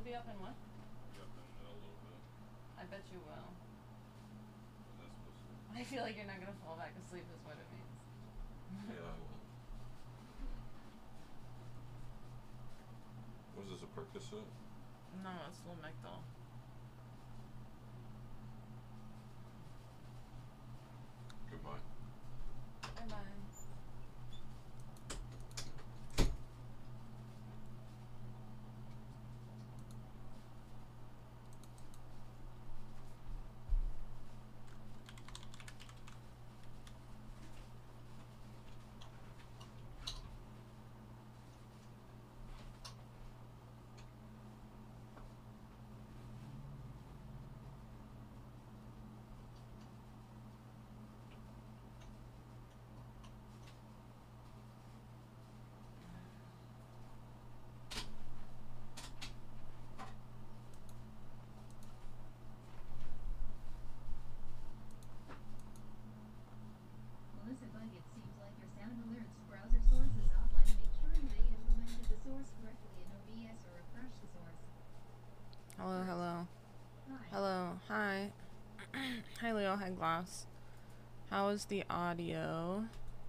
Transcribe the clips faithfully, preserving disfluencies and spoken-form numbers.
be up in what? Be up in a little bit. I bet you will. What's that supposed to mean? I feel like you're not gonna fall back asleep is what it means. Yeah, I will. Was this a Percocet? No, it's Lamictal. Goodbye. Bye bye. Melissa Bug, it seems like your Sound Alerts browser source is offline. Make sure they implemented the source correctly in O B S or refresh the source. Hello, hello. Hi. Hello, hi. Hi Leo, hi Glass. How is the audio?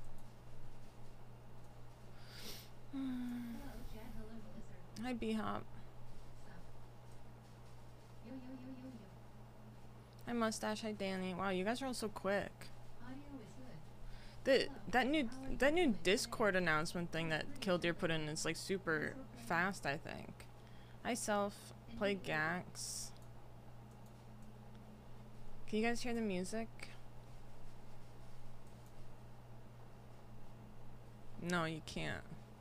Hello, Chad. Hello, Melissa. Hi B-Hop. Sup? Yo, yo, yo, yo, yo. Hi Mustache, hi Danny. Wow, you guys are all so quick. Audio is good. The that new that new Discord announcement thing that Killdeer put in is like super fast, I think. Hi Self, play Gax. Can you guys hear the music? No, you can't.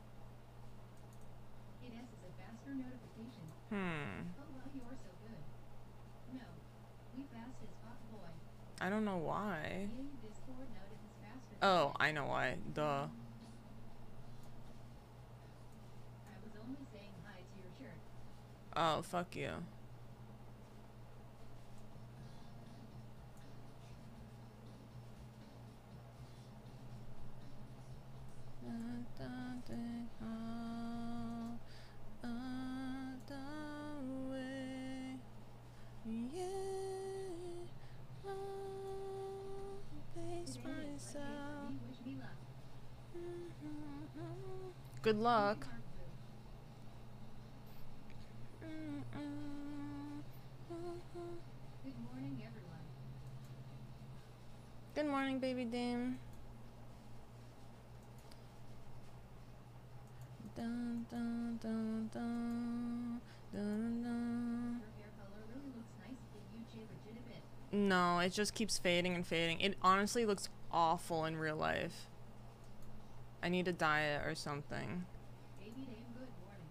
It is a faster notification. Hmm. Oh, well, you are so good. No. We fast as fuck, boy. I don't know why. Yay, Discord noted is faster. Oh, I know why. Duh. I was only saying hi to your shirt. Oh, fuck you. Good luck. Good morning, everyone. Good morning, baby dame. Dun, dun, dun, dun, dun, dun. Your hair color really looks nice. Did you shave a jit a bit? No, it just keeps fading and fading. It honestly looks awful in real life. I need to dye it or something. Baby damn good morning.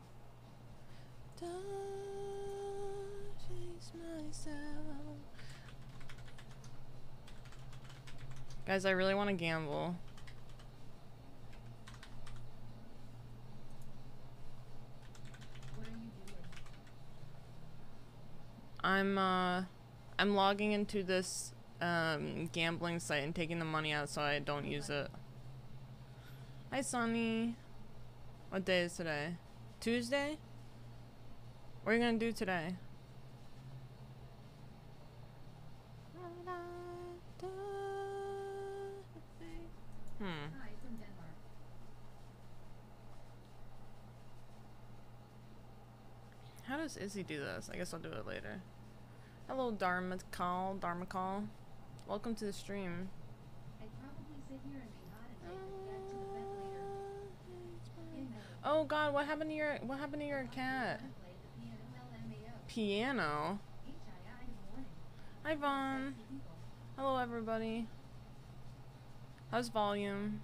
Don't chase myself. Guys, I really want to gamble. What are you doing? I'm uh I'm logging into this um gambling site and taking the money out so I don't use it. Hi Sonny. What day is today? Tuesday? What are you gonna do today? Hmm. Hi from Denmark. How does Izzy do this? I guess I'll do it later. Hello Dharma call, Dharma call. Welcome to the stream. I'd probably sit here and be hot and take the cat to the vet later. In Melbourne. Oh god, what happened to your what happened to your cat? I played the piano L M A O. Piano. H I I good morning. Hi Vaughn. Sexy people. Hello everybody. How's volume?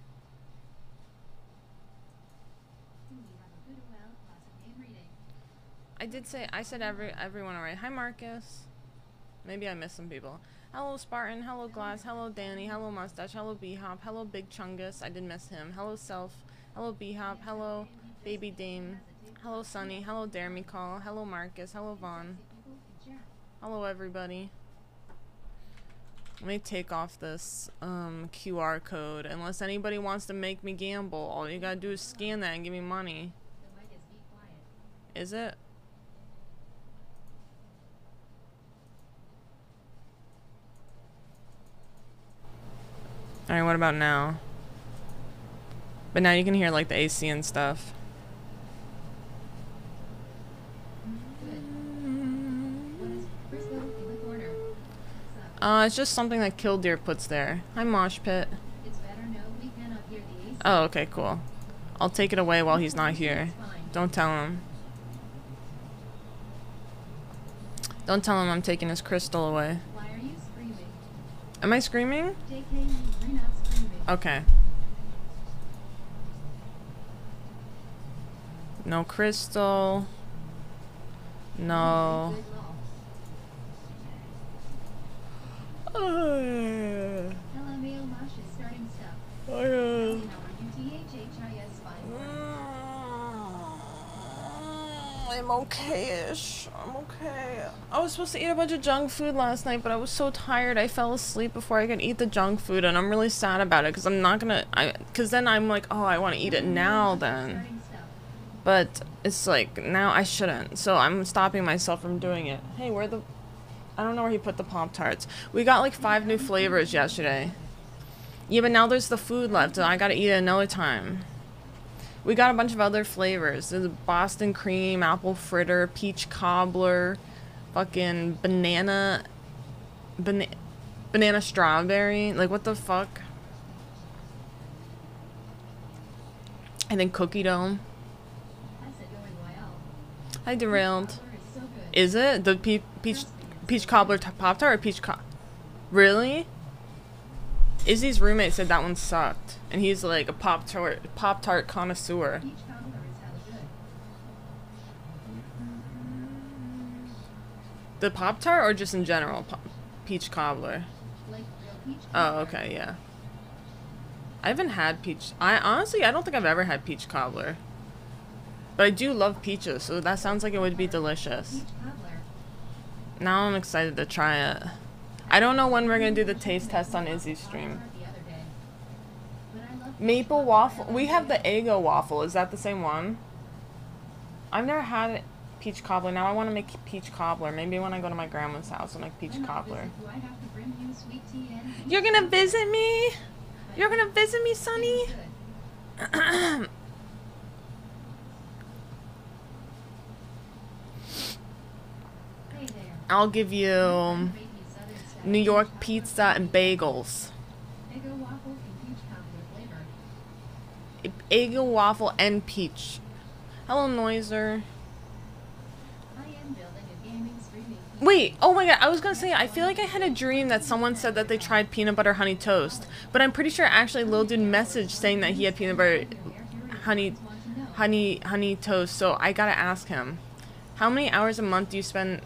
Can we have a good well class of name reading? I did say I said every everyone alright. Hi Marcus. Maybe I missed some people. Hello Spartan, hello Glass, hello Danny, hello Mustache, hello B-Hop, hello Big Chungus, I did miss him. Hello Self, hello B-Hop, hello Baby Dame, hello Sunny, hello Dare Me Call, hello Marcus, hello Vaughn. Sexy people can chat. Hello everybody. Let me take off this um, Q R code. Unless anybody wants to make me gamble, all you gotta do is scan that and give me money. The mic is be quiet. Is it? Alright, what about now? But now you can hear like the A C and stuff. What is Frisco in the corner? Suck. Uh, it's just something that Killdeer puts there. Hi, Mosh Pit. It's better no, we cannot hear the A C. Oh, okay, cool. I'll take it away while he's not here. It's fine. Don't tell him. Don't tell him I'm taking his crystal away. Why are you screaming? Am I screaming? J K, you're not screaming. Okay. No crystal. No. Good law. Uh, L M A O Mosh is starting stuff. uh, How are you T H H I S fine? I'm okay-ish. I'm okay. I was supposed to eat a bunch of junk food last night, but I was so tired I fell asleep before I could eat the junk food, and I'm really sad about it because I'm not gonna. I because then I'm like, oh, I want to eat it now then, Starting stuff. but it's like now I shouldn't, so I'm stopping myself from doing it. Hey, where the? I don't know where he put the Pop-Tarts. We got like five new flavors yesterday. Yeah, but now there's the food left, and I gotta eat it another time. We got a bunch of other flavors. There's Boston cream, apple fritter, peach cobbler, fucking banana, bana banana strawberry. Like, what the fuck? I think cookie dough. That's it going Y L. I derailed. Cobbler is so good. Is it the pe peach peach cobbler t- pop tart or peach co? Really? Izzy's roommate said that one sucked, and he's like a pop tart pop tart connoisseur. Peach cobbler is hella good. The pop tart or just in general, po peach cobbler. Like real peach Oh, cobbler. okay, yeah. I haven't had peach. I honestly, I don't think I've ever had peach cobbler. But I do love peaches, so that sounds like it would be delicious. Peach cobbler. Now I'm excited to try it. I don't know when we're gonna do the taste test on Izzy's stream. The other day. But I love Maple waffle. We have the Eggo waffle. Is that the same one? I've never had peach cobbler. Now I want to make peach cobbler. Maybe when I go to my grandma's house, I'll make peach When I cobbler. visit, do I have to bring you sweet tea and peach You're gonna cobbler? visit me? You're gonna visit me, Sonny? Good. Hey there. I'll give you Baby Southern style New York peach pizza and bagels. Eggo waffle and peach cobbler flavor. Eggo waffle and peach. Hello, Noiser. I am building a gaming streaming P C. Wait, oh my god, I was gonna say, I feel like I had a dream that someone said that they tried peanut butter honey toast. But I'm pretty sure actually Lil Dude messaged saying that he had peanut butter honey honey honey toast, so I gotta ask him. How many hours a month do you spend?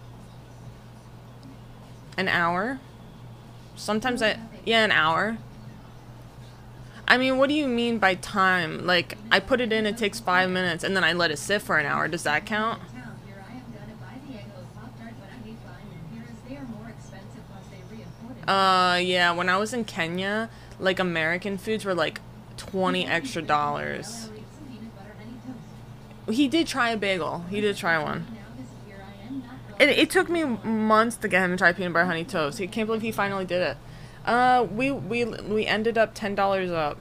An hour? Sometimes I yeah, an hour. I mean, what do you mean by time? Like, I put it in, it takes five minutes, and then I let it sit for an hour. Does that count? Here I am gonna buy the Eggo Pop-Tart, but I hate buying them here as they are more expensive plus they re-imported. Uh, yeah, when I was in Kenya, like, American foods were like twenty extra dollars. Now I'll eat some peanut butter honey toast. He did try a bagel. He did try one. Now this here I am not It, going it took me months to get him to try peanut butter honey toast. He can't believe he finally did it. Uh, we we we ended up ten dollars up.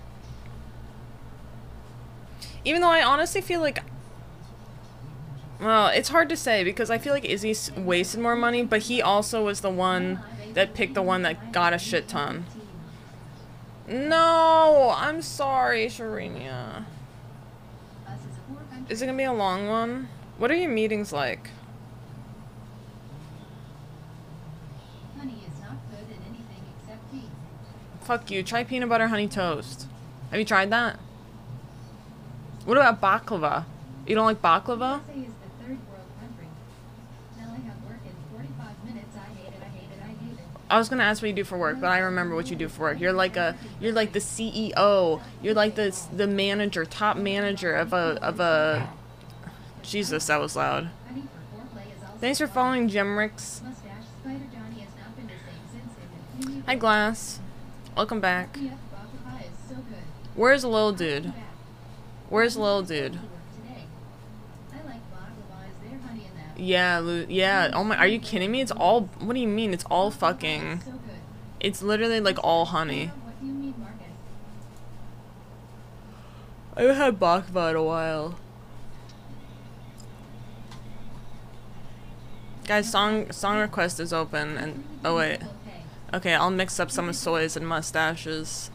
Even though I honestly feel like, well, it's hard to say because I feel like Izzy s- wasted more money, but he also was the one that picked the one that got a shit ton. No, I'm sorry, Sharinia. Us as a poor country. Is it gonna be a long one? What are your meetings like? Honey is not good in anything except tea. Fuck you. Try peanut butter honey toast. Have you tried that? What about baklava? You don't like baklava? U S A is the third world country. Now I have work in forty-five minutes. I hate it. I hate it. I hate it. I was gonna ask what you do for work, but I remember what you do for work. You're like a, you're like the C E O. You're like the the manager, top manager of a of a. Jesus, that was loud. Honey for foreplay is also Thanks for following Gemrix. Mustache Spider Johnny has not been the same since him. Hi Glass, welcome back. P F Baklava is so good. Where's Lil Dude? Back. Where's Lil Today. Dude? I like baklava. Is there honey in that? Yeah, Lu- yeah. Oh my, are you kidding me? It's all. What do you mean? It's all fucking. So good. It's literally like all honey. What do you mean I haven't had baklava in a while. Guys, song song request is open and oh wait. Okay, I'll mix up some of Soy's and mustaches.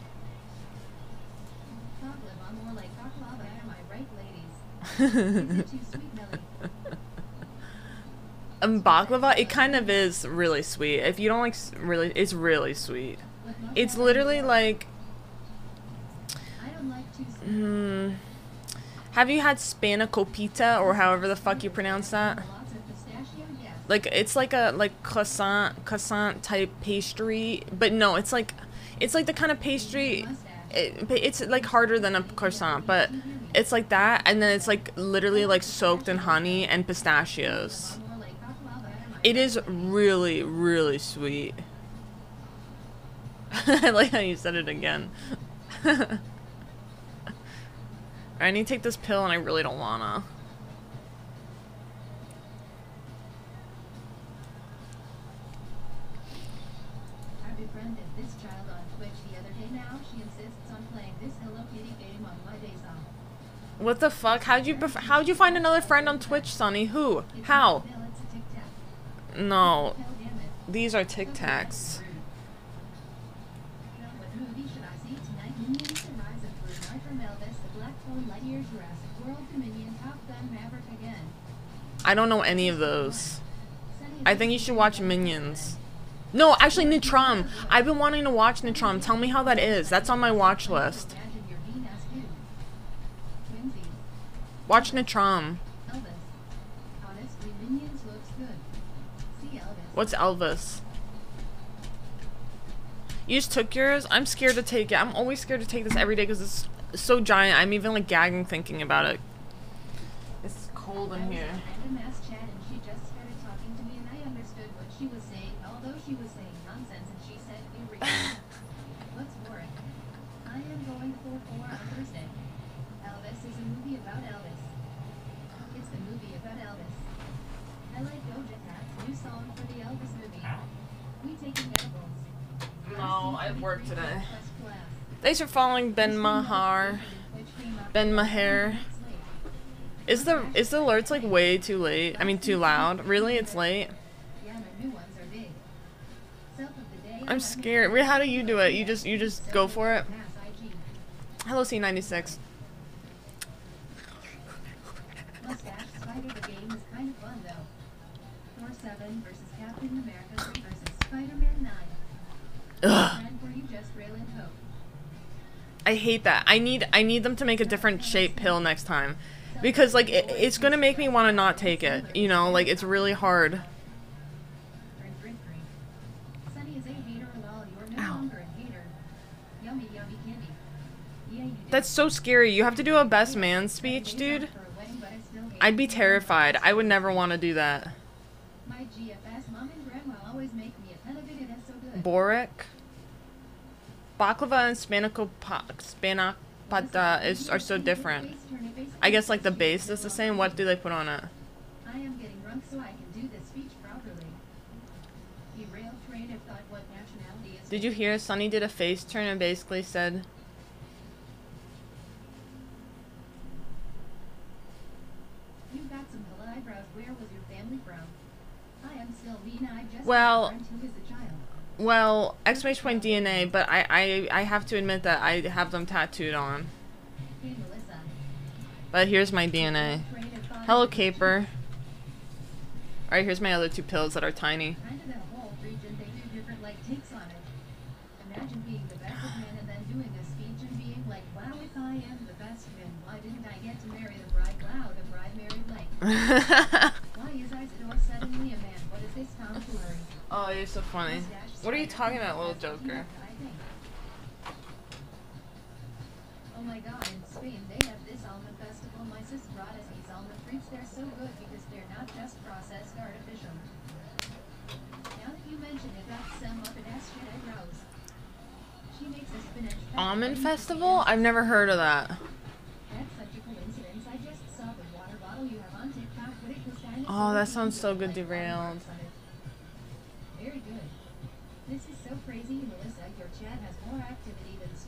Um, baklava, it kind of is really sweet. If you don't like s- really, it's really sweet. It's literally like, mm, have you had spanakopita or however the fuck you pronounce that? Like it's like a like croissant croissant type pastry, but no, it's like it's like the kind of pastry. It, it's like harder than a croissant, but it's like that, and then it's like literally like soaked in honey and pistachios. It is really, really sweet. I like how you said it again. I need to take this pill and I really don't wanna. I befriended this child on Twitch the other day. Now she insists on playing this Hello Kitty game on my days off. What the fuck? How'd you bef- how'd you find another friend on Twitch, Sonny? Who? How? It's a tic tac. No, Hell damn it. these are Tic Tacs. Now, what movie should I see tonight? Minions: The Rise of Gru, Mark from Elvis, The Black Phone, Lightyear, Jurassic World, Dominion, Top Gun, Maverick again. I don't know any of those. Sunny I think you should watch Minions. No, actually, Nitram. I've been wanting to watch Nitram. Tell me how that is. That's on my watch list. Imagine you're being asked who? Twinsies. Watch Nitram. Elvis. Honestly, Minions looks good. See Elvis. What's Elvis? You just took yours? I'm scared to take it. I'm always scared to take this every day because it's so giant. I'm even like gagging thinking about it. It's cold I in was here. in a random ass chat and she just started talking to me and I understood what she was saying, although she was saying nonsense and she said, "Eureka." What's boring? I am going for four on Thursday. Elvis is a movie about Elvis. It's the movie about Elvis. I like Doja Cat's new song for the Elvis movie. We taking edibles. No, I have work today. Quest class. Thanks for following Ben Mahar. Ben Maher. Is the is the alerts like way too late? I mean too loud? Really? It's late? Yeah, my new ones are big. Self of the day. I'm scared. Wait, how do you do it? You just you just go for it? Pass I G. Hello C ninety-six. Mustache Spider the game is kind of fun though. Thor seven versus Captain America three versus Spider-Man nine. Ugh. And for you just Raylan Hope. I hate that. I need I need them to make a different shape pill next time. Because like it, it's gonna make me want to not take it. You know, like it's really hard. Drink, drink, drink. Sunny is a hater lol. You're no Ow. longer a hater. Yummy, yummy candy. Yeah, you did. That's so scary. You have to do a best man speech, dude. For a wedding, but I still hate I'd be you. terrified. I would never want to do that. My G F S mom and grandma always make me a ton of it. It is so good. Boric. Baklava and spanakopita spanakopita is are so different. I guess like the base is the same. What do they put on it? I am getting drunk so I can do this speech properly. Derailed train of thought. What nationality is Did you hear Sunny did a face turn and basically said, You got some hella eyebrows. Where was your family from? I am Sylvina. I just Well- had a friend who is a child. well, exclamation point D N A, but I, I, I have to admit that I have them tattooed on. Hey Melissa. But here's my D N A. Train of thought Hello, is- Caper. Alright, here's my other two pills that are tiny. Kind of that whole region, they do different like takes on it. Imagine being the best of men and then doing a speech and being like, wow, if I am the best man, why didn't I get to marry the bride? Wow, the bride married like. Why is Isidore suddenly a man? What is this tomfoolery? Oh, you're so funny. Mustache What are you spider talking thing about, little has to joker? connect, I think. Oh my god, in Spain they have this almond festival. My sis brought us these almond fruits. They're so good because they're not just processed artificial. Now that you mention it, that's some up and ass shit eyebrows. She makes a spinach pepper Almond pudding Festival? I've never heard of that. That's such a coincidence. I just saw the water bottle you have on TikTok, but it was dinosaurs. Oh, that and sounds you so have, good like, derailed. marks on it. Very good. This is so crazy, Melissa. Your chat has more activity than streams with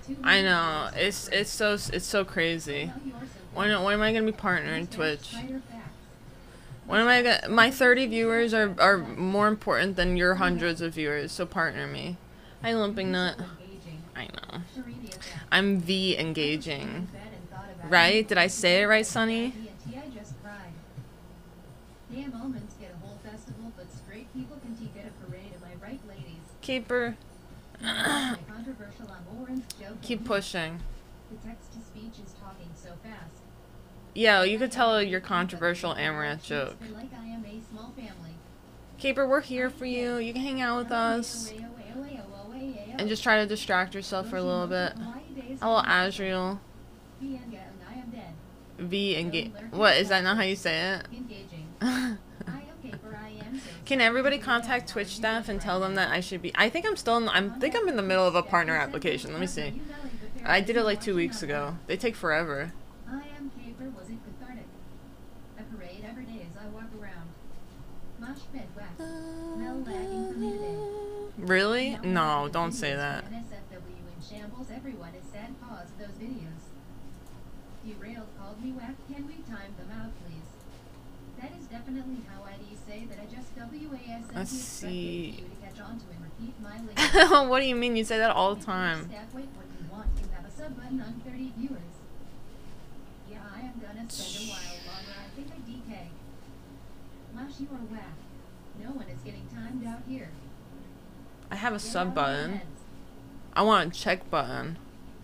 Two I know. hours It's straight. it's so it's so crazy. Well, you're so When fast. when am I gonna be partnering Mustache Twitch? spider facts. When am I gonna? My thirty viewers are are more important than your hundreds of viewers. So partner me. Hi, Lumping Nut. Engaging. I know. Sharinia's app. I'm V engaging. In bed and thought about Right? it. Did I say it right, Sonny? D and T, I just cried. Damn almonds get a whole festival, but straight people can T get a parade. Am I right, ladies? Keeper. My controversial on Orange joke. Keep pushing. The text to speech is talking so fast. Yeah, you could tell your controversial Amaranth joke. Feel like I am a small family. Keeper, we're here for you. You can hang out with us and just try to distract yourself for a little bit. Hello, Azriel. I am dead. V engage. What is that? Not how you say it? Engaging. I am paper. I am so Can everybody contact Twitch staff and tell them that I should be? I think I'm still. In, I think I'm in the middle of a partner application. Let me see. I did it like two weeks ago. They take forever. I am caper. Was it cathartic? A parade every day as I walk around. Mosh pit wax. Mel lagging for me today. Really? No, don't say that. N S F W in shambles. Everyone is sad. Pause those videos. Derailed called me whack. Can we time them out, please? That is definitely how I'd say that I just W A S N Let's see. you to catch on to and repeat my lingo. What do you mean? You say that all the time. Staff, wait, what do you want? You have a sub button on thirty viewers. Yeah, I am gonna spend a while longer. I think I D K. Mosh, you are whack. No one is getting timed out here. I have a Get out sub of my button. heads. I want a check button.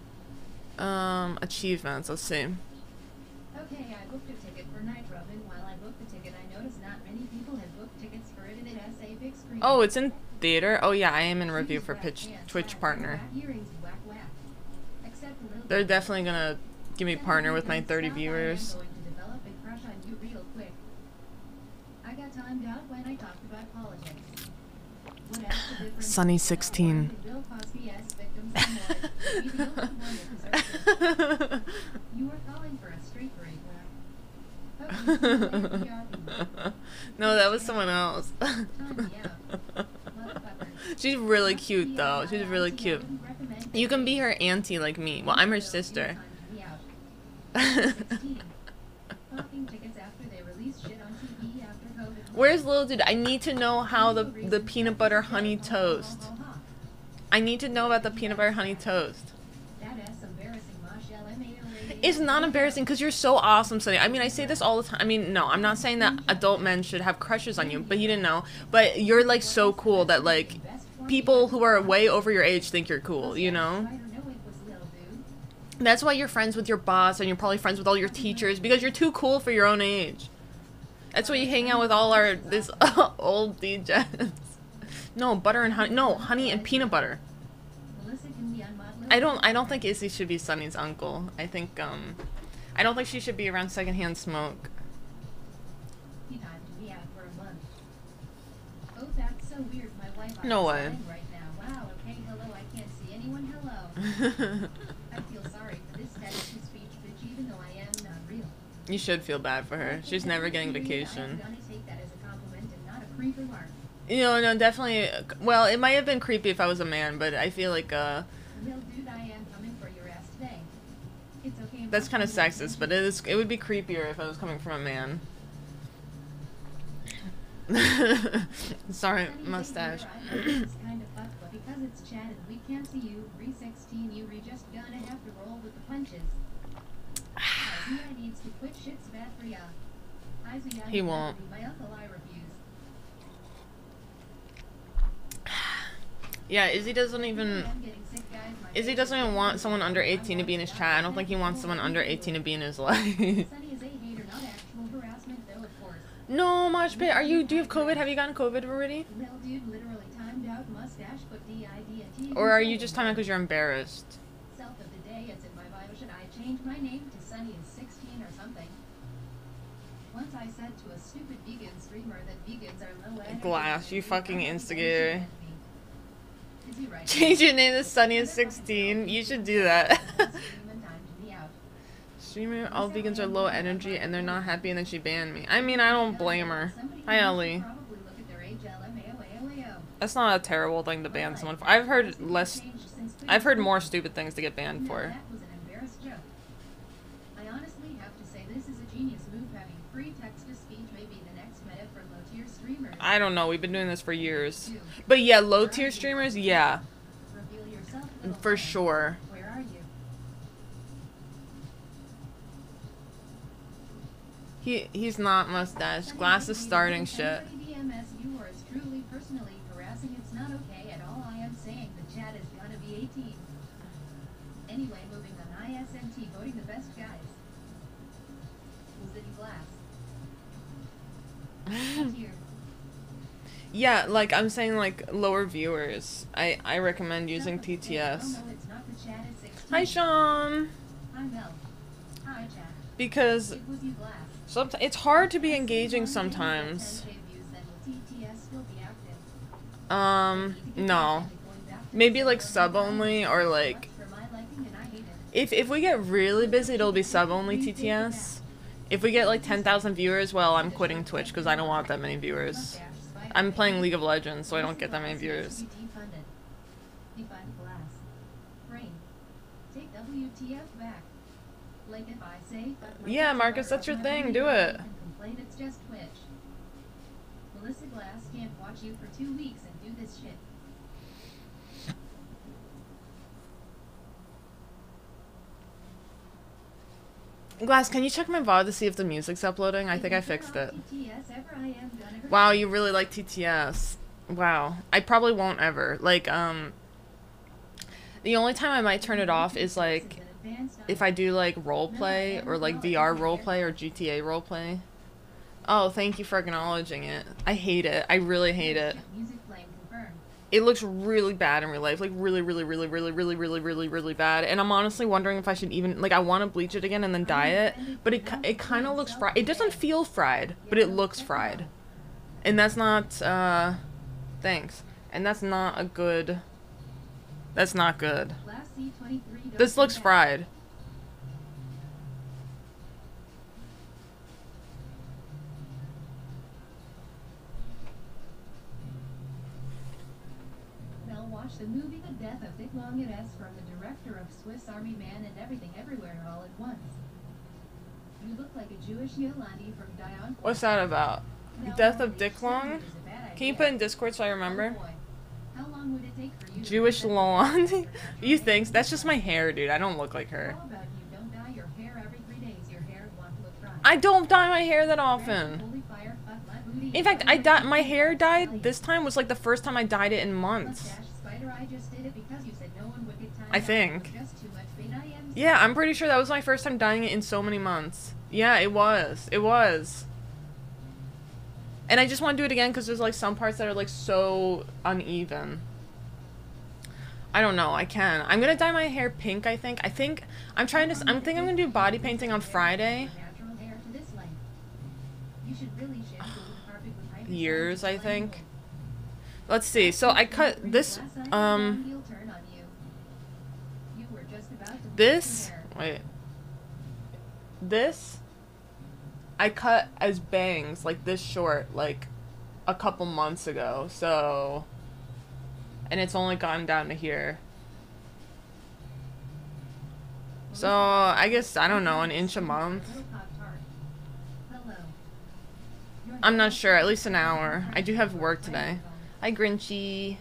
Um, achievements. Let's see. Okay, I booked a ticket for Night Robin. While I booked the ticket, I noticed not many people had booked tickets for it, and it has a big screen. Oh, it's in theater. Oh yeah, I am in Shoes, review for whack pitch pants, Twitch whack, partner. whack earrings, whack, whack. Except a little They're bit. definitely gonna give me partner with my Stop, thirty I am viewers. going to develop a crush on you real quick. I got timed out when I talked about politics. What else the difference Sunny between sixteen. Warren and Bill Cosby-esque victims and more? Be the only one that deserves it. You are calling for a street rape, whack. Okay, so P R. No, that was someone else. Time me out. Motherfucker. She's really cute though. She's really cute. You can be her auntie like me. Well, I'm her sister. Where's Lil Dude? I need to know how the the peanut butter honey toast. I need to know about the peanut butter honey toast. It's not embarrassing because you're so awesome, Sunny. I mean, I say this all the time. I mean, no, I'm not saying that adult men should have crushes on you, but you didn't know. But you're like so cool that like people who are way over your age think you're cool, you know? That's why you're friends with your boss and you're probably friends with all your teachers because you're too cool for your own age. That's why you hang out with all our this old D Js. No, butter and honey. No, honey and peanut butter. I don't I don't think Izzy should be Sunny's uncle. I think um I don't think she should be around secondhand smoke. He timed me out for a month. Oh, that's so weird. My wife No is way. dying right now. Wow, okay, hello, I can't see anyone. Hello. I feel sorry for this text-to-speech bitch, even though I am not real. You should feel bad for her. She's never getting vacation. I'm gonna take that as a compliment and not a creep remark. You know, no, definitely. Well, it might have been creepy if I was a man, but I feel like uh Real dude, I am coming for your ass today. It's okay. if that's I'm kind of not sexist, but it is. It would be creepier if I was coming from a man. Sorry, mustache. It's kind of fucked, but because it's Chad and we can't see you, re sixteen, you re just gonna have to roll with the punches. Isaiah needs to quit. Shit's bad for ya. Isaiah, He you won't. have to be My uncle, I refuse. Yeah, Izzy doesn't even. I'm getting sick, guys. My Izzy face doesn't is even want getting someone sick. under I eighteen to want be in his to chat. I don't die. think he wants someone under eighteen to be in his life. Sunny is a hater, not actual harassment, though, of course. No, Mosh Pit, are you? Do you have COVID? Have you gotten COVID already? Real dude literally timed out mustache, but D I D and T. Or are you just talking because you're embarrassed? Self of the day, it's in my bio. Should I change my name to Sunny is sixteen or something? Once I said to a stupid vegan streamer that vegans are low energy. Glass, you fucking instigator. Is he right? Change your name to Sunny is sixteen. You should do that. Streamer, all vegans are low energy and they're not happy and then she banned me. I mean, I don't blame her. Hi, Ellie. That's not a terrible thing to ban someone for. I've heard less since I've heard Twitter- more stupid things to get banned No, for. that was an embarrassed joke. I honestly have to say this is a genius move. Having free text-to-speech may be the next meta for low-tier streamers. I don't know. We've been doing this for years. Two, But yeah, low tier streamers, yeah, reveal yourself, little for friend. sure. Where are you? He he's not mustache. Glass is starting shit. D M S you are as truly personally harassing. It's not okay at all. I am saying the chat is gonna be eighteen. Anyway, moving on. I S N T voting the best guys. City Glass. Here. Yeah, like I'm saying, like lower viewers. I I recommend using T T Oh S. no, it's not. The chat is sixteen. Hi, Sean. Hi Mel. Hi chat. Because It was you Glass. sometimes it's hard to be engaging sometimes. Um, no. Maybe like sub only or like if if we get really busy, it'll be sub only T T S. If we get like ten thousand viewers, well, I'm quitting Twitch because I don't want that many viewers. I'm playing League of Legends, so I don't get that many viewers. Yeah, Marcus, that's your thing. Do it. It's just Twitch. Melissa Glass can't watch you for two weeks and do this shit. Glass, can you check my V O D to see if the music's uploading? I think I fixed it. Wow, you really like T T S. Wow. I probably won't ever. Like, um... the only time I might turn it off is, like, if I do, like, roleplay, or, like, V R roleplay, or G T A roleplay. Oh, thank you for acknowledging it. I hate it. I really hate it. It looks really bad in real life. Like, really, really, really, really, really, really, really, really bad. And I'm honestly wondering if I should even... Like, I want to bleach it again and then dye it. But it, it kind of looks fried. It doesn't feel fried, but it looks fried. And that's not, uh... Thanks. And that's not a good... That's not good. This looks fried. The movie The Death of Dick Longeres from the director of Swiss Army Man and Everything Everywhere All at Once. You look like a Jewish Yolandi from Dion. What's that about? Death of Dick Long? Can you put in Discord so I remember? How long would it take for you Jewish Yolandi? You think? That's just my hair, dude. I don't look like her. How about you don't dye your hair every three days? Your hair won't look dry. I don't dye my hair that often. In fact, I dye my hair dyed this time was like the first time I dyed it in months. I just did it because you said no one would get time. I think. Just too much bait. I am Yeah, I'm pretty sure that was my first time dyeing it in so many months. Yeah, it was. It was. And I just want to do it again because there's like some parts that are like so uneven. I don't know. I can. I'm gonna dye my hair pink. I think. I think I'm trying to. I'm thinking I'm gonna do body painting on Friday. Years, I think. Let's see. So I cut this. Um. This. Wait. This. I cut as bangs like this short like a couple months ago. So. And it's only gone down to here. So I guess I don't know, an inch a month. I'm not sure. At least an hour. I do have work today. Hi, Grinchy.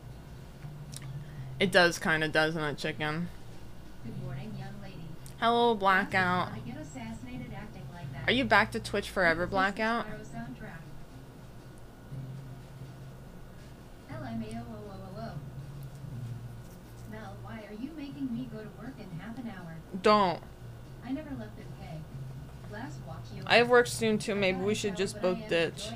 It does kind of, doesn't it, chicken? Good morning, young lady. Hello, Blackout. I get assassinated acting like that. Are you back to Twitch forever, Blackout? L M A O O O O. Mel, why are you making me go to work in half an hour? Don't. I never left it pay. Glass watch you. I have work soon too. Maybe we should just both ditch.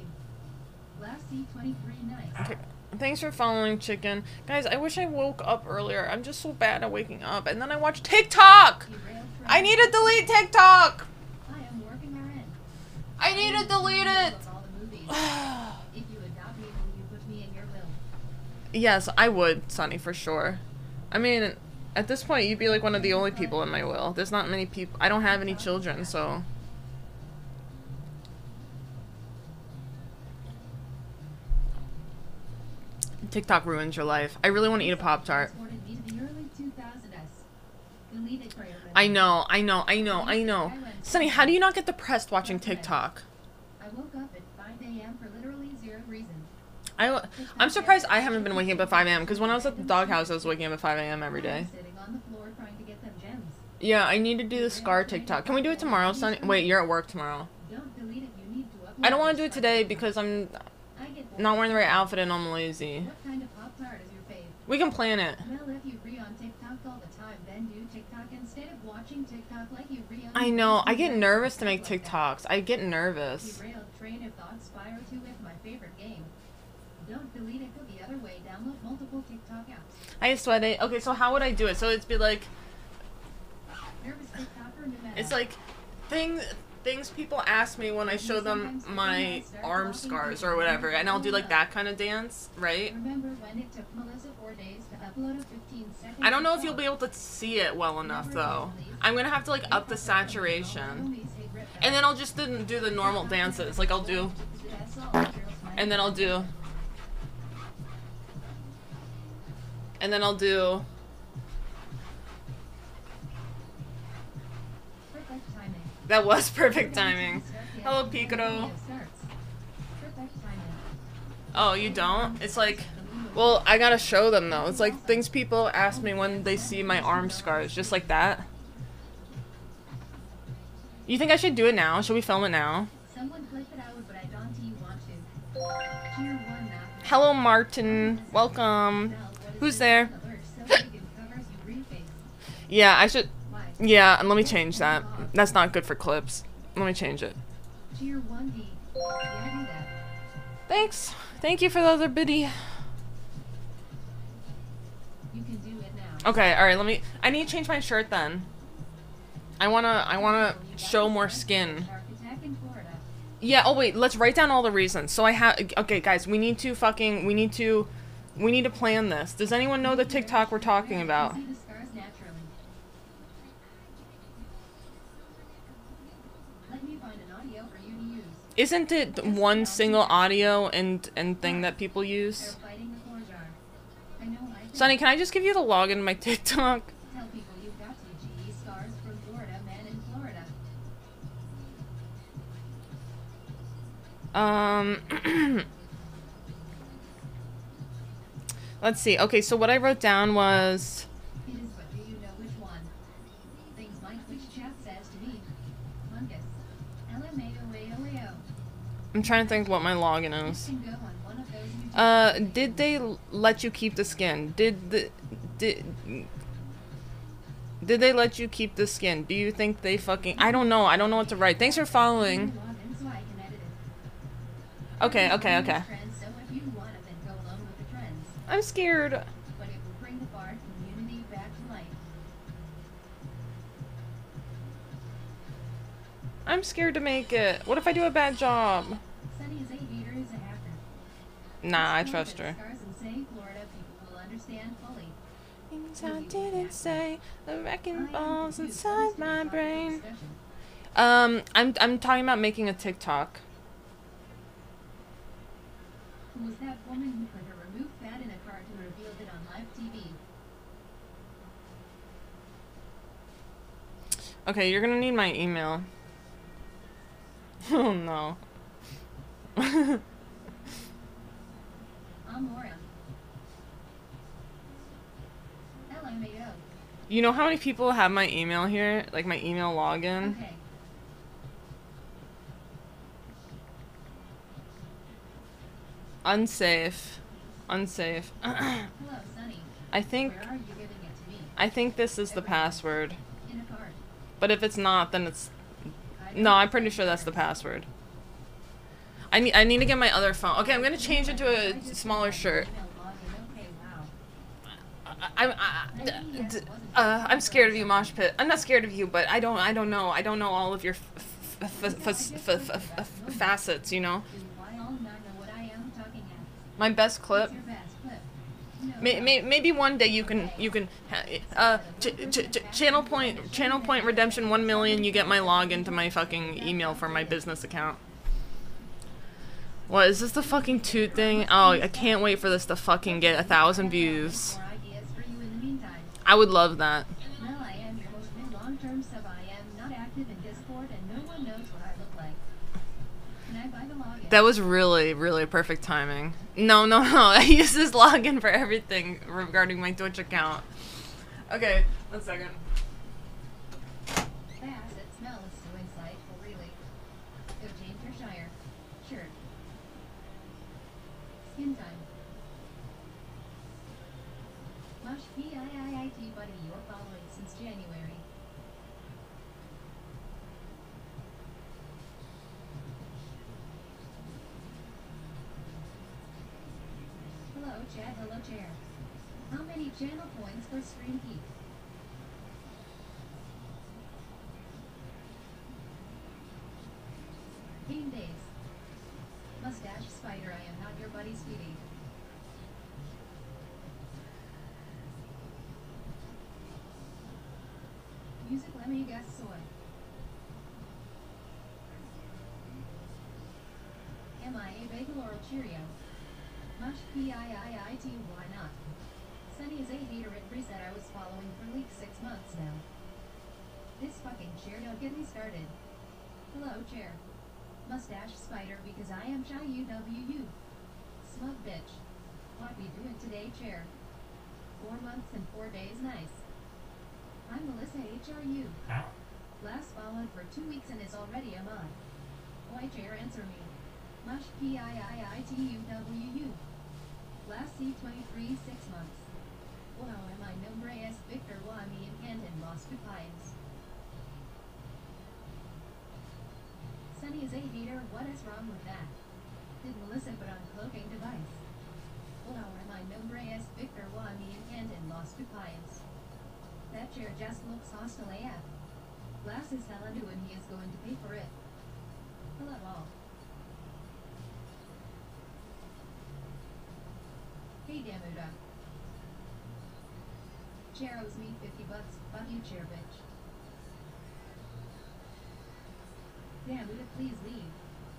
Okay. Thanks for following, chicken. Guys, I wish I woke up earlier. I'm just so bad at waking up. And then I watched TikTok! I need to delete TikTok! I am working our end. I need to delete it! If you adopt me, will you put me in your will? Yes, I would, Sonny, for sure. I mean, at this point, you'd be like one of the only people in my will. There's not many people. I don't have any children, so... TikTok ruins your life. I really want to eat a Pop-Tart. I know, I know, I know, I know. Sunny, how do you not get depressed watching TikTok? I woke up at five A M for literally zero reason. I, I'm surprised I haven't been waking up at five A M because when I was at the doghouse, I was waking up at five A M every day. Sitting on the floor trying to get them gems. Yeah, I need to do the Scar TikTok. Can we do it tomorrow, Sunny? Wait, you're at work tomorrow. Don't delete it. You need to upload I don't want to do this it today file. because I'm I get not wearing the right outfit and I'm lazy. What kind of Pop Tart is your fave? We can plan it. Well, if you re on TikTok all the time, then do TikTok instead of watching TikTok like you re on. I know. I get Facebook nervous to stuff make like that. TikToks. I get nervous. Derailed train of thought Spyro two is my favorite game. Don't delete it. Go the other way. Download multiple TikTok apps. I sweat it. Okay, so how would I do it? So it'd be like, Nervous TikToker, no matter. it's like thing, things people ask me when I show them my arm scars or whatever, and I'll do like that kind of dance, right? Remember when it took Melissa four days to upload a fifteen second I don't know if TikTok? you'll be able to see it well enough though. I'm gonna have to like up the saturation, and then I'll just do do the normal dances. Like I'll do, and then I'll do, and then I'll do. Perfect timing. That was perfect timing. Hello, Picaro. Perfect timing. Oh, you don't? It's like, well, I gotta show them though. It's like things people ask me when they see my arm scars, just like that. You think I should do it now? Should we film it now? Someone clip it out, but I don't you want to. Tier one now. Hello, Martin. Welcome. Now, what is Who's this there? color? So big it covers your real face. Yeah, I should. Why? Yeah, and let me change that. That's not good for clips. Let me change it. Tier one D. Yeah, do that. Thanks. Thank you for the other biddy. You can do it now. Okay, alright, let me. I need to change my shirt then. I wanna. I wanna show more skin. Shark attack in Florida. Yeah, oh wait, let's write down all the reasons. So I have, okay guys, we need to fucking, we need to, we need to plan this. Does anyone know the TikTok we're talking about? See the scars naturally. Let me find an audio for you to use. Isn't it one single audio and, and thing that people They're use? fighting the floor jar. I know I think- Sonny, can I just give you the login to my TikTok? Tell people you've got to. G E scars from Florida, man in Florida. Um, let's see. Okay, so what I wrote down was, It is, but do you know which one? Things like which chat says to me. Fungus. L M A O A O A O. I'm trying to think what my login You is. can go on one of those YouTube Uh, videos. did they l- let you keep the skin? Did the, did, did they let you keep the skin? Do you think they fucking, I don't know. I don't know what to write. Thanks for following. Log in so I can edit it. Okay, okay, okay. Trends, so if you want it, then go along with the trends. I'm scared. But it will bring the Bard community back to life. I'm scared to make it. What if I do a bad job? Sunny's aviator is a hacker. Nah, I Just trust know that her. Scars and say Florida people will understand fully. Things I didn't say, the I wrecking am balls confused. inside What is my the brain. discussion? Um, I'm I'm talking about making a TikTok. Who was that woman who put her removed fat in a cart and revealed it on live T V? Okay, you're gonna need my email. Oh no. I'm Laura. L M A O. You know how many people have my email here? Like my email login? Okay. Unsafe. Unsafe. Hello, Sunny. I think Where are you giving it to me? I think this is the password. In a cart. But if it's not, then it's I no, don't I'm pretty say sure that's the cart. password. I need I need to get my other phone. Okay, I'm gonna change it to a smaller shirt. Okay, wow. I, I, I, d- uh, I'm scared of you, Mosh Pit. I'm not scared of you, but I don't I don't know. I don't know all of your f- f- f- f- f- f- f- facets, you know. Do I all not know what I am talking at? My best clip. What's your best clip? No, May, may, maybe one day you can you can ha- uh ch- ch- ch- channel point channel point redemption one million. You get my login to my fucking email from my business account. What is this, the fucking toot thing? Oh, I can't wait for this to fucking get a thousand views. More ideas for you in the meantime. I would love that. Well, I am your most mid long-term the login. That was really, really perfect timing. No, no, no. I use this login for everything regarding my Twitch account. Okay, one second. The acid smell is so insightful, really. Go change your shire. Sure. Skin time. Mush P I I I T buddy, you're following since January. Hello, chat. Hello, chair. How many channel points for stream keep? Game days. Mustache spider, I am not your buddy, sweetie. Music, let me guess, soy. M I A bagel or a Cheerio? Mush P I I I T, why not? Sunny is a hater at reset I was following for like six months now. This fucking chair, don't get me started. Hello, chair. Mustache spider because I am shy U W U. Smug bitch. What we doing today, chair? Four months and four days, nice. I'm Melissa H R U. Last followed for two weeks and is already a mod. Why, chair, answer me. Mush P I I I T U W U. Last C twenty-three, six months. Wow, am I nombre es Victor Wami in Canton, Los Pines. Sunny is a hater, what is wrong with that? Did Melissa put on cloaking device? Wow, am I nombre es Victor Wami in Canton, Los Pines. That chair just looks hostile A F. Glass is hella new and he is going to pay for it. Hello all. Hey Damuda. Chair owes me fifty bucks. Fuck you, chair bitch. Damuda, please leave.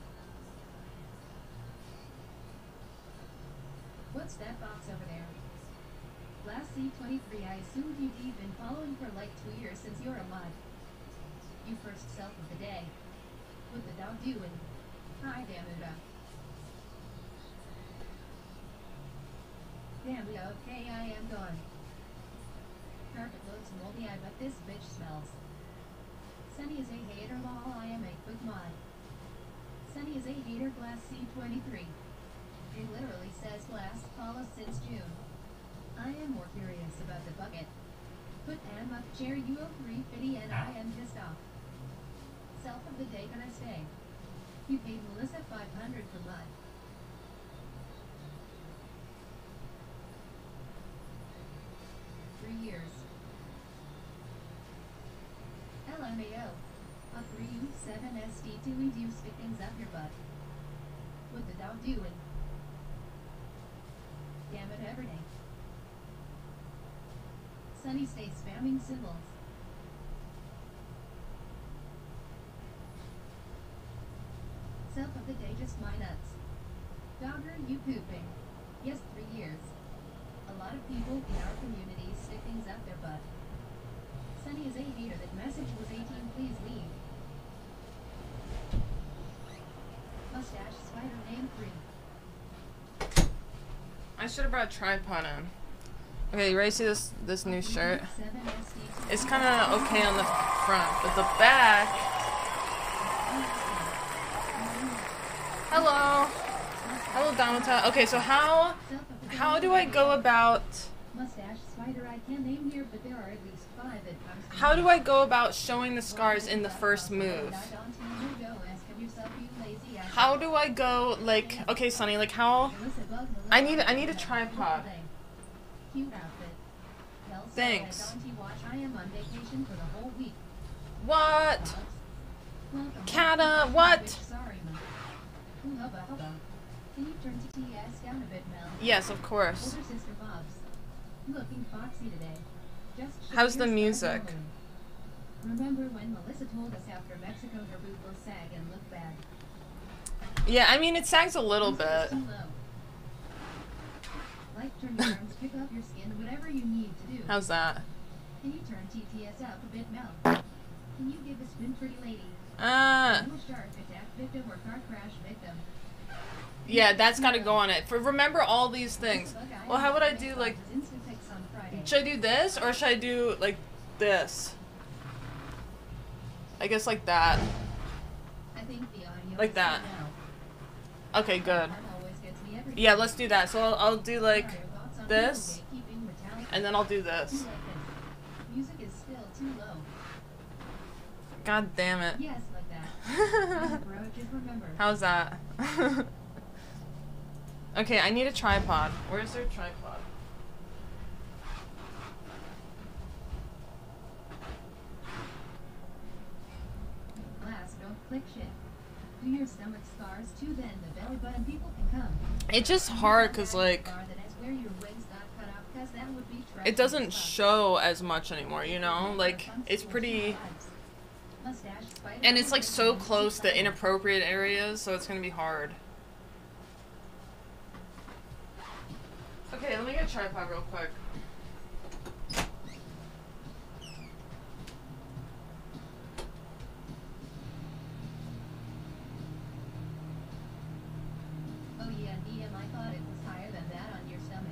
What's that box over there? Last C twenty-three, I assumed you've been following for like two years since you're a mod. You first self of the day. What the dog doing? Hi, Damuda. Damuda, okay, I am gone. Carpet looks moldy, I bet this bitch smells. Sunny is a hater, lol, I am a quick mod. Sunny is a hater, glass C twenty-three. It literally says glass, follows since June. I am more curious about the bucket. Put am up chair U O three fifty and I am pissed off. Self of the day, can I stay? You paid Melissa five hundred for mud. Three years. L M A O. A three U seven S D two E do stick things up your butt. What the dog doing? Damn it, every day. Sunny stays spamming symbols. Self of the day, just my nuts. Dogger, you pooping. Yes, three years. A lot of people in our community stick things up their butt. Sunny is a hater, that message was eighteen, please leave. Mustache spider name three. I should have brought a tripod in. Okay, you ready to see this this new shirt? It's kind of okay on the front, but the back. Hello, hello, Damata. Okay, so how how do I go about? Mustache spider, I can't name here, but there are at least five that comes to How do I go about showing the scars in the first move? How do I go like? Okay, Sunny, like how? I need I need a tripod. Cute outfit. Well, so Thanks. at Dante Watch, I am on vacation for the whole week. What? Welcome. Kata, what? Bitch, sorry, man. Ooh, hubba, hubba. Can you turn T T S down a bit, Mel? Yes, of course. Older sister Bob's. Looking foxy today. Just How's shift the your music? style over. Remember when Melissa told us after Mexico her boob will sag and look bad? Yeah, I mean it sags a little Music bit. is too low. Like turn your arms, pick up your skin, whatever you need to do. How's that? Can you turn T T S up a bit, Mel? Can you give a spin, pretty lady? Uh, I'm a shark attack victim or car crash victim. Yeah, that's gotta go on it. For remember all these things. Well, how would I do like? Should I do this or should I do like this? I guess like that. I think the audio Like is that. good now. Okay, good. That always gets me every Yeah, time. let's do that. So I'll, I'll do like What are your thoughts on this, people gatekeeping Metallica? and then I'll do You this. like this. Music is still too low. God damn it. Yes, like that. Bro, just remember. How's that? Okay, I need a tripod. Where's their tripod? Last, don't click shit. Do your stomach scars too, then the belly button people can come. It's just hard because like Scar that is where your wings got cut off, 'cause that would be trash it doesn't as fuck. show as much anymore, you know? Like it's pretty, Mustache, spider, and it's like so close to inappropriate areas, so it's gonna be hard. Okay, let me get a tripod real quick. Oh yeah, D M, I thought it was higher than that on your stomach.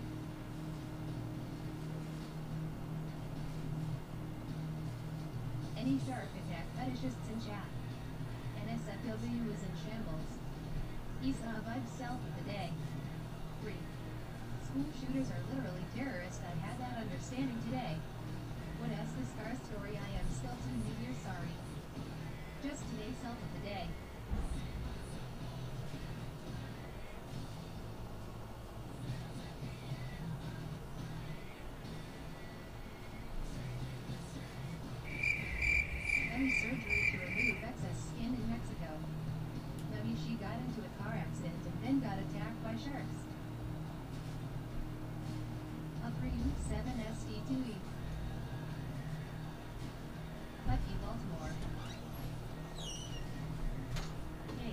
Any shark attack fetishists in chat. N S F W is in shambles. Isa vibe self of the day. three. School shooters are literally terrorists. I had that understanding today. What else the scar story? I am still two new years sorry. Just today self of the day. Dummy surgery to remove excess skin in Mexico. Dummy, she got into a car accident and then got attacked by sharks. A three seven S D two E. Lucky Baltimore. Hey.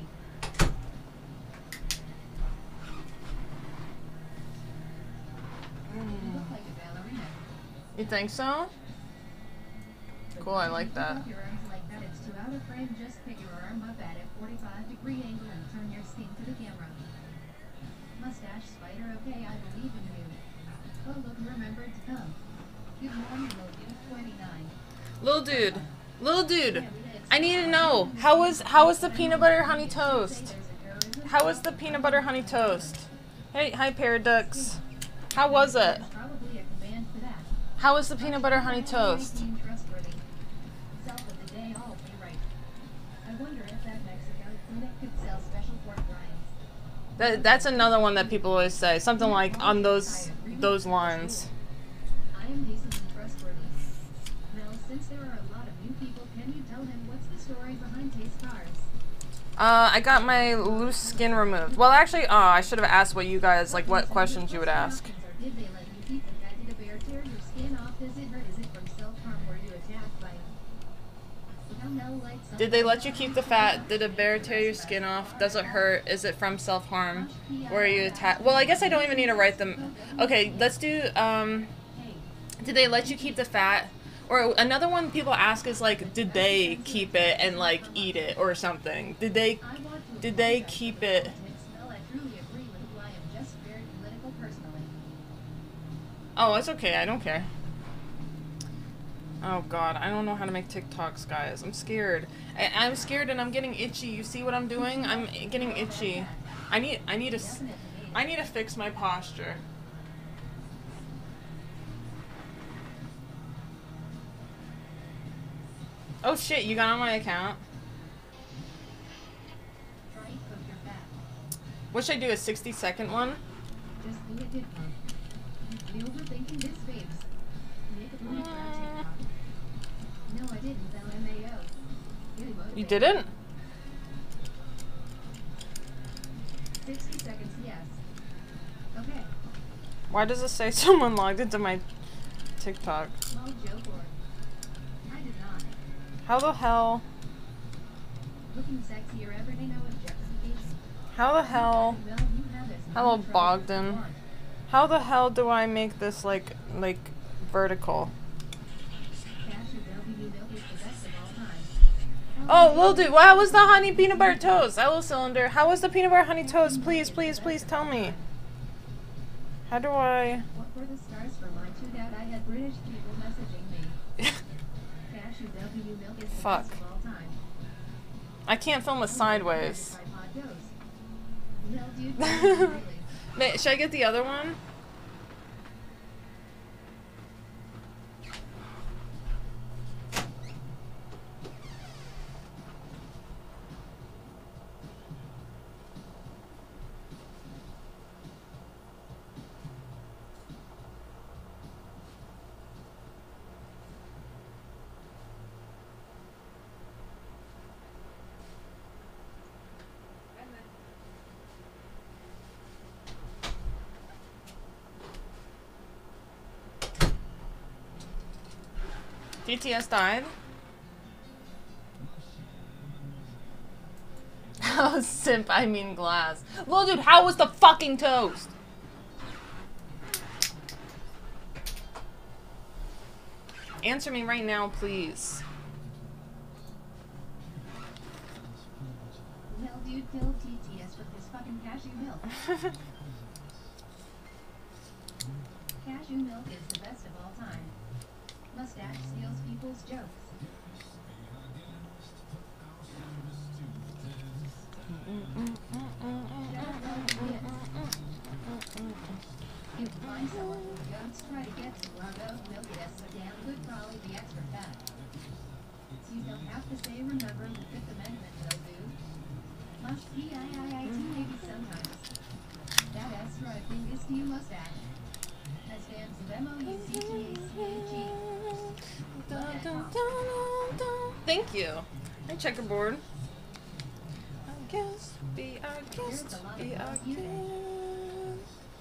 You look like a ballerina. You think so? Cool, I like that. Your arms like that, it's too out of frame. Just pick your arm up at a forty-five degree angle and turn your skin to the camera. Mustache spider, okay, I believe in you. Oh look, remembered to come. Good morning, little dude, twenty-nine. Little dude, little dude, I need to know how was how was the peanut butter honey toast? How was the peanut butter honey toast? Hey, hi Paradox. How was it? Probably a command for that. How was the peanut butter honey toast? Being trustworthy. Self of the day, all be right. I wonder if that Mexico clinic could sell special pork rinds. That that's another one that people always say. Something like on those those lines. I am decent and trustworthy. Now, since there are a lot of new people, can you tell him what's the story behind Taste Cars? Uh, I got my loose skin removed. Well, actually, uh, I should have asked what you guys like, what questions you would ask. Or did they let you keep the fat? Did a bear tear your skin off? Does it hurt? Is it from self-harm? Were you attacked by... How Mel likes Did they let you keep the fat? Did a bear tear your skin off? Does it hurt? Is it from self-harm? Were you attacked? Well, I guess I don't even need to write them. Okay, let's do, um, Hey, did they let you keep the fat? Or another one people ask is like, did they keep it and like eat it or something? Did they, I want to did they apologize keep for it? politics. Mel, I truly agree with you. I am just very political personally. Oh, it's okay. I don't care. Oh god, I don't know how to make TikToks, guys. I'm scared. I, I'm scared and I'm getting itchy. You see what I'm doing? I'm getting itchy. I need, I need to, s- Definitely made it. I need to fix my posture. Oh shit, you got on my account. Try to cook your fat. What should I do, a sixty second one? Just do it, did one. You overthinking this, babes. Make a point for our TikTok. No, I didn't. L M A O. Really You motivated. didn't? Sixty seconds, yes. Okay. Why does it say someone logged into my TikTok? Small joke or I did not. How the hell? Looking sexier every day, no objectification. How the hell? Well, you have as Hello, many troubles as you Bogdan. want. How the hell do I make this like, like, vertical? Cashew L B U milk is the best of all time. Oh, little dude, how was the honey peanut butter toast? Hello, Cylinder. How was the peanut butter honey toast? Please, please, please tell me. How do I... What were the stars for mine too that I had British people messaging me? Cashew W milk is the Fuck. best of all time. I can't film it sideways. Tripod goes. No, dude, really. Wait, should I get the other one? D T S died? Oh, simp, I mean glass. Well, dude, how was the fucking toast? Answer me right now, please. Well, dude, kill T T S with this fucking cashew milk. Cashew milk is the best of all time. Mustache steals people's jokes. If you find someone who goats try to get to our goat milk, yes, so damn good, probably be extra fat. You don't have to say remember the Fifth Amendment, though, dude. Must be I I I T maybe sometimes. That extra I think is to you mustache. That stands for M O U C T A C H E. Thank you. Hi, checkerboard. I guess, be our guest, be our guest.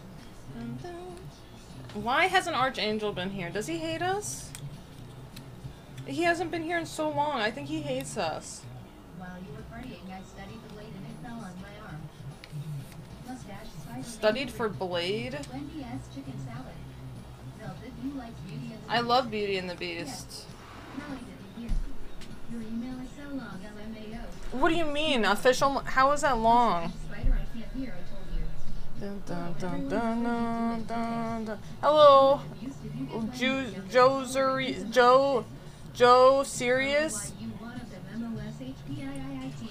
Why hasn't Archangel been here? Does he hate us? He hasn't been here in so long. I think he hates us. While you were praying, I studied the blade and it fell on my arm. Mustache spider. Studied for Blade? Wendy S. chicken salad. No, did you like Beauty and the I Beast? love Beauty and the Beast. Nelly didn't hear. Your email is so long, L M A O. What do you mean? Official? How is that long? Spider, I can't hear, I told you. Dun, dun, dun, dun, dun, dun, dun. Hello, Used to do this Joe, when you were Joe, Zuri, Joe, Joe, serious? Why you one of them M O S H P I I I T.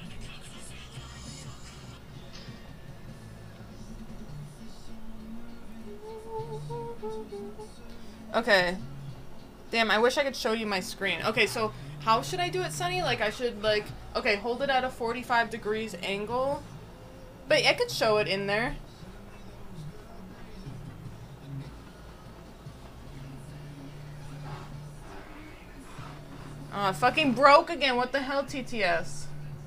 Okay. Damn, I wish I could show you my screen. Okay, so how should I do it, Sunny? Like, I should, like, okay, hold it at a forty-five degrees angle. But I could show it in there. Oh, it fucking broke again. What the hell, T T S?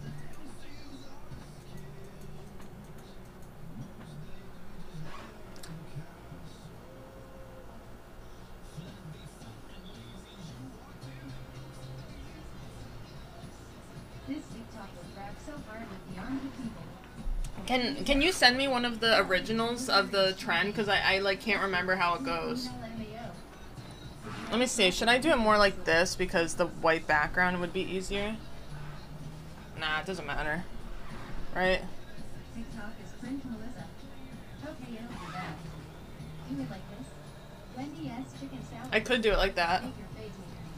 This TikTok was wrapped so hard with the arms of people. Can Can you send me one of the originals of the trend? Because I, I, like, can't remember how it goes. L M A O. Let me see. Should I do it more like this because the white background would be easier? Nah, it doesn't matter. Right? TikTok is cringe Melissa. Okay, it'll do that. Do it like this. Wendy S. chicken salad. I could do it like that. Make your face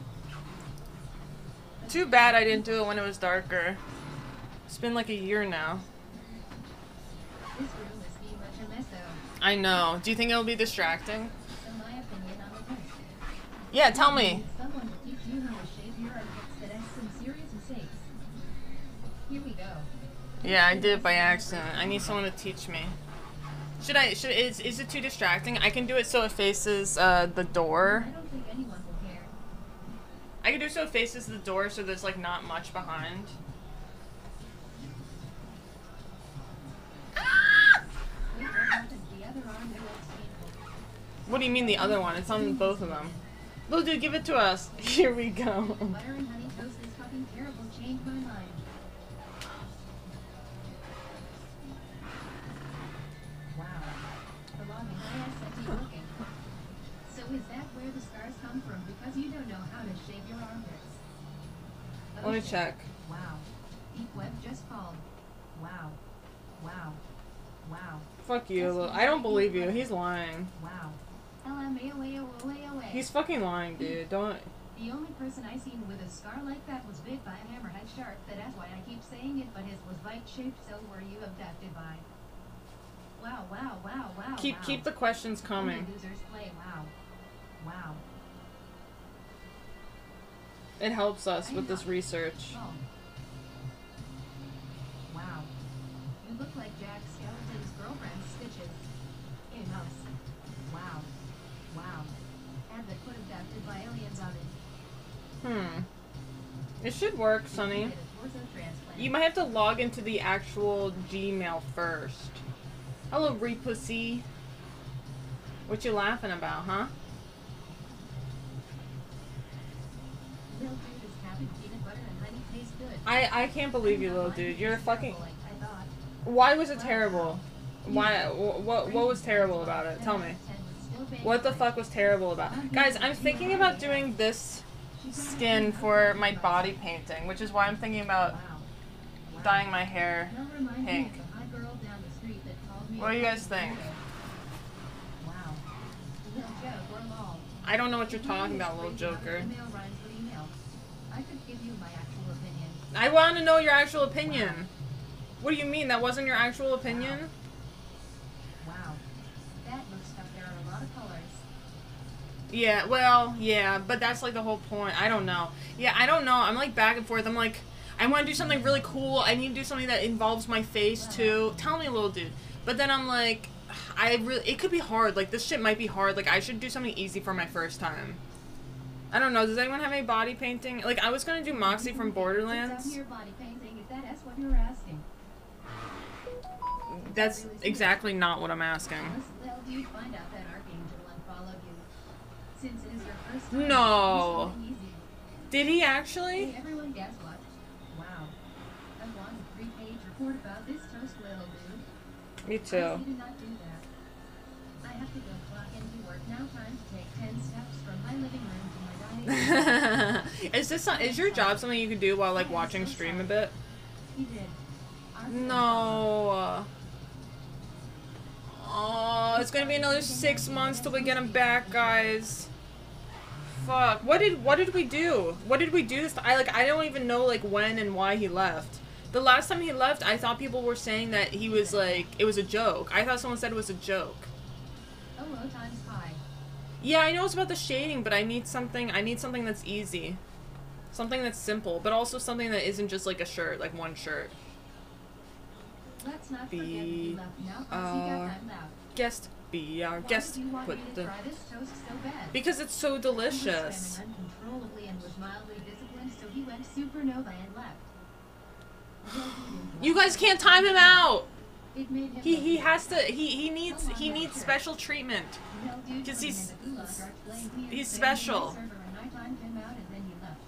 weird. Too bad I didn't do it when it was darker. It's been like a year now. This room is being much a mess though. I know. Do you think it'll be distracting? So my opinion on the list. Yeah, tell me. Someone to teach you how to shave your armpits that has some serious mistakes. Here we go. Yeah, I did it by accident. I need someone to teach me. Should I, should, is, is it too distracting? I can do it so it faces, uh, the I door. don't think anyone will care. I can do so it faces the door so there's, like, not much behind. Wait, what happened to the other arm that looks painful? What do you mean the other one? It's on both of them. Little dude, give it to us. Here we go. Butter and honey toast is fucking terrible. Changed my mind. Wow. Belonging I S M T looking. So is that where the scars come from? Because you don't know how to shave your armpits. Let me shit. check. Wow. Deep web just called. Wow. Wow. Wow. Fuck you. Lil- I don't believe you. He's lying. Wow. L M A O A O A O A. He's fucking lying, dude. Don't. The only person I seen with a scar like that was bit by a hammerhead shark. That's why I keep saying it, but his was bite-shaped, so were you abducted by? Wow, wow, wow, wow, Keep wow. keep the questions Only coming. losers play, wow. Wow. It helps us with this research. Oh. Wow. You look like Jack Skellington's girlfriend, Stitches. In us. Wow. Wow. And that put abducted by aliens on it. Hmm. It should work, You Sonny. did a torso transplant. You might have to log into the actual Gmail first. Hello, Repussy. What you laughing about, huh? Lil dude is having peanut butter and honey tastes good. I I can't believe you, little dude. You're a fucking. Like I thought. Why was it terrible? Why? wh- What? What was terrible about it? Tell me. What the fuck was terrible about it? Guys, I'm thinking about doing this skin for my body painting, which is why I'm thinking about Wow. Wow. dyeing my hair Don't remind me pink. of the hot girl down the street that called me What do you a guys think? weirdo. Wow. Lil joke or lol. I don't know what you're talking about, little joker. Email rhymes with email. I could give you my actual opinion. I want to know your actual opinion. What do you mean? That wasn't your actual opinion? Wow. That looks stuff. There are a lot of colors. Yeah, well, yeah, but that's like the whole point. I don't know. Yeah, I don't know. I'm like back and forth. I'm like, I want to do something really cool. I need to do something that involves my face too. Tell me, little dude. But then I'm like, I really, it could be hard. Like, this shit might be hard. Like, I should do something easy for my first time. I don't know. Does anyone have any body painting? Like, I was gonna do Moxie from Tell me Borderlands. your body painting. Is that that's what you're asking? That's exactly not what I'm asking. Unless Lil dude find out that Archangel unfollowed you. Since it is your first time. No. do something easy. Did he actually? Hey everyone, guess what? Wow. I want a three-page report about this toast, Lil dude. Me I too. did not do that. I have to go clock into work now. Time to take ten steps from my living room to my dining room. Is this not, is your job something you could do while like watching stream a bit? He did. Our friend No. Oh, it's gonna be another six months till we get him back, guys. Fuck. What did what did we do? What did we do this? I like I don't even know like when and why he left. The last time he left, I thought people were saying that he was like it was a joke. I thought someone said it was a joke. Oh, low times high. Yeah, I know it's about the shading, but I need something. I need something that's easy, something that's simple, but also something that isn't just like a shirt, like one shirt. Let's not Be, forget that you left now. uh, Uh, you got that loud. Guest be our Why guest. did you want Put me to the try this toast so bad? because it's so He was delicious. spamming uncontrollably and was mildly disciplined, so he went supernova and left. Lil dude interrupted. You guys can't time him out. It made him He look he weird. has to. He he needs he needs special treatment. Lil dude 'cause put him he's- in the gulag, started playing Peter he's Pan on my special. server, and I timed him out, and then he left.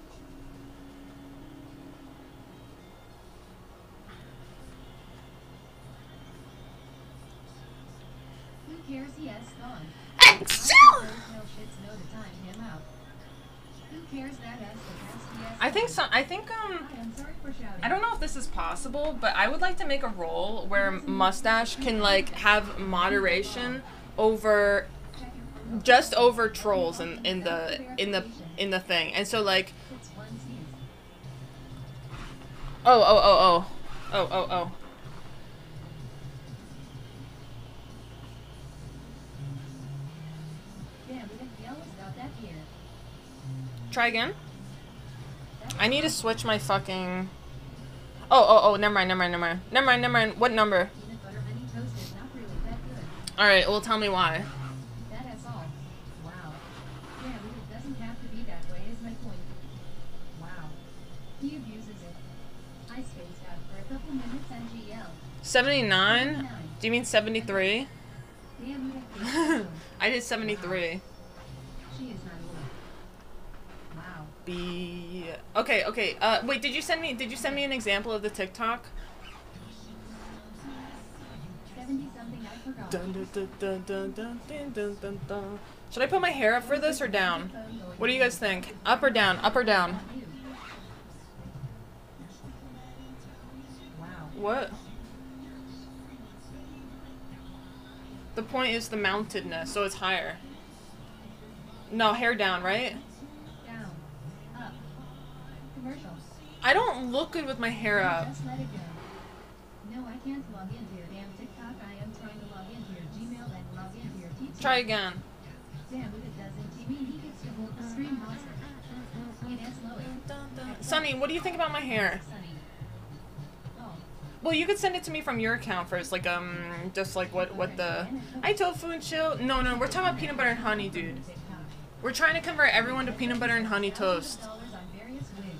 Who cares? He has gone. I suppose no shits know to time him out. Who cares that as the past he has I think gone. so. I think um. Hi, I'm sorry for shouting. I don't know if this is possible, but I would like to make a role where Mustache can like have moderation over Check your phone. just over trolls in, in the in the in the thing. And so like It's one sneeze. oh oh oh oh oh oh oh. Damn, we didn't yell about that here. Try again. That I need to switch my fucking. Oh oh oh. Never mind. Never mind. Never mind. Never mind. Never mind. What number? peanut butter honey toast is not really that good. All right. Well, tell me why. That is all. Wow. Yeah, but it doesn't have to be that way, is my point. Wow. He abuses it. I spaced out for a couple minutes and G L. seventy-nine? Do you mean seventy-three? Damn, you have I did seventy-three. She is not old. Wow. B. Okay, okay. Uh, wait. Did you send me? Did you send me an example of the TikTok? seventy something, I forgot. Dun, dun, dun, dun, dun, dun, dun, dun, dun, dun. Should I put my hair up for this or down? What do you guys think? Up or down? Up or down? what? The point is the mountedness, so it's higher. No, hair down, right? Down. Up. Commercial. I don't look good with my hair up. Just let it go. No, I can't log into your damn TikTok. I am trying to log into your Gmail and log into your T T. Try again. Damn, if it doesn't, you mean he gets to hold the stream hostage. It is loading. Sunny, what do you think about my hair? Sunny. Oh. Well, you could send it to me from your account first, like, um, just like what, what the... Hi, Tofu and Chill. No, no, we're talking about peanut butter and honey, dude. TikTok. We're trying to convert everyone to peanut butter and honey toast. Dollars on various wigs.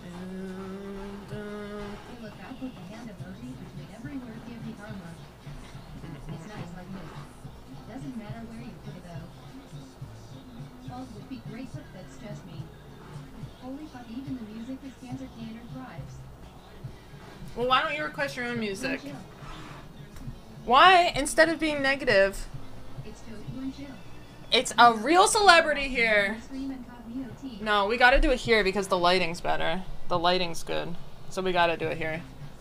Hey, look, I put the hand emoji between every word. Give me karma. It's nice like this. Doesn't matter where you put it though. Balls would be great, but that's just me. Holy fuck, even the music is cancer canner thrives. Well, why don't you request your own music? Chill. Why, instead of being negative? It's Tofu and Chill. It's a real celebrity here. Stream incognito T. No, we gotta do it here because the lighting's better. The lighting's good. So we gotta do it here.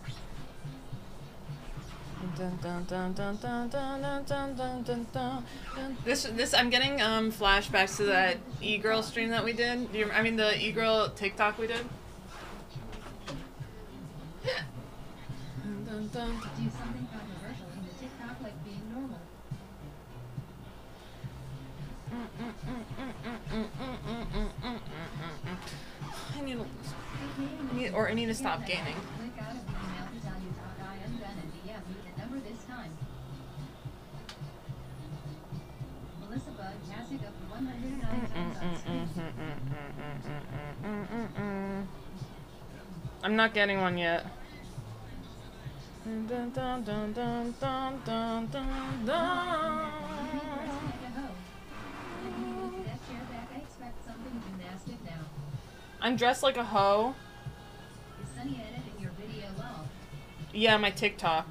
Dun, dun, dun, dun, dun, dun, dun, dun, dun, dun, dun. This, this, I'm getting um flashbacks to that e-girl stream that we did. Do you, I mean the e-girl TikTok we did. Dun, dun, dun. Do something controversial in the TikTok like being normal. I need, to, I need, or I need to stop gaming. Click out of the email to tell you talk. I am done and D M me the number this time. Melissa Bud Jessica for one hundred nine times on screen. I'm not getting one yet. Dun, dun, dun, dun, dun, dun, dun, dun, dun. I'm dressed like a hoe. Is Sunny editing your video well? Yeah, my TikTok.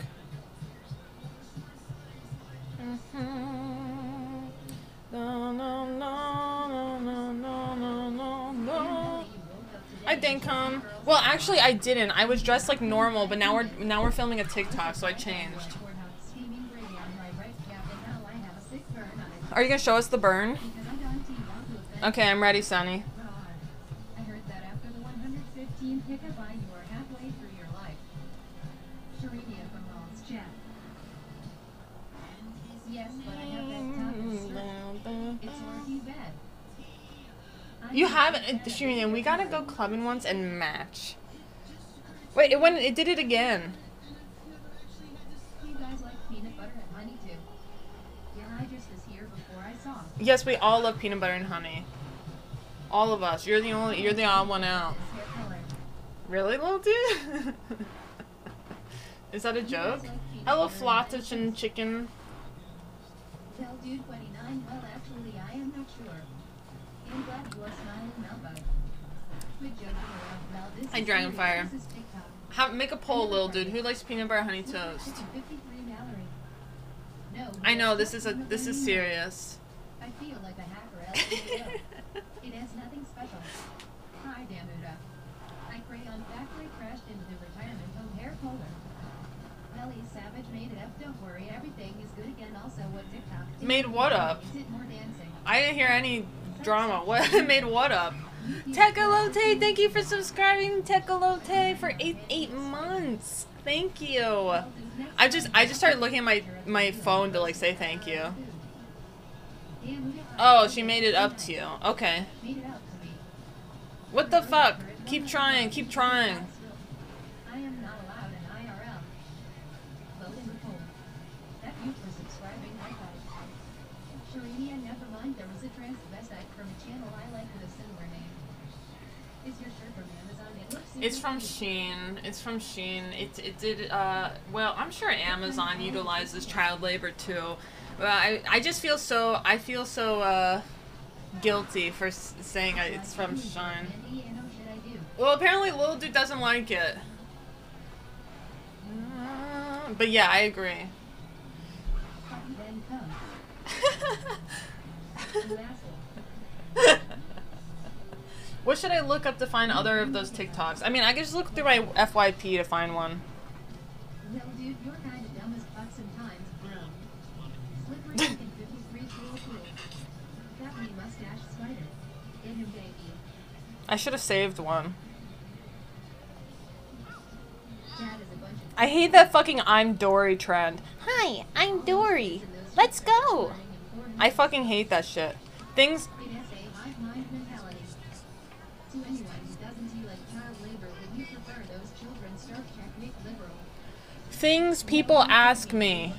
No, no, no, no, no, no, no, no, no. I didn't come. Well, actually, I didn't. I was dressed like normal, but now we're now we're filming a TikTok, so I changed. Are you gonna show us the burn? Okay, I'm ready, Sunny. I heard that after the one hundred fifteen pickup line, you are halfway through your life. Sharinia from Mom's chat. Yes, but I have that top and It's already bad. You haven't, Shireen, we gotta go clubbing once and match. Wait, it went, it did it again. You guys like peanut butter and honey too. Your hydrus was here before I saw. Yes, we all love peanut butter and honey. All of us. You're the only, you're the odd one out. This hair color. Really, little dude? Is that a joke? Hello, Flattish and Chicken. Tell dude twenty-nine. Well, actually, I am not sure. I'm glad you are smiling, Melba. Quit joking around, Mel. This Hi, is Dragonfire. serious. This is TikTok. Have, make a poll, little dude. Who likes peanut butter honey toast? fifty-three Mallory. No. I know this is a this is serious. I feel like a hacker. L C D O. It has nothing special. Hi, Damuda. I crayon factory crashed into the retirement home hair puller. Melly Savage made it up. Don't worry, everything is good again. Also, what TikTok Made what up? Is it more dancing? I didn't hear any drama. What made what up? Tekalote, thank you for subscribing, Tekalote, for eight eight months. Thank you. I just I just started looking at my my phone to like say thank you. Oh, she made it up to you. Okay. Made it up to me. What the fuck? Keep trying. Keep trying. I am not allowed in I R L. Vote in the poll. That you for subscribing. High five. Sharinia, never mind. There was a transvestite from a channel I like with a similar name. Is your shirt from Amazon? It looks It's from Shein. It's from Shein. It it did. Uh, well, I'm sure Amazon utilizes child labor too. But I I just feel so I feel so uh, guilty for s saying I, it's from Shein. Well, apparently Lil Dude doesn't like it. Uh, but yeah, I agree. Then come. You asshole. What should I look up to find other of those TikToks? I mean, I could just look through my F Y P to find one. No, dude, I should have saved one. Dad is a bunch of I hate that fucking I'm Dory trend. Hi, I'm Dory. Let's go. I fucking hate that shit. Things. It has a hive mind mentality. To anyone who doesn't see like child labor, would you prefer those children start checkmate liberal? Things people ask me.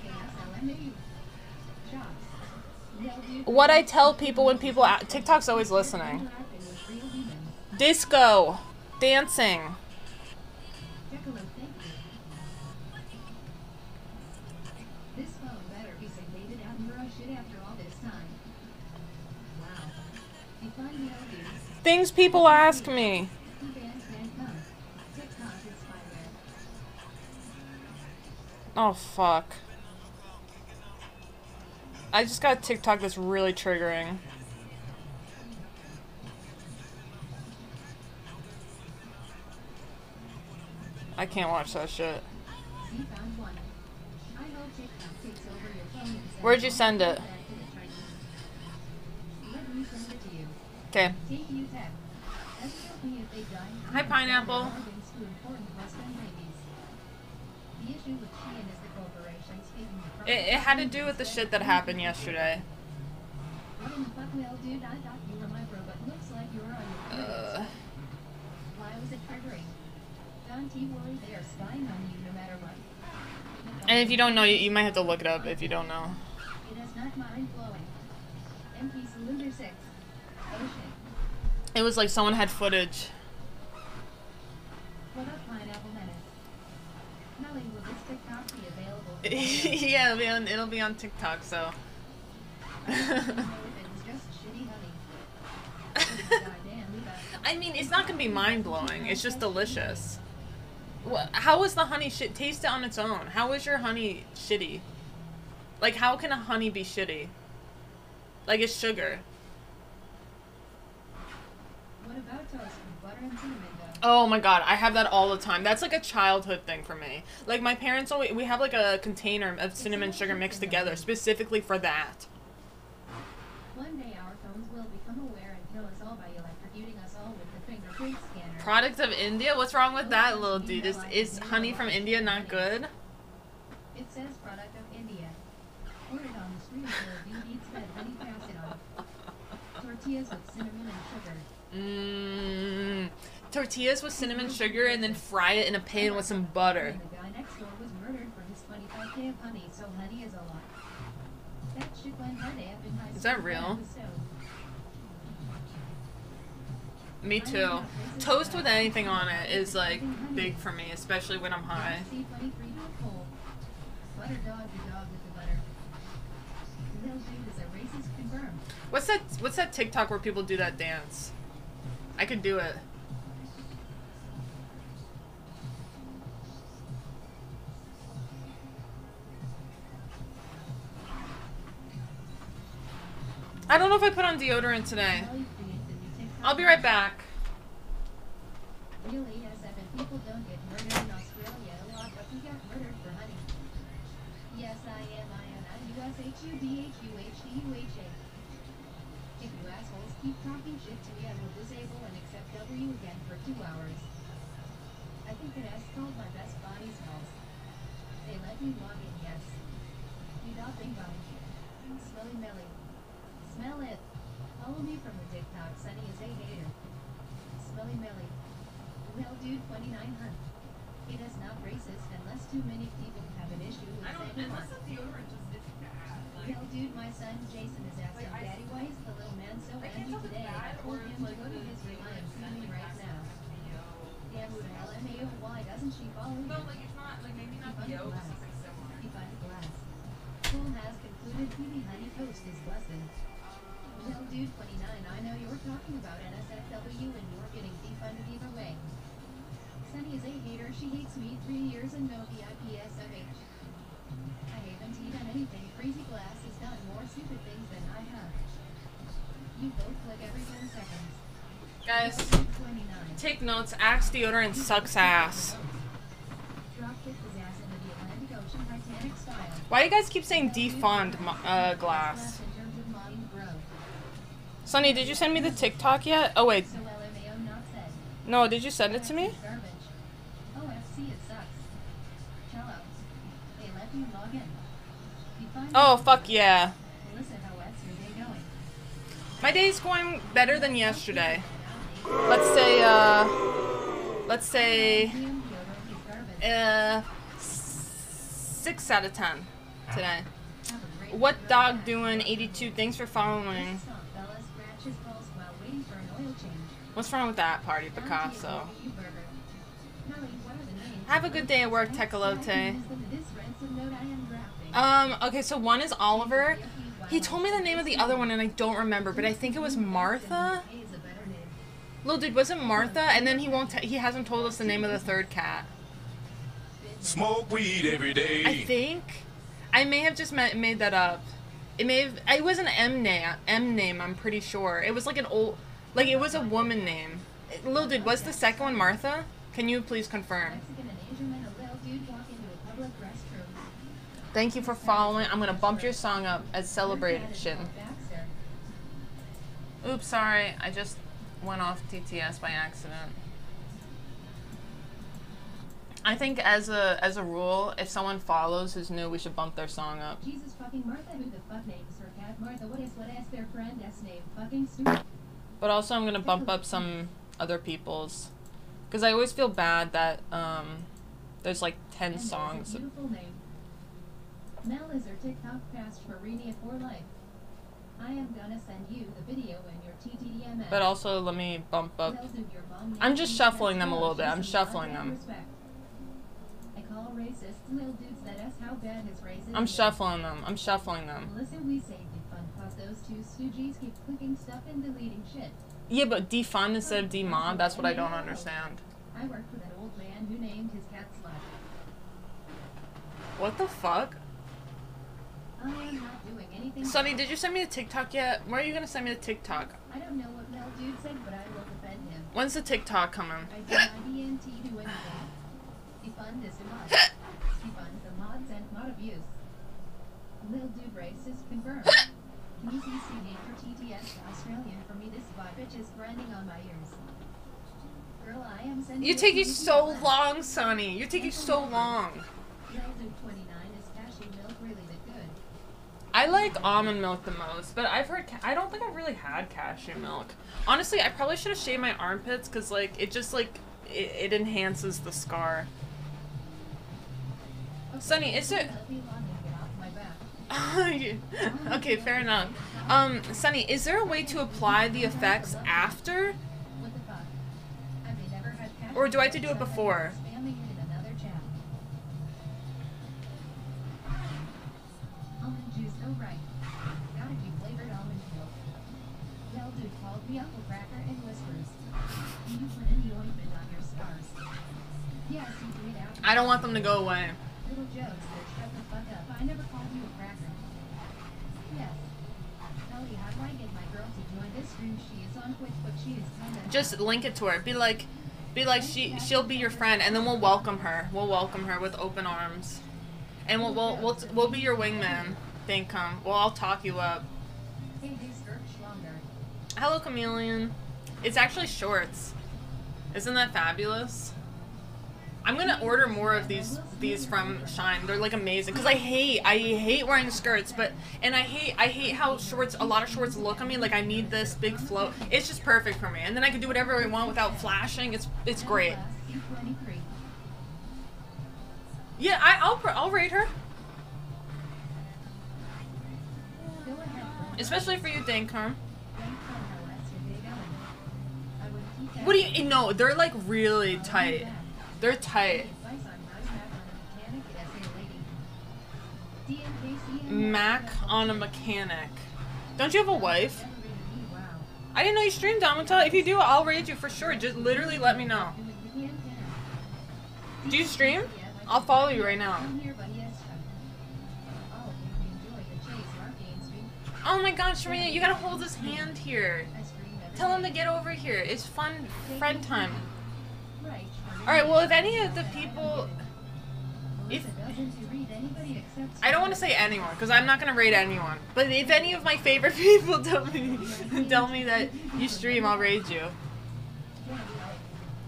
What I tell people when people. A- TikTok's always listening. Disco. Dancing. This phone better be some dated Attenborough shit after all this time. Wow. Define the L D. Things people ask me. Two bands can come. TikTok is spyware. Oh, fuck. I just got a TikTok that's really triggering. I can't watch that shit. See, found one. I hope TikTok takes over your phone and sends Where'd you all send the it? back to the Chinese. Let me send it to you. Okay. T U Tech. As a company, if they die, Hi, Pineapple. bargains to important Western ladies. The issue with Shein is the corporation speaking to It, it had to do with the shit that happened yesterday. What in the fuck, well, dude? I thought you were my bro, but looks like you were on your periods. Uh, Why was it triggering? Don't you worry, they are spying on you no matter what. and if you don't know, you, you might have to look it up if you don't know. It is not mind blowing. M P Cylinder six. Oh shit. It was like someone had footage. What up, Pineapple Menace? Melly, will this TikTok be available for you? Yeah, it'll be, on, it'll be on TikTok, so. I don't know if it was just shitty honey. Oh my god, damn, leave that. I mean, it's not gonna be mind blowing. It's just delicious. What? How is the honey shit? Taste it on its own. How is your honey shitty? Like, how can a honey be shitty? Like, it's sugar. What about toast with butter and cinnamon though? Oh my god, I have that all the time. That's like a childhood thing for me. Like, my parents always, we have like a container of cinnamon and sugar mixed together specifically for that. One day our phones will become aware and kill us all by electrocuting us all with the fingerprint scanner. Product of India? What's wrong with that, little dude? Is, is honey from India not good? It says product of India. Ordered on the street for a dude eats fed honey pass it on. Tortillas with cinnamon and sugar. Mmm. Tortillas with cinnamon sugar and then fry it in a pan with some butter. And the guy next door was murdered for his twenty-five K of honey, so honey is a lot. That shit went hard up in high school. Is that real? Me too. Toast with anything on it is like big for me, especially when I'm high. C twenty-three Cole. Butter dog, the dog with the butter. Lil dude is a racist confirmed. What's that? What's that TikTok where people do that dance? I could do it. I don't know if I put on deodorant today. Molly creates a new TikTok. I'll be right back. Really, as seven people don't get murdered in Australia a lot, but we got murdered for honey. Yes, I am, I am, I U S H U D H U H D U H A. If you assholes keep talking shit to me, I will disable and accept W again for two hours. I think it has told my best body smells. They let me log in, yes. You don't think about it. Smelly Melly. Smell it. Follow me from the TikTok. Sunny is a hater. Smelly Melly. Well, dude, twenty-nine hunt. It is not racist unless too many people have an issue with I don't, saying unless what. the deodorant just is bad. Like, Well, dude, my son Jason is asking, Like, I- Daddy, why is the little man so I can't angry tell if it's today? I bad told or him it's to like go to the- his room. I am filming right now. Yeah, who the hell am I? Why doesn't she follow No, you? like it's not, like maybe not Keep the on yolk, glass. just something similar. Keep on glass. Pool has concluded P B Honey Toast is blessed. Well, dude, twenty-nine, I know you're talking about N S F W and you're getting defunded either way. Sunny is a hater. She hates me. Three years and no V I P S of H. I haven't done anything. Crazy Glass has done more stupid things than I have. You both click every ten seconds. Guys, Well, dude, twenty-nine. take notes. Axe deodorant sucks ass. Drop kick his ass into the Atlantic Ocean Titanic style. Why do you guys keep saying defund mo- uh, glass? In terms of mind growth. Sonny, did you send me the TikTok yet? Oh wait. So L M A O not No, did you send it to me? Garbage. O F C, it sucks. Cello. They let you log in. You find Oh, fuck yeah. Melissa, how what's your day going? My day's going better than yesterday. Let's say, uh, let's say, Museum deodorant is garbage. uh, six out of ten today. Have a great What day. dog doing? eighty-two. Thanks for following. This song, Bella scratches balls while waiting for an oil change. What's wrong with that party, Down to Picasso? your burger. Nelly, what are the names? Have a good day at work, Next, I Tecolote. can use them to this ransom note I am drafting. Um, okay, so one is Oliver. He told me the name of the other one and I don't remember, but I think it was Martha. A is a better name. Little dude, was it Martha? And then he won't. T he hasn't told us the name of the third cat. Smoke weed every day. I think I may have just ma made that up. It may have. It was an M name. M name. I'm pretty sure. It was like an old, like it was a woman name. Little dude, was the second one Martha? Can you please confirm? Mexican and Asian men, a little dude walk into a public restroom. Thank you for following. I'm gonna bump your song up as Third celebration. cat is called Baxter. Oops, sorry. I just went off T T S by accident. I think as a as a rule, if someone follows who's new, we should bump their song up. Jesus fucking Martha, who the fuck names her cat Martha? What is what is their friend S name? Fucking stupid. But also, I'm gonna bump up some other people's, because I always feel bad that um, there's like ten And songs. there's a beautiful name. Mel is her TikTok past for Renia for life. I am gonna send you the video in your T T D M S. But also, let me bump up. They'll do your mom I'm just names shuffling and them a little bit. I'm she's shuffling beyond them. respect. I call racists little dudes that ask how bad his race is. I'm shuffling them. I'm shuffling them. Melissa, we say defund cause those two stooges keep clicking stuff and deleting shit. Yeah, but defund instead of demod. That's what I don't understand. I worked with an old man who named his cat Slut. What the fuck? I am not doing anything. Sonny, did you send me a TikTok yet? Where are you gonna send me the TikTok? I don't know what Mel dude said, but I will defend him. When's the TikTok coming? I do not D N T do anything. Defund is a mod. Defund the mods and mod abuse. Lil dude racist confirmed. Can you C C me for T T S Australian for me? This vibe bitch is grinding on my ears. Girl, I am sending You're you taking T T S. so long, Sonny. You're taking so long. Lil dude twenty-nine is cashew milk really the good. I like almond milk the most, but I've heard. Ca I don't think I've really had cashew milk. Honestly, I probably should have shaved my armpits because, like, it just like it, it enhances the scar. Okay, Sonny, is it? let me log in, get off my back. Okay, fair enough. Um, Sonny, is there a way to apply the effects after? What the fuck? Have they never had cashew Or do I have to milk do it except before? I'm spamming it in another chat. Almond juice, no right. Gotta be flavored almond milk. Del dude called me Uncle Cracker and whispers. Do you put any ointment on your scars? Yes, he did out. I don't want them to go away. Little jokes, but shut the fuck up. I never called you a cracker. Yes. Ellie, how do I get my girl to join this stream? She is on Twitch, but she is kinda... Just link it to her. Be like, be like she she'll be your friend, and then we'll welcome her. We'll welcome her with open arms, and we'll we'll we'll, we'll be your wingman. Think come. Well, I'll talk you up. Hey, du Sturk Schlonger. Hello, Chameleon. It's actually shorts. Isn't that fabulous? I'm gonna order more of these these from Shine. They're like amazing. Cause I hate I hate wearing skirts, but and I hate I hate how shorts a lot of shorts look on me. Like I need this big flow. It's just perfect for me. And then I can do whatever I want without flashing. It's it's great. C twenty-three. Yeah, I, I'll pr- I'll rate her, Go ahead, Brent. especially for you, Dankar. Brent, how else your day going? I would keep What do you? No, they're like really tight. They're tight. Advice on Mac Mac on on a mechanic, essay lady. D N K C a mechanic. Don't you have a wife? Never rated me, wow. I didn't know you streamed, Domata. If you do, I'll raid you for sure. Just literally let me know. Doing the can can. Do you stream? Yeah, my I'll follow you right now. I'm here, buddy. Yes, sir. Oh, if you enjoy the chase, Arcane stream. Oh my gosh, Sharina, you gotta hold his hand here. I stream every Tell him to day. get over here. It's fun friend time. Right. Alright, well, if any of the people... If, Melissa doesn't read anybody except I don't want to say anyone, because I'm not gonna rate anyone. But if any of my favorite people tell me tell me that you stream, I'll raid you.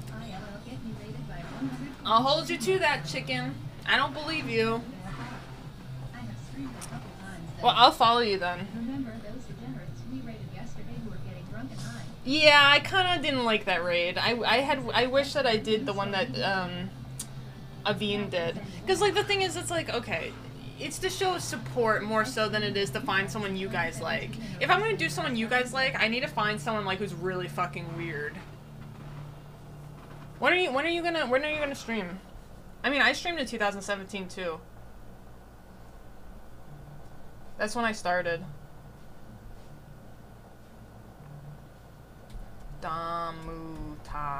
I'll hold you to that, chicken. I don't believe you. I have streamed a couple times. though. Well, I'll follow you then. Remember those degenerates we raided yesterday who were getting drunk and high? Yeah, I kind of didn't like that raid. I, I had I wish that I did the one that um, Aveen did. Because like the thing is, it's like okay, it's to show support more so than it is to find someone you guys like. If I'm gonna do someone you guys like, I need to find someone like who's really fucking weird. When are you when are you gonna when are you gonna stream? I mean, I streamed in two thousand seventeen too. That's when I started. Damuta.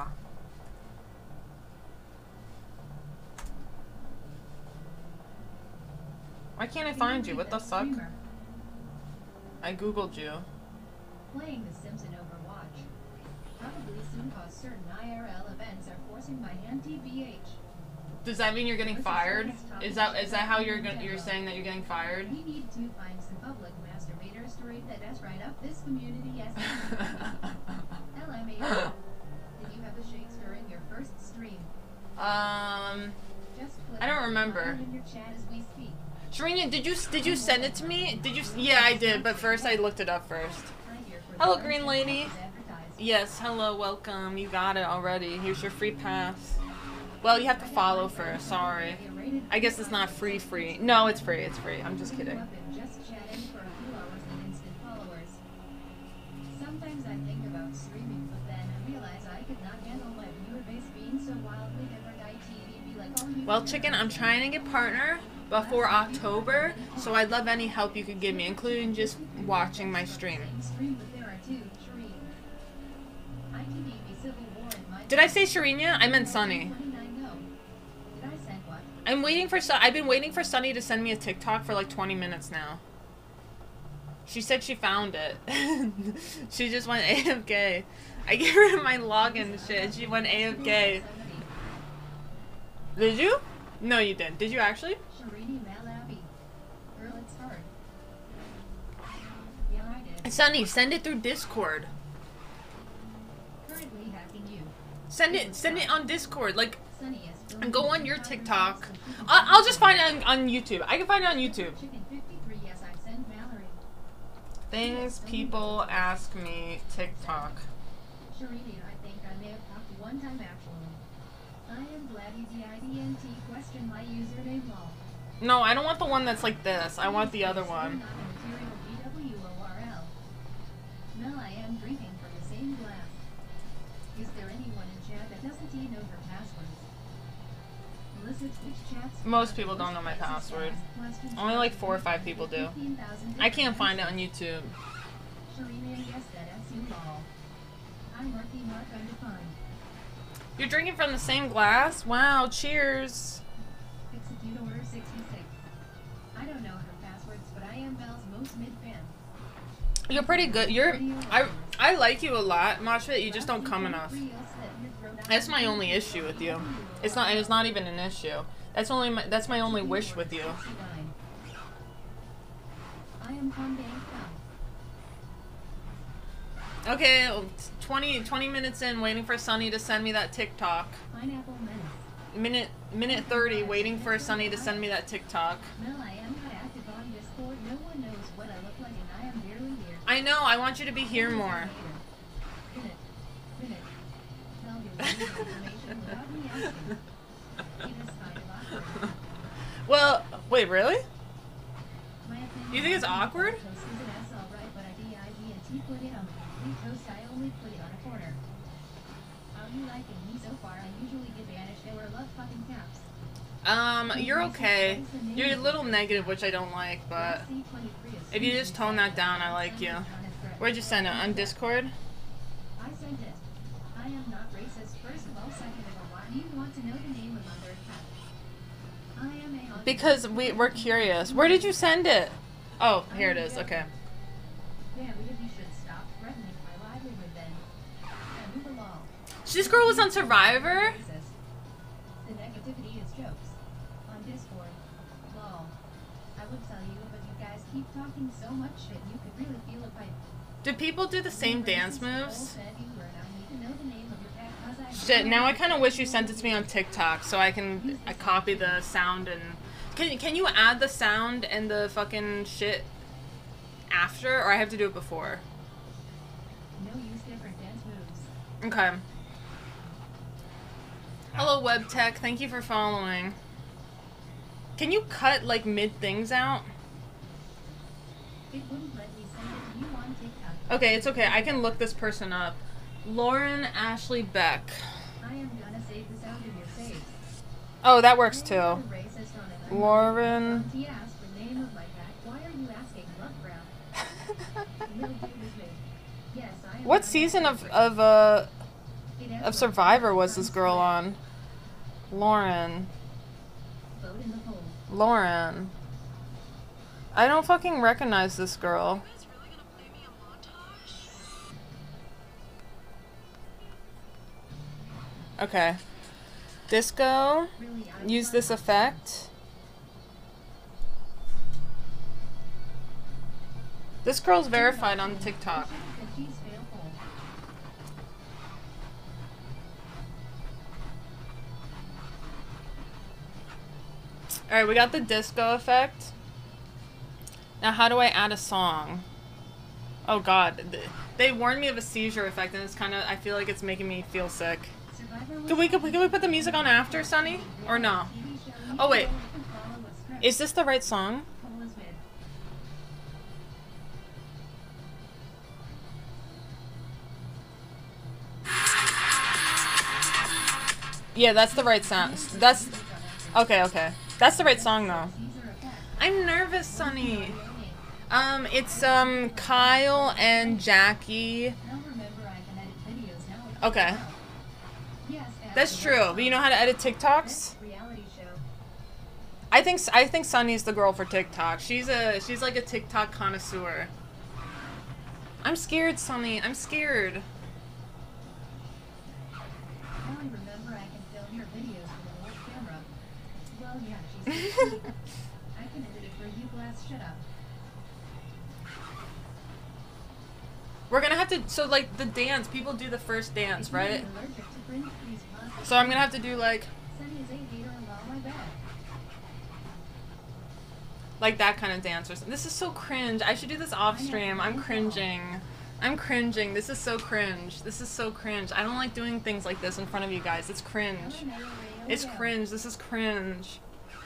Why can't I find you? What the fuck? I googled you. Playing The Sims in Overwatch. Probably soon cause certain I R L events are forcing my hand T B H. Does that mean you're getting fired? Is that is that how you're gonna, you're saying that you're getting fired? We need to find some public masturbators to rate that S right up this community. Yes. L M A O. Did you have the shakes during your first stream? Um, Just click I don't on remember. in your chat as we speak. Sharina, did you did you send it to me? Did you? Yeah, I did, but first I looked it up first. Hi here for Hello, the green first lady. as advertised. Yes, hello, welcome. You got it already. Here's your free pass. Well, you have to follow first. Sorry. I guess it's not free free. No, it's free. It's free. I'm just kidding. Just chatting for a few hours and instant followers. Sometimes I think about streaming, but then I realize I could not handle my viewer base being so wildly different. I T V be like, oh, you Well, chicken, I'm trying to get partner before October, so I'd love any help you could give me, including just watching my stream. stream, but there are two. Shireen. I T V be Civil War in my Did I say Sharinia? I meant Sunny. twenty-nine, no. Did I send what? I'm waiting for. Su- I've been waiting for Sunny to send me a TikTok for like twenty minutes now. She said she found it. She just went A F K. I gave her my login and shit, and she went A F K. Did you? No, you didn't. Did you actually? Sharini Malabi. Girl, it's hard. Yeah, I did. Sunny, send it through Discord. Currently hacking you. Send it. Send it on Discord. Like, Sunny is and go on your TikTok. I'll, I'll just find it on, on YouTube. I can find it on YouTube. Chicken fifty-three, yes, I sent Mallory. Things people ask me TikTok. Sharini, I think I may have talked one time actually. I am glad you D I D N T question my username law. No, I don't want the one that's like this. I want the other one. Not a material B W O R L. Mel, I am drinking from the same glass. Is there anyone in chat that doesn't even know her passwords? Melissa, Twitch chats. Most people don't know my password. Only like four or five people do. I can't find it on YouTube. Sharini, yes, that S U law. I'm Murphy Mark undefined. You're drinking from the same glass? Wow, cheers. Execute order sixty-six. I don't know her passwords, but I am Belle's most mid fan. You're pretty good. You're I I like you a lot, Moshpit. You just don't come enough. That's my only issue with you. It's not it's not even an issue. That's only my, that's my only wish with you. I am Condé Thumb. Okay, twenty, twenty minutes in, waiting for Sunny to send me that TikTok. Pineapple Menace. Minute minute thirty, waiting for Sunny to send me that TikTok. Mel, I am not active on Discord. No one knows what I look like, and I am barely here. I know, I want you to be here more. Minute. Minute. Tell your information without me asking. It is kind of awkward. Well, wait, really? My opinion You think it's on awkward? toast is an S alright, but I D I D and T put it on the complete toast. I only put it on a corner. How you liking me so far? I usually get banished or love fucking caps. Um, you're okay. You're a little negative, which I don't like, but if you just tone that down, I like you. Where'd you send it? On Discord? I sent it. I am not racist. First of all, second of all, why do you want to know the name of other cat? I am a Because we, we're curious. Where did you send it? Oh, here it is. Okay. Yeah, we you should stop threatening my livelihood then. And move along. This girl was on Survivor? Racist. The negativity is jokes. On Discord. Lol. I would tell you, but you guys keep talking so much shit you could really feel a pipe. Do people do the same dance moves? Said you were, and I need to know the name of your cat Shit, now I kind of wish you sent it to me on TikTok so I can I copy the sound and... Can, can you add the sound and the fucking shit after, or I have to do it before? No, use different dance moves. Okay. Hello, WebTech. Thank you for following. Can you cut, like, mid-things out? It wouldn't let me send it to you on TikTok. Okay, it's okay. I can look this person up. Lauren Ashley Beck. I am gonna save the sound of your face. Oh, that works too. You're racist on it. I'm Lauren. He asked the name of my pack. Why are you asking Love Brown? He'll do this move. Yes, I am What gonna season of save of uh it. It of Survivor was this girl on? Lauren. Vote in the poll. Lauren. I don't fucking recognize this girl. Okay. Disco. Really, I'm Use this effect. This girl's verified on TikTok. that she's failful. Alright, we got the disco effect. Now, how do I add a song? Oh god. th- They warned me of a seizure effect, and it's kind of, I feel like it's making me feel sick. Survivor was Can we, can we, can we put the music on after, Sunny? Or no? T V show you Oh, wait. can follow a script. Is this the right song? Poll is mid. Yeah, that's the right sound. That's... Okay, okay. That's the right song, though. Caesar effect. I'm nervous, Sunny. Um, it's, um, Kyle and Jackie. Now remember I can edit videos now. Okay. Yes, add That's the true. next But you know how to edit TikToks? Best reality show. I think I think Sunny's the girl for TikTok. She's a she's like a TikTok connoisseur. I'm scared, Sunny. I'm scared. Now I remember I can film your videos with an old camera. Well, yeah, she's sixteen. I can edit it for you, Glass. Shut up. We're gonna have to so like the dance. People do the first dance, If you're right? allergic to print, please pause. So I'm gonna have to do like Sunny is a hater along my bed. like that kind of dance or something. This is so cringe. I should do this off stream. I'm cringing. I'm cringing. This is so cringe. This is so cringe. I don't like doing things like this in front of you guys. It's cringe. It's cringe. This is cringe.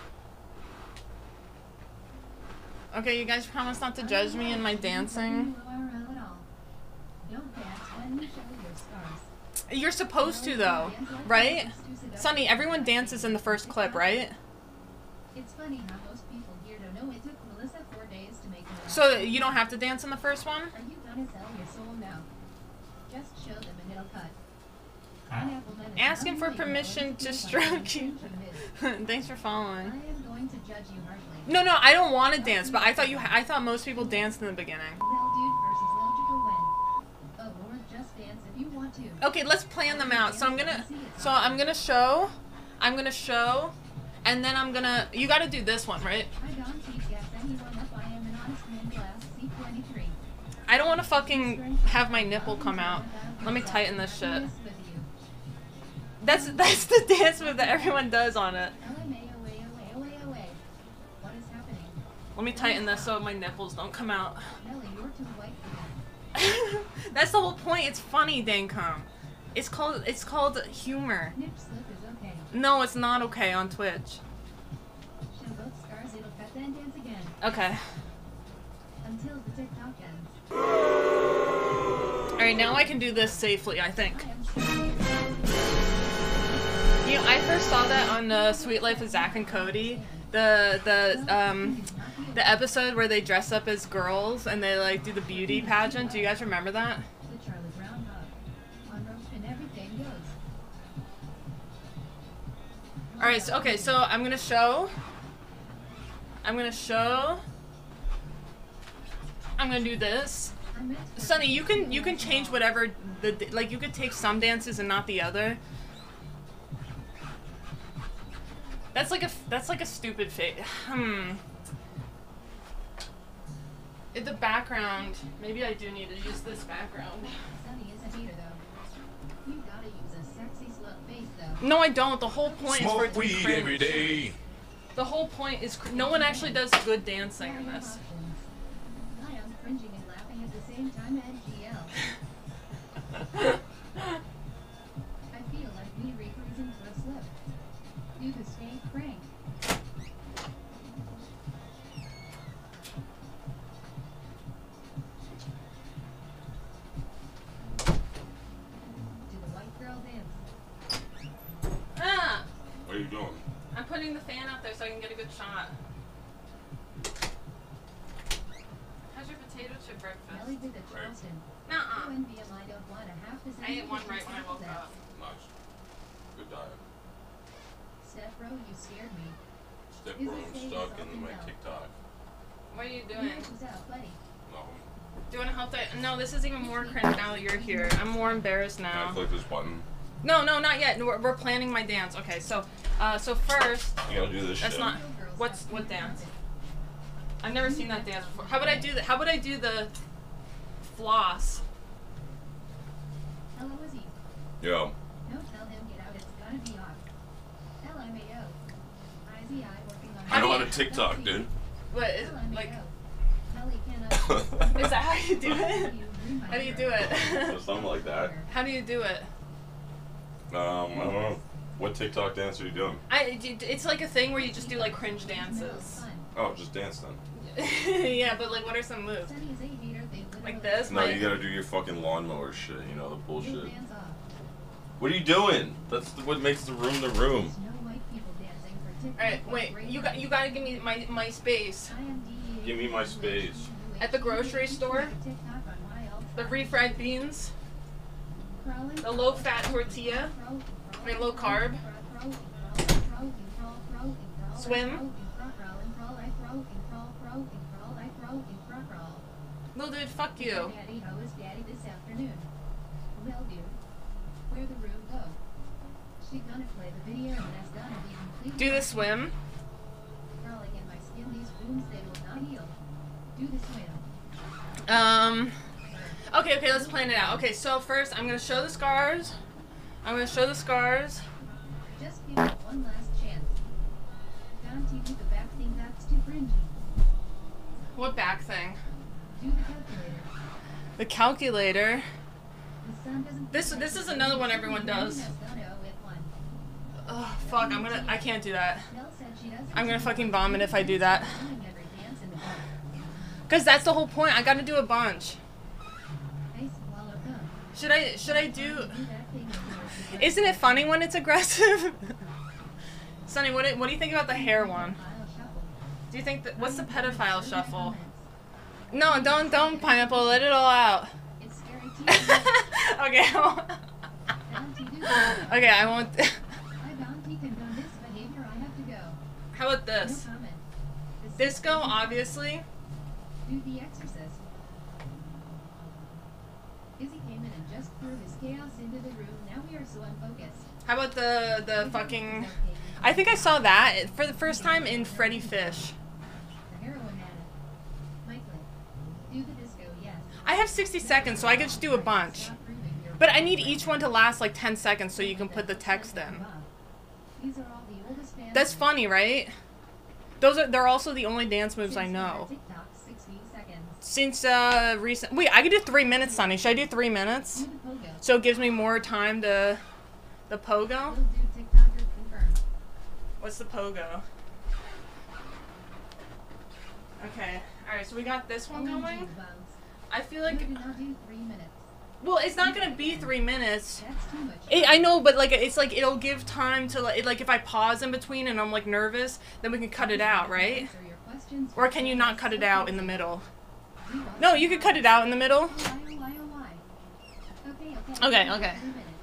Okay, you guys promise not to judge me in my dancing? Don't dance when you show your scars. You're supposed to though, right? Sunny, everyone dances in the first clip, right? It's funny how most people here don't know it took Melissa four days to make it. So you don't have to dance in the first one? Are you gonna sell your soul now? Just show them and it'll cut. Pineapple lettuce. Asking for Unbelievable. permission to It's stroke you. mid. Thanks for I following. am going to judge you harshly. No, no, I don't want to dance, but I thought you. I thought most people danced in the beginning. Well, dude versus logical win. Oh, or just dance if you want to. Okay, let's plan them out. So I'm gonna. So I'm gonna show. I'm gonna show, and then I'm gonna. You got to do this one, right? I don't cheat gas anyone up. I am an honest man. Glass C twenty-three. I don't want to fucking have my nipple come out. Let me tighten this shit. Yes, with you. That's that's the dance move that everyone does on it. L M A away, away, away, away. What is happening? Let me tighten this so my nipples don't come out. Nelly, you're too white for that. That's the whole point. It's funny, Dancom. It's called it's called humor. Nip slip is okay. No, it's not okay on Twitch. Show both scars, it'll cut then dance again. Okay. Until the TikTok ends. Alright, now I can do this safely, I think. I am sorry. You know, I first saw that on uh, Sweet Life of Zach and Cody. The the um the episode where they dress up as girls and they like do the beauty pageant. Do you guys remember that? The Charlie Brown hug. On roast and everything goes. Alright, so okay, so I'm gonna show. I'm gonna show. I'm gonna do this. I meant for Sunny, you can you can change whatever the like you could take some dances and not the other. That's like a that's like a stupid face. Hmm. In the background, maybe I do need to use this background. Sunny is a hater though. You gotta use a sexy slut face though. No, I don't. The whole point is for it Smoke to be weed cringe. every day. The whole point is cr- no one actually does good dancing in this. I am cringing and laughing at the same time at G L. I feel like me recruiting for a slip. Do the snake prank. Do the white girl dance. Ah! What are you doing? I'm putting the fan out there so I can get a good shot. How's your potato chip Nelly breakfast? did the Charleston. Nuh-uh. O N B M I don't want to have to I ate one right when I woke up. Nice. Good diet. Steph Bro, you scared me. Step Is bro, it I'm saying stuck in something my else? TikTok. What are you You doing? was out, buddy. No. Do you want to help that? No, this is even more cringe now that you're here. I'm more embarrassed Can I now. click this button? No, no, not yet. We're, we're planning my dance. Okay, so, uh, so first, You gotta do this That's shit. not- Little girls what's- have what cute dance? outfits. I've never seen that dance before. How would I do that? How would I do the floss? Hello, Izzy. Yo. No, tell him get out. It's gonna be hot. L M A O. I Z I working on. I know do how you- to TikTok, dude. What is L M A O. like? Nelly cannot. Is that how you do it? You ruined my How do you hair. do it? Something like that. How do you do it? Um, I don't know. What TikTok dance are you doing? I, it's like a thing where you just do like cringe dances. Oh, just dance then. Yeah, but like, what are some moves? Sunny is a hater. They literally Like this? No, My- you gotta do your fucking lawnmower shit, you know, the Your bullshit. fans off. What are you doing? That's the, what makes the room the room. There's no white people dancing for TikTok. All right, wait. Great You got you gotta give me my my space. I am D E A. Give me my space. At the grocery store? TikTok on Y L. The refried beans, the low fat tortilla, I mean, low carb. Swim. No, dude, fuck you. Daddy, how is Daddy this afternoon? Well, dear, where the room go? She gonna play the video and that's gonna be completed. Do the swim. Crawling in my skin, these wounds they will not heal. Do the swim. Um. Okay, okay, let's plan it out. Okay, so first I'm gonna show the scars. I'm gonna show the scars. Just give it one last chance. Don T V, the back thing that's too cringy. What back thing? Do the calculator. The calculator. The sun doesn't. This this is another one everyone does. That's gonna go with one. Oh fuck, I'm gonna I can't do that. Mel said she doesn't. I'm gonna fucking vomit if I do that. Doing every dance in the book. Cause that's the whole point. I gotta do a bunch. Face swallow gum. Should I should I do? Do that thing with yours. Isn't it funny when it's aggressive? Sonny, what do, what do you think about the hair one? Pedophile shuffle. Do you think that what's the pedophile Look at shuffle? comments. No, don't don't pineapple. Let it all out. It's scary too. Okay. I won't- Don T do that. okay, I won't. I Don T condone this behavior. I have to go. How about No this? comment. This is Disco, obviously. Do the exorcist. Izzy came in and just threw his chaos into the room. Now we are so unfocused. How about the the fucking? I think I saw that for the first time in Freddy Fish. The heroin addict. Michael. Do the disco, yes. I have sixty seconds, so I could just do a bunch. Stop proving your But I need each one to last like ten seconds so you can put the text in. These are all the oldest fans. That's funny, right? Those are they're also the only dance moves I know. TikTok, sixty seconds. Since uh recent wait, I could do three minutes, Sonny. Should I do three minutes? Do the pogo. So it gives me more time to the pogo? We'll do TikToker confirmed. What's the pogo? Okay. Alright, so we got this one O M G going. bugs. I feel You like do not do three minutes. well, it's not gonna be three minutes. That's too much. It, I know, but like it's like it'll give time to like, like if I pause in between and I'm like nervous, then we can cut it out, right? Answer your questions. Or can you not cut it out in the middle? We want No, you could cut it out in the middle. Why, oh, why, oh, why? Okay, okay. Okay, okay. Three minutes.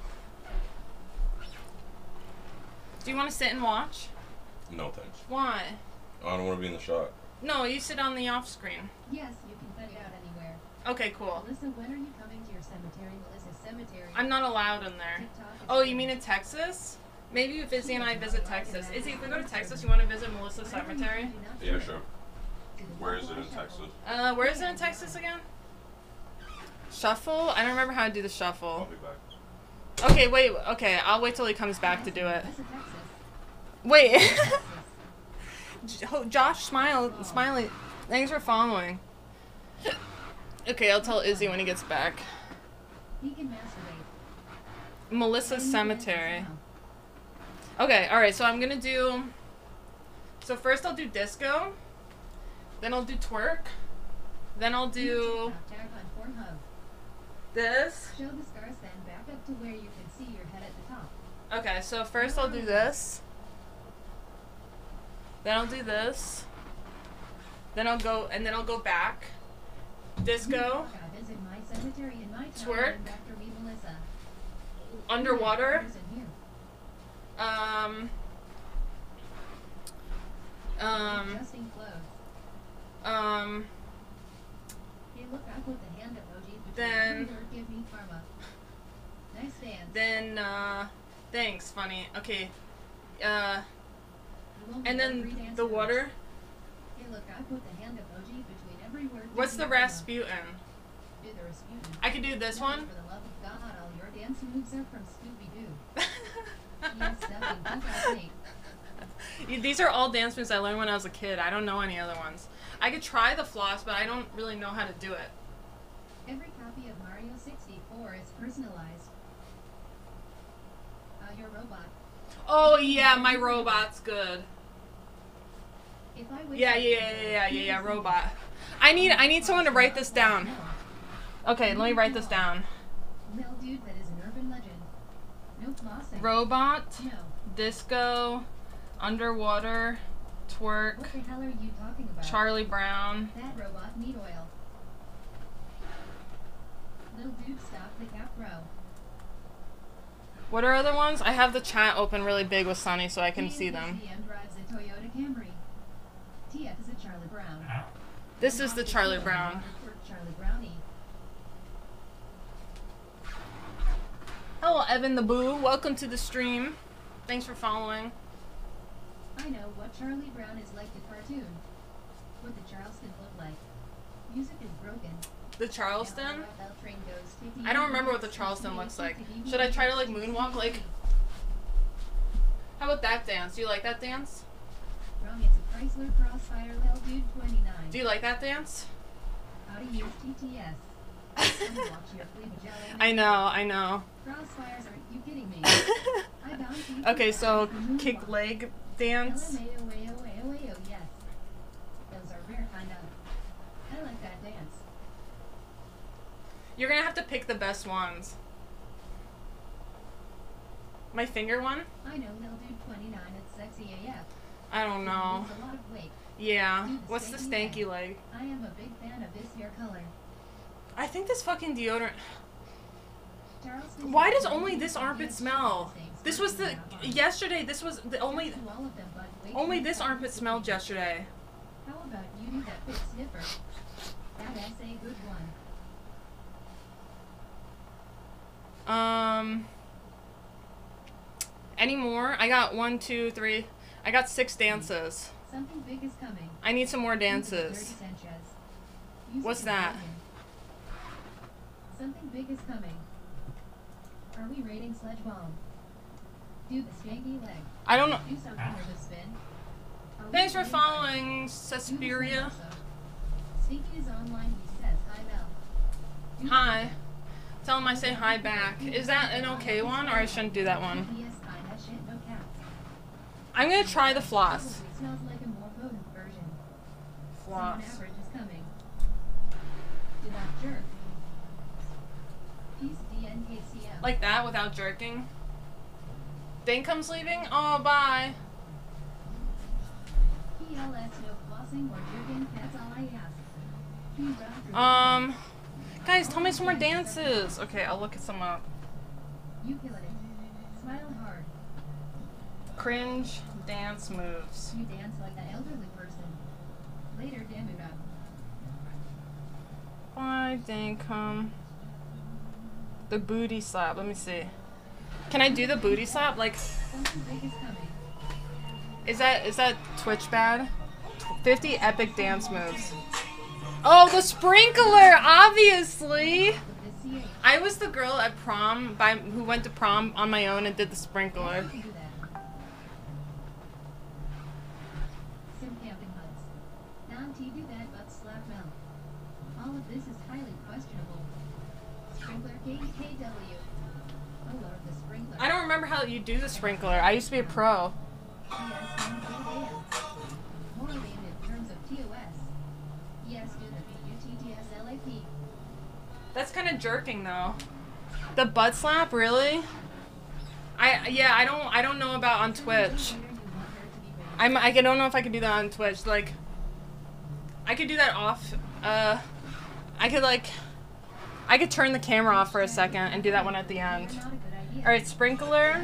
Do you want to sit and watch? No thanks. Why? I don't want to be in the shot. No, you sit on the off screen. Yes, you can cut it out anywhere. Okay, cool. Melissa, when are you coming to your cemetery? Melissa's cemetery. I'm not allowed in there. TikTok is Oh, you mean in Texas? Maybe if Izzy and I visit Texas. Izzy, if we go to Texas, you want to visit Melissa's cemetery? Yeah, sure. Where is it in Texas? Uh, where is it in Texas again? Shuffle? I don't remember how to do the I'll shuffle. be back. Okay, wait. Okay, I'll wait till he comes back to do it. West of Texas. Wait. Texas. J- ho- Josh, smile, smiley. Thanks for following. Okay, I'll tell Izzy when he gets back. He can masturbate. Melissa's Then you dance Cemetery. now. Okay, alright, so I'm gonna do... So first I'll do disco. Then I'll do twerk. Then I'll do TikTok tag on Pornhub. this. Show the scars, then back up to where you can see your head at the top. Okay, so first I'll do this. Then I'll do this. Then I'll go, and then I'll go back. Disco. God, visit my cemetery in my town Twerk. named after me, Melissa. Underwater. Person here. Um. Um. Adjusting clothes. Um. Hey, look, I put the hand emoji between Then- every word, give me karma. Nice dance. Then, uh. Thanks, funny. Okay. Uh. You won't And be able to then read the answers. water. Hey, look, I put the hand emoji between every word. give What's me the karma. Rasputin? Do the Rasputin. I could do this one. For the love of God, all your dance moves are from Scooby-Doo. Yes, nothing. Think I think. These are all dance moves I learned when I was a kid. I don't know any other ones. I could try the floss, but I don't really know how to do it. Every copy of Mario sixty-four is personalized. Uh, your robot. Oh yeah, my robot's good. If I wish Yeah, I yeah, could yeah, do yeah, yeah, it, yeah, please robot. I need, I need someone to write this down. Okay, let me write this down. Well, dude, that is an urban legend. No flossing. Robot, No. disco, underwater, twerk, What the hell are you talking about? Charlie Brown. That robot need oil. Little dude, stop the cap row. What are other ones? I have the chat open really big with Sunny so I can see them. T M drives a Toyota Camry. T F is a Charlie Brown. This is the Charlie Brown. Charlie Brownie. Hello, Evan the Boo. Welcome to the stream. Thanks for following. I know what Charlie Brown is like the cartoon. What the Charleston look like. Music is broken. The Charleston? Now, Bell train goes fifty I don't remember what the minutes, Charleston fifty, looks like. fifty, Should I try to like fifty, moonwalk? Like, fifty. how about that dance? Do you like that dance? Wrong, it's a Chrysler Crossfire Lil Dude twenty-nine. Do you like that dance? How to use T T S. I'm watching your flea jelly. I know, I know. Crossfires, are you kidding me? I bound you to Okay, so the moonwalk. kick leg dance. L M A O A O A O A O, yes. Those are rare kind of. I like that dance. You're gonna have to pick the best ones. My finger one? I know Lil Dude twenty-nine, it's sexy A F. I don't know. It's a lot of weight. Yeah. Do the What's the stanky stanky leg? I am a big fan of this hair color. I think this fucking deodorant. Charleston Why does is only one this of the armpit best smell? things This was the working out on. yesterday. This was the only To all of them, but way only too this much armpit smelled participation. yesterday. How about you do that big sniffer? That is a good one. Um. Any more? I got one, two, three. I got six dances. Something big is coming. I need some more Music is dances. Dirty Sanchez. Music What's is that? broken. Something big is coming. Are we rating Sledge Bomb? Do the stanky leg. I don't know. Do something with a spin. Are we Thanks for rating following, Do the spin Suspiria. also. Stinky is online. He says hi, Mel. Do the Hi. spin. Tell him I say hi back. Is that an okay one, or I shouldn't do that one? Yes, kinda shit, no cats. I'm gonna try the floss. Probably smells like a more potent version. Floss. Someone average is coming. Do not jerk. Peace D N K C M. Like that without jerking. Dankum's leaving? Oh, bye. P L S no flossing or jerking, that's all I ask. Please run through Um, guys, tell me some more dances. Okay, I'll look at some up. You killing it. Smile hard. Cringe dance moves. You dance like an elderly person. Later, damn it up. Bye, Dankum. The booty slap. Let me see. Can I do the booty slap? Like, Something big is coming. is that is that Twitch bad? fifty epic dance moves. Oh, the sprinkler, obviously. With the C H. I was the girl at prom by who went to prom on my own and did the sprinkler. You can do that. Sim camping huts. Non-T do that but slap Mel. All of this is highly questionable. Sprinkler K E K W. Oh lord, the sprinkler. I don't remember how you do the sprinkler. I used to be a pro. Yes, and they dance. More aimed in terms of T O S. Yes, do the B U T T S L A P. That's kind of jerking though. The butt slap, really? I yeah, I don't I don't know about on Twitch. I'm I don't know if I could do that on Twitch. Like, I could do that off. Uh, I could like, I could turn the camera off for a second and do that one at the end. All right, sprinkler,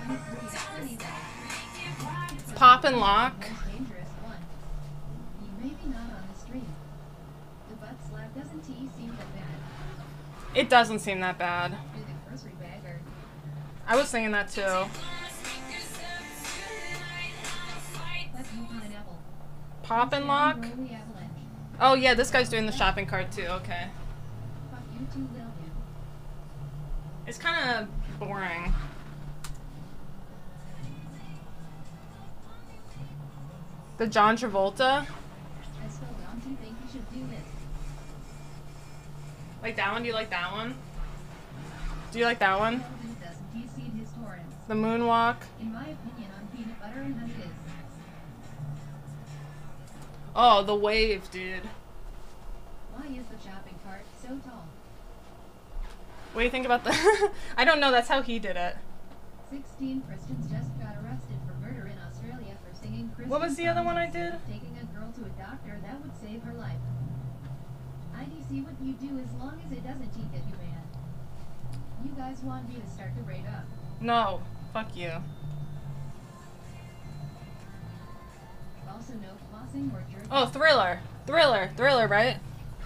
pop and lock. Dangerous one. Maybe not on the stream. The butt slap doesn't T seem that bad. It doesn't seem that bad. Do the grocery bag or I was thinking that too. let's move pineapple. Pop and lock. Roll the avalanche. Oh yeah, this guy's doing the shopping cart too. Okay. Fuck you too, Lil Dude. It's kind of boring. The John Travolta. I still don't think you should do this. Like that one? Do you like that one? Do you like that one? Lil Dude doesn't he seed his torrents. The moonwalk. In my opinion, on peanut butter and honey is. Oh, the wave, dude. Why is the shopping cart so tall? What do you think about that? I don't know. That's how he did it. Sixteen Christians just got arrested for murder in Australia for singing Christian What was the other songs one I instead did? of taking a girl to a doctor that would save her life. I D C what you do as long as it doesn't get you mad. You guys want me to start to rate up. No. Fuck you. Also no flossing or jerking. Oh, Thriller. Thriller. Thriller, right?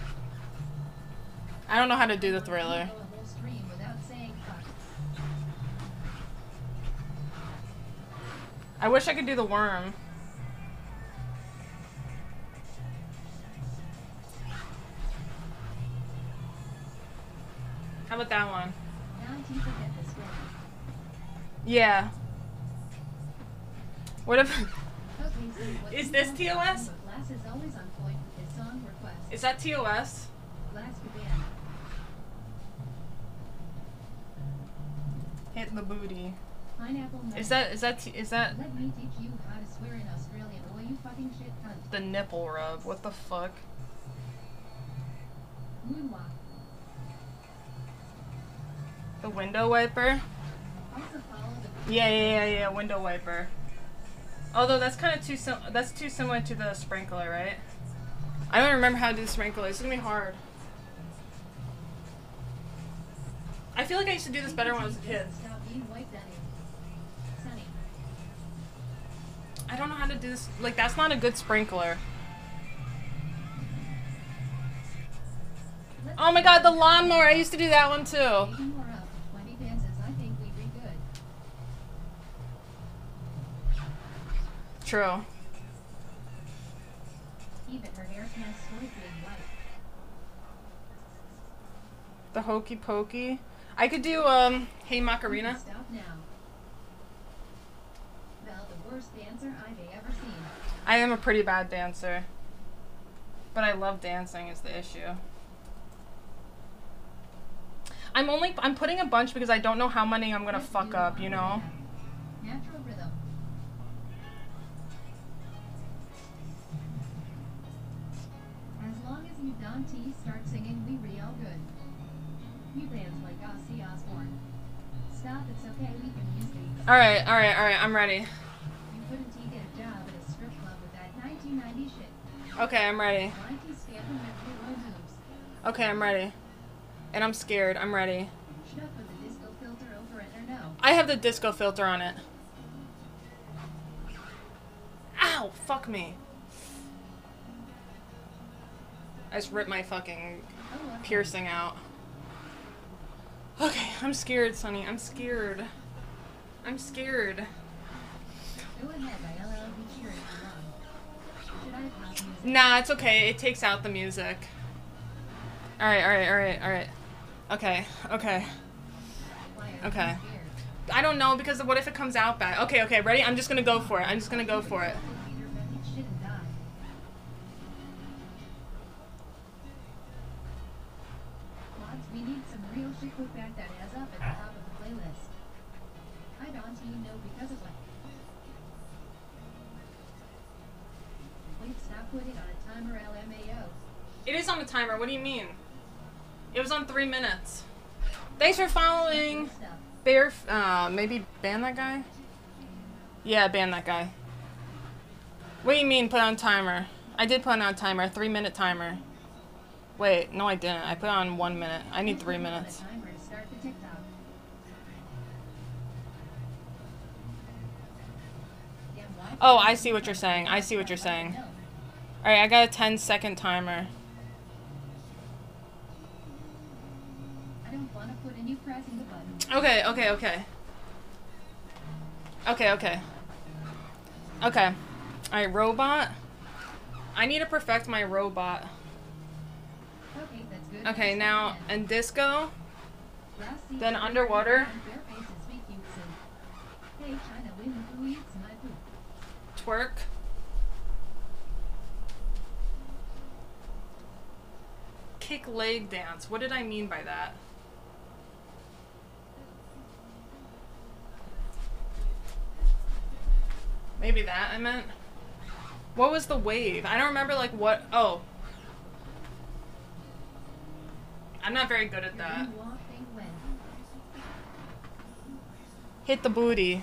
I don't know how to do the Thriller. Go a whole stream without saying fuck. I wish I could do the worm. How about that one? Now you forget this one. Yeah. What if... Okay, so what's Is the this song? T O S? But Glass is always on point with his song requests. Is that T O S? Glass began. Hit the booty. Pineapple nut. Is that... Is that... T is that... Let me teach you how to swear in Australian. Will you fucking shit cunt? The nipple rub? What the fuck? Moonwalk. The window wiper? Also follow the Yeah, yeah, yeah, yeah, window wiper. Although that's kind of too sim that's too similar to the sprinkler, right? I don't remember how to do the sprinkler. It's gonna be hard. I feel like I used to do this better when I was a kid. Stop being white, Danny. Sunny. I don't know how to do this. Like, that's not a good sprinkler. Let's Oh my god, the lawnmower! I used to do that one too. Maybe more up. twenty dances. I think we'd be good. True. Even her hair smells sweet being white. The hokey pokey. I could do, um, Hey You Macarena. can Stop now. Val, the worst dancer I've ever seen. I am a pretty bad dancer. But I love dancing is the issue. I'm only, I'm putting a bunch because I don't know how many I'm gonna Let's fuck do up, you know? Natural rhythm. As long as you Don T start singing, we real good. You bands like Ozzy Osbourne. Stop, it's okay, we can use these. Alright, alright, alright, I'm ready. You couldn't T get a job at a strip club with that nineteen ninety shit. Okay, I'm ready. Why T scamping with Roy moves? Okay, I'm ready. And I'm scared, I'm ready. Should I put the disco filter over it or no? I have the disco filter on it. Ow! Fuck me. I just ripped my fucking Oh, okay. piercing out. Okay, I'm scared, Sonny. I'm scared. I'm scared. Go ahead, I L L be sure if you want. Should I pop music? Nah, it's okay. It takes out the music. Alright, alright, alright, alright. Okay, okay, Why are you okay. scared? I don't know because what if it comes out bad? Okay, okay, ready? I'm just gonna go for it. I'm just gonna go for it. Peter Beckett shouldn't die. Mods, we need some real shit put back that adds up at the top of the playlist. I don't even know because of what. Wait, stop putting on a timer, L M A O. It is on the timer. What do you mean? It was on three minutes. Thanks for following. Stuff. Bear, uh, maybe ban that guy? Yeah, ban that guy. What do you mean put on timer? I did put on timer, three minute timer. Wait, no I didn't. I put on one minute. I need three minutes. Timer to start the TikTok. Damn, why- Oh, I see what you're saying. I see what you're saying. No. Alright, I got a ten second timer. I don't want to put in you pressing the button. Okay, okay, okay. Okay, okay. Okay. Alright, robot. I need to perfect my robot. Okay, that's good. Okay, now, and disco. Last season, then underwater. Bare faces make you say, hey, China, when who eats my poop? Twerk. Kick leg dance. What did I mean by that? Maybe that I meant. What was the wave? I don't remember like what. Oh. I'm not very good at Your that. moonwalk thing went. Hit the booty.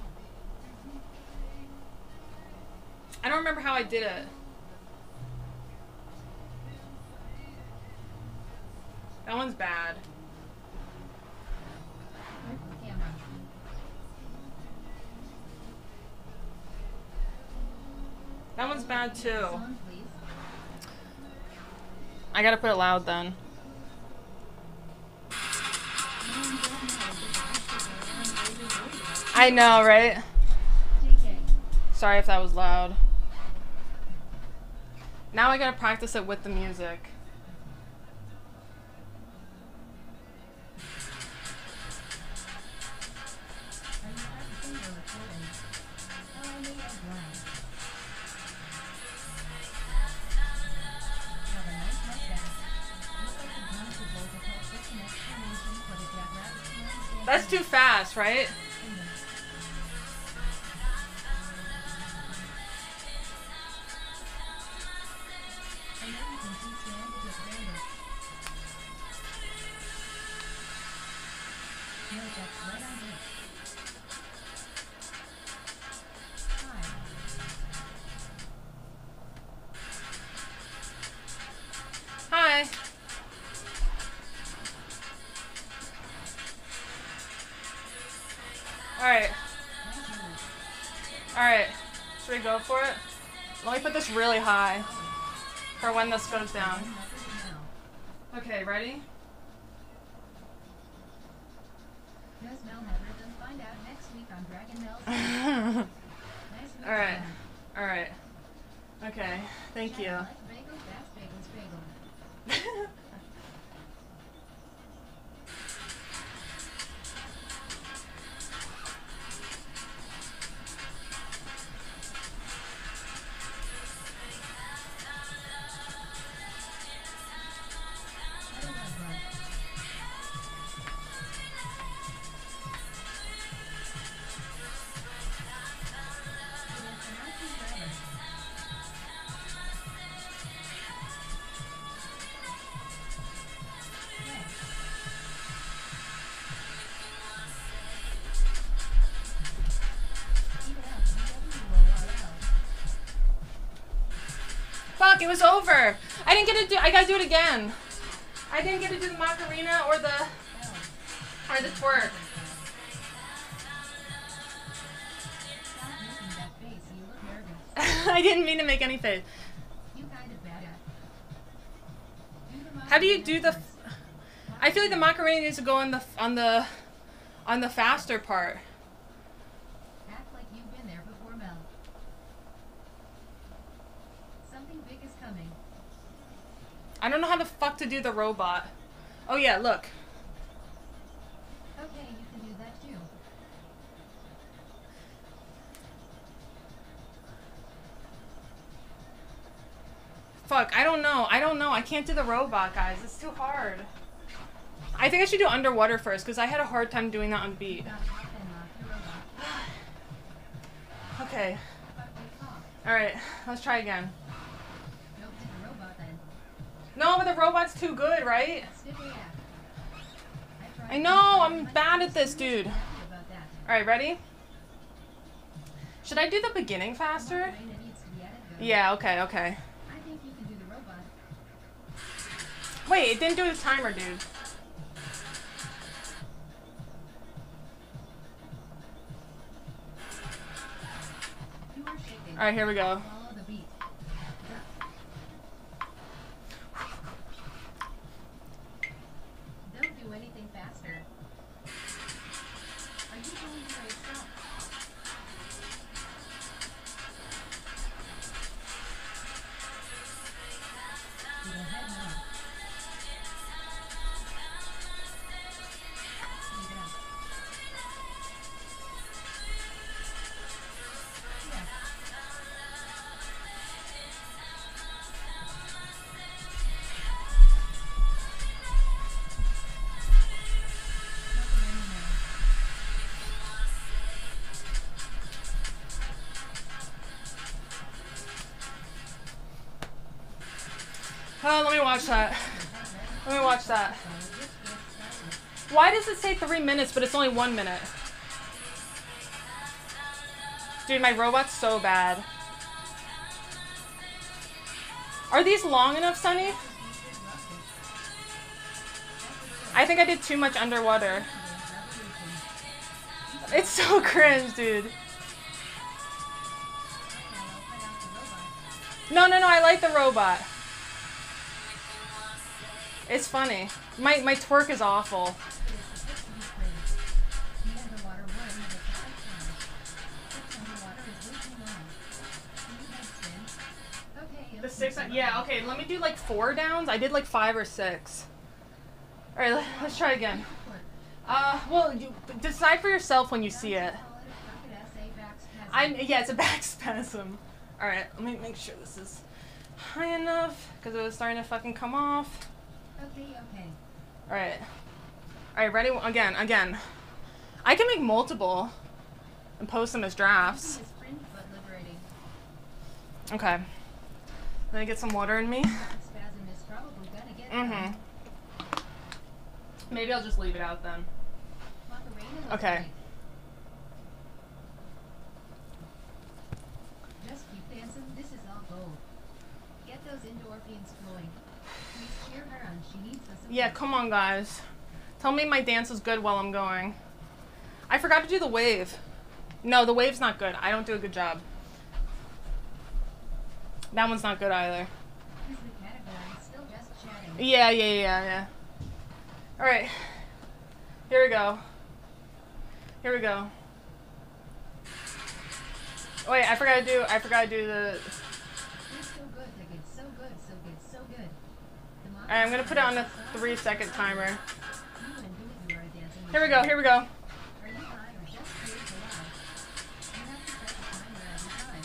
I don't remember how I did it. That one's bad. Where's the camera? That one's bad too. Song, please. I gotta put it loud then. No, you don't know if it's actually going on radio. I know, right? J K. Sorry if that was loud. Now I gotta practice it with the music. Are you practicing or recording? Oh, I made a blind. Have a nice mustache. Look like the drums would roll to help fix an explanation for the Jackrabbit song. That's too fast, right? I know you can see Stan because random. No, that's right on it. Hi. Hi. Alright. Alright. Should we go for it? Let me put this really high for when this goes down. Now. Okay, ready? Does Mel have rhythm? Find out next week on Dragon Mel's. Nice week, Alright. Stan. Alright. Okay. Thank you. China, like bagels, that's bagels, bagel. I don't have one. Yes, and I'm too clever. Yes. Keep it up. B W O R L. Fuck, it was over. I didn't get to do I gotta do it again. I didn't get to do the Macarena or the L. or the twerk. Stop making that face. You look nervous. I didn't mean to make any face. You kind of bad at. Do the How do you Macarena do the first. I feel like the Macarena needs to go on the on the on the faster part. Act like you've been there before, Mel. Something big is coming. I don't know how the fuck to do the robot. Oh yeah, look. Fuck, I don't know. I don't know. I can't do the robot, guys. It's too hard. I think I should do underwater first, because I had a hard time doing that on beat. Okay. Alright, let's try again. Nope, did the robot then. No, but the robot's too good, right? Stick it out. I tried I know, I'm bad at this, dude. happy about that. Alright, ready? Should I do the beginning faster? Macarena needs to be added, though. Yeah, okay, okay. I think you can do the robot. Wait, it didn't do the timer, dude. You are shaking. Alright, here we go. Follow the beat. Don't do anything faster. Are you going by yourself? To the head now. Leave it out. Yeah. Macarena now. Oh, let me watch that. Let me watch that. Why does it say three minutes, but it's only one minute? Dude, my robot's so bad. Are these long enough, Sunny? I think I did too much underwater. It's so cringe, dude. No, no, no, I like the robot. It's funny. My my twerk is awful. The six, yeah, okay, let me do like four downs. I did like five or six. All right, let, let's try again. Uh, well, you decide for yourself when you see it. I'm, yeah, it's a back spasm. All right, let me make sure this is high enough because it was starting to fucking come off. Okay, okay. All right. All right, ready? Again, again. I can make multiple and post them as drafts. It's cringe but liberating. Okay. Let me get some water in me. Spasm is probably gonna get Mm-hmm. Maybe I'll just leave it out then. Macarena looks Okay. great. Just keep dancing. This is all gold. Get those endorphins flowing. Please cheer her on. She needs the support. Yeah, come on, guys. Tell me my dance is good while I'm going. I forgot to do the wave. No, the wave's not good. I don't do a good job. That one's not good either. Who's the category? Still just chatting. Yeah, yeah, yeah, yeah. All right. Here we go. Here we go. Wait, I forgot to do. I forgot to do the. You're so good, Ticket. So good, so good, so good. The All right, I'm gonna put it on a three-second timer. You and Louis are dancing. Here we go. Here we go. Are you high or just crazy loud? You have to set the timer every time.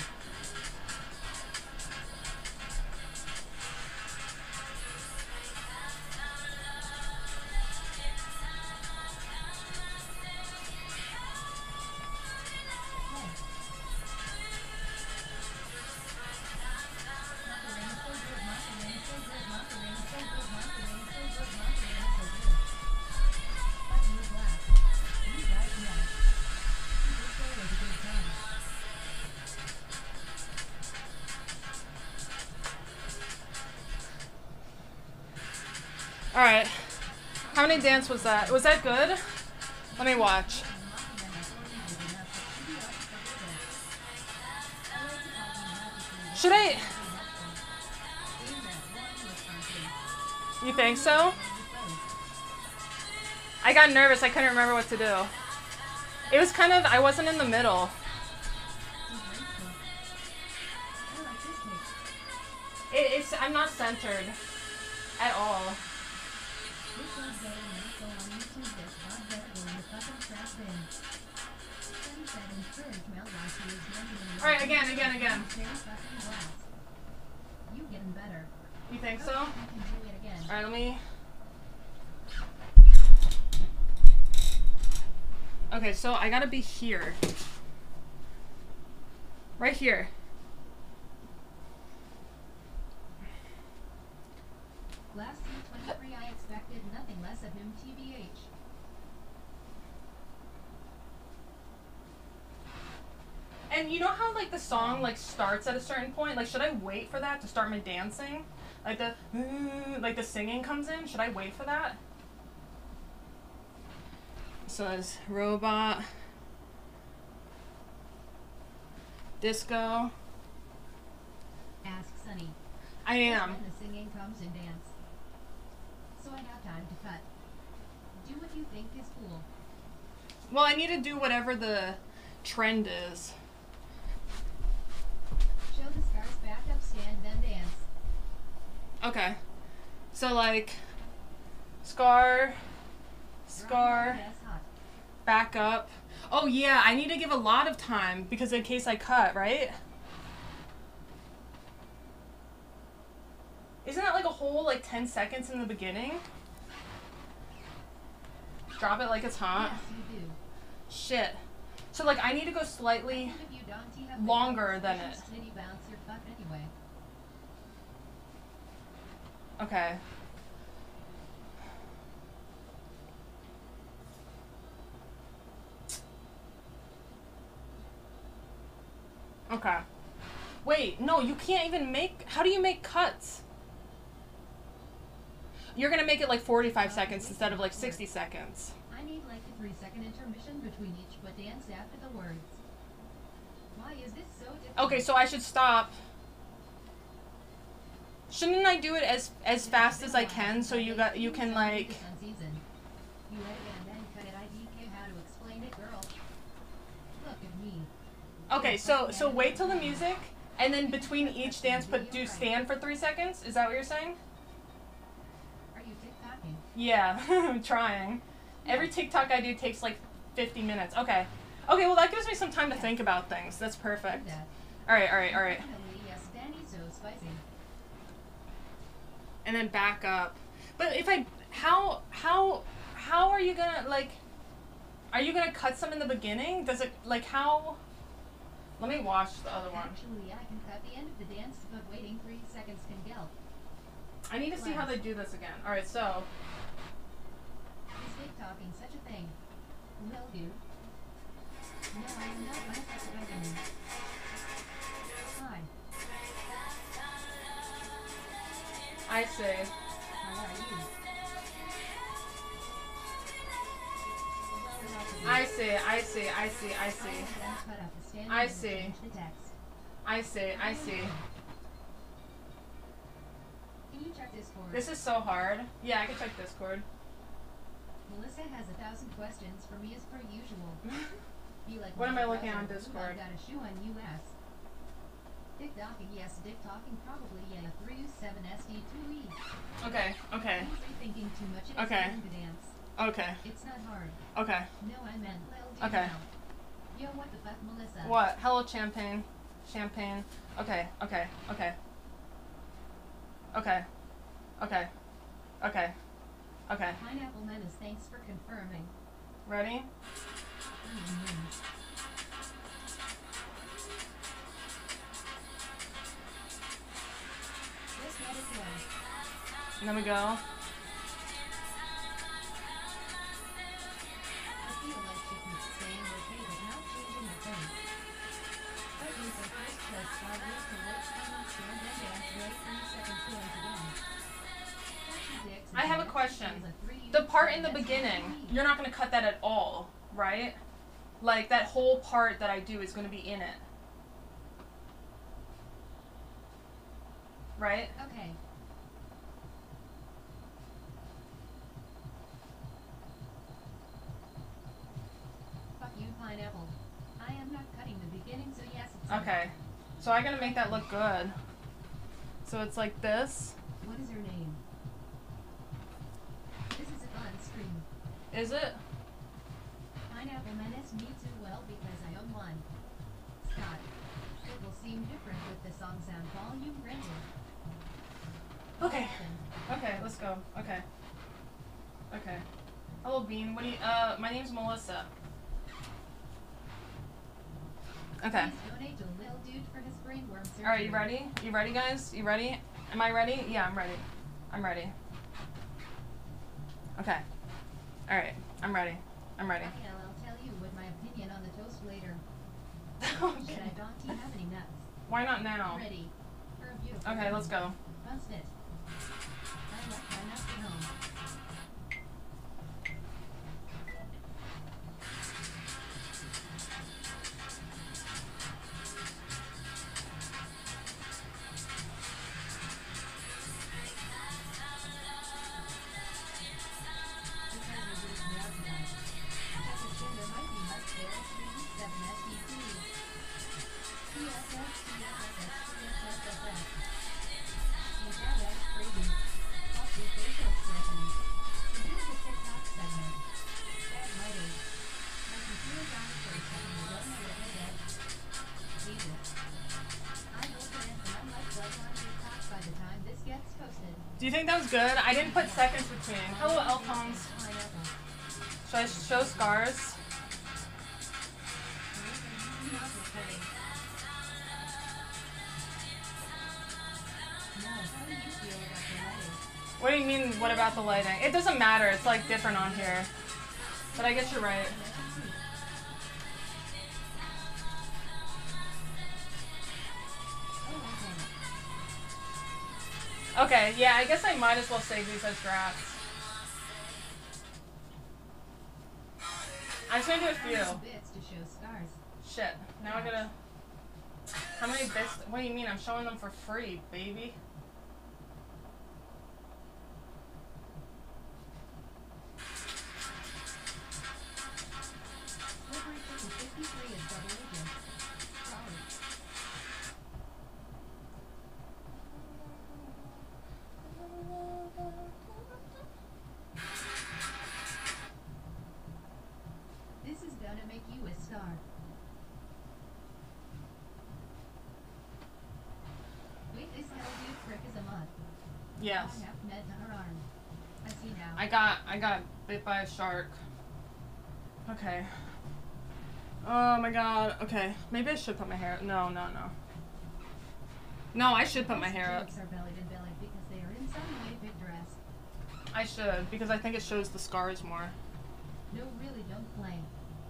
All right. How many dance was that? Was that good? Let me watch. Should I? You think so? I got nervous. I couldn't remember what to do. It was kind of, I wasn't in the middle. It, it's, I'm not centered at all. All right, again, again, again. You getting better. You think so? Okay, I can do it again. Alright, let me... Okay, so I gotta be here. Right here. Last C twenty-three, I expected nothing less of him, T B H. And you know how like the song like starts at a certain point? Like should I wait for that to start my dancing? Like the like the singing comes in? Should I wait for that? So it's robot, disco. Ask Sunny. I am. When the singing comes in dance. So I have time to cut. Do what you think is cool. Well, I need to do whatever the trend is. Show the scars back up, stand, then dance. Okay. So like scar, scar, Yes, hot. back up. Oh yeah, I need to give a lot of time because in case I cut, right? Isn't that like a whole like ten seconds in the beginning? Drop it like it's hot. Yes, you do. Shit. So like I need to go slightly Even if you don't, you have longer the than special it. Slitty bounce your butt anyway. Okay. Okay. Wait, no, you can't even make... How do you make cuts? You're gonna make it like forty-five seconds instead of like sixty seconds. I need like a three second intermission between each but dance after the words. Why is this so difficult? Okay, so I should stop. Shouldn't I do it as as fast as I can so you got you can like... You ready and then cut it. I D K how to explain it, girl. Look at me. Okay, so so wait till the music, and then between each dance, put do stand for three seconds. Is that what you're saying? Are you TikToking? Yeah, I'm trying. Every TikTok I do takes like fifty minutes. Okay, okay. Well, that gives me some time to think about things. That's Do perfect. that. All right, all right, all right. Definitely, yes, Danny, so spicy. And then back up. But if I how how how are you gonna like? Are you gonna cut some in the beginning? Does it like how? Let me watch the other one. Actually, I can cut the end of the dance, but waiting three seconds can gel. I need to see how they do this again. All right, so. Is TikToking such a thing? Will do. No, I am not myself. Hi. I see. How are you? I see. I see. I see. I see. I see. I see. I see. Can you check Discord? This is so hard. Yeah, I can check Discord. Melissa has a thousand questions for me as per usual. Be like, What am I "Mother looking on brother, Discord?" Got a shoe on U S. Dick docking, yes, dick talking, probably, yeah, three seven S D two E. Okay. Okay. He's rethinking too much. It's Okay. fun to dance. Okay. It's not hard. Okay. No, I meant Lil D Okay. now. Yo, what the fuck, Melissa? What? Hello, champagne. Champagne. Okay. Okay. Okay. Okay. Okay. Okay. Okay. Pineapple Menace, thanks for confirming. Ready? Mm-hmm. Just let it go. And then we go. I feel like she keeps saying okay, but not changing a thing. That means the first press five years to work time and stand and dance, wait three seconds dance again. Catchy dicks I have a and question. dance is a three The use part sign, in the that's beginning, what I mean. you're not going to cut that at all, right? Like, that whole part that I do is going to be in it. Right? Okay. Fuck you, pineapple. I am not cutting the beginning, so yes, it's Okay. So I gotta make that look good. So it's like this. What is her name? This is a fun screen. Is it? Pineapple Menace me too well because I own one. Scott. It will seem different with the song sound volume rendered. Okay. Okay, let's go. Okay. Okay. Hello, Bean. What do you, uh, my name's Melissa. Okay. Please donate to Lil Dude for his brain worm surgery. Alright, you ready? You ready, guys? You ready? Am I ready? Yeah, I'm ready. I'm ready. Okay. Alright, I'm ready. I'm ready. Raphael, I'll tell you what my opinion on the toast later. Okay. Shit, I don't have any nuts. Why not now? Ready. For a beautiful Okay, let's go. Bust it. I left my nuts at home. Do you think that was good? I didn't put seconds between. Hello, Alphonse. Should I show scars? What do you mean, what about the lighting? It doesn't matter, it's like different on here. But I guess you're right. Okay, yeah, I guess I might as well save these as drafts. I'm just gonna do a few. Shit, now I gotta... How many bits? What do you mean? I'm showing them for free, baby. This is gonna make you a star. Wait, this hell dude prick is a mod. Yes. I have med on her arm. I see now. I got I got bit by a shark. Okay. Oh my god. Okay. Maybe I should put my hair up. No, no, no. No, I should put my hair up. Jokes are bellied and bellied because they are in some way picturesque. I should, because I think it shows the scars more. No, really, don't play.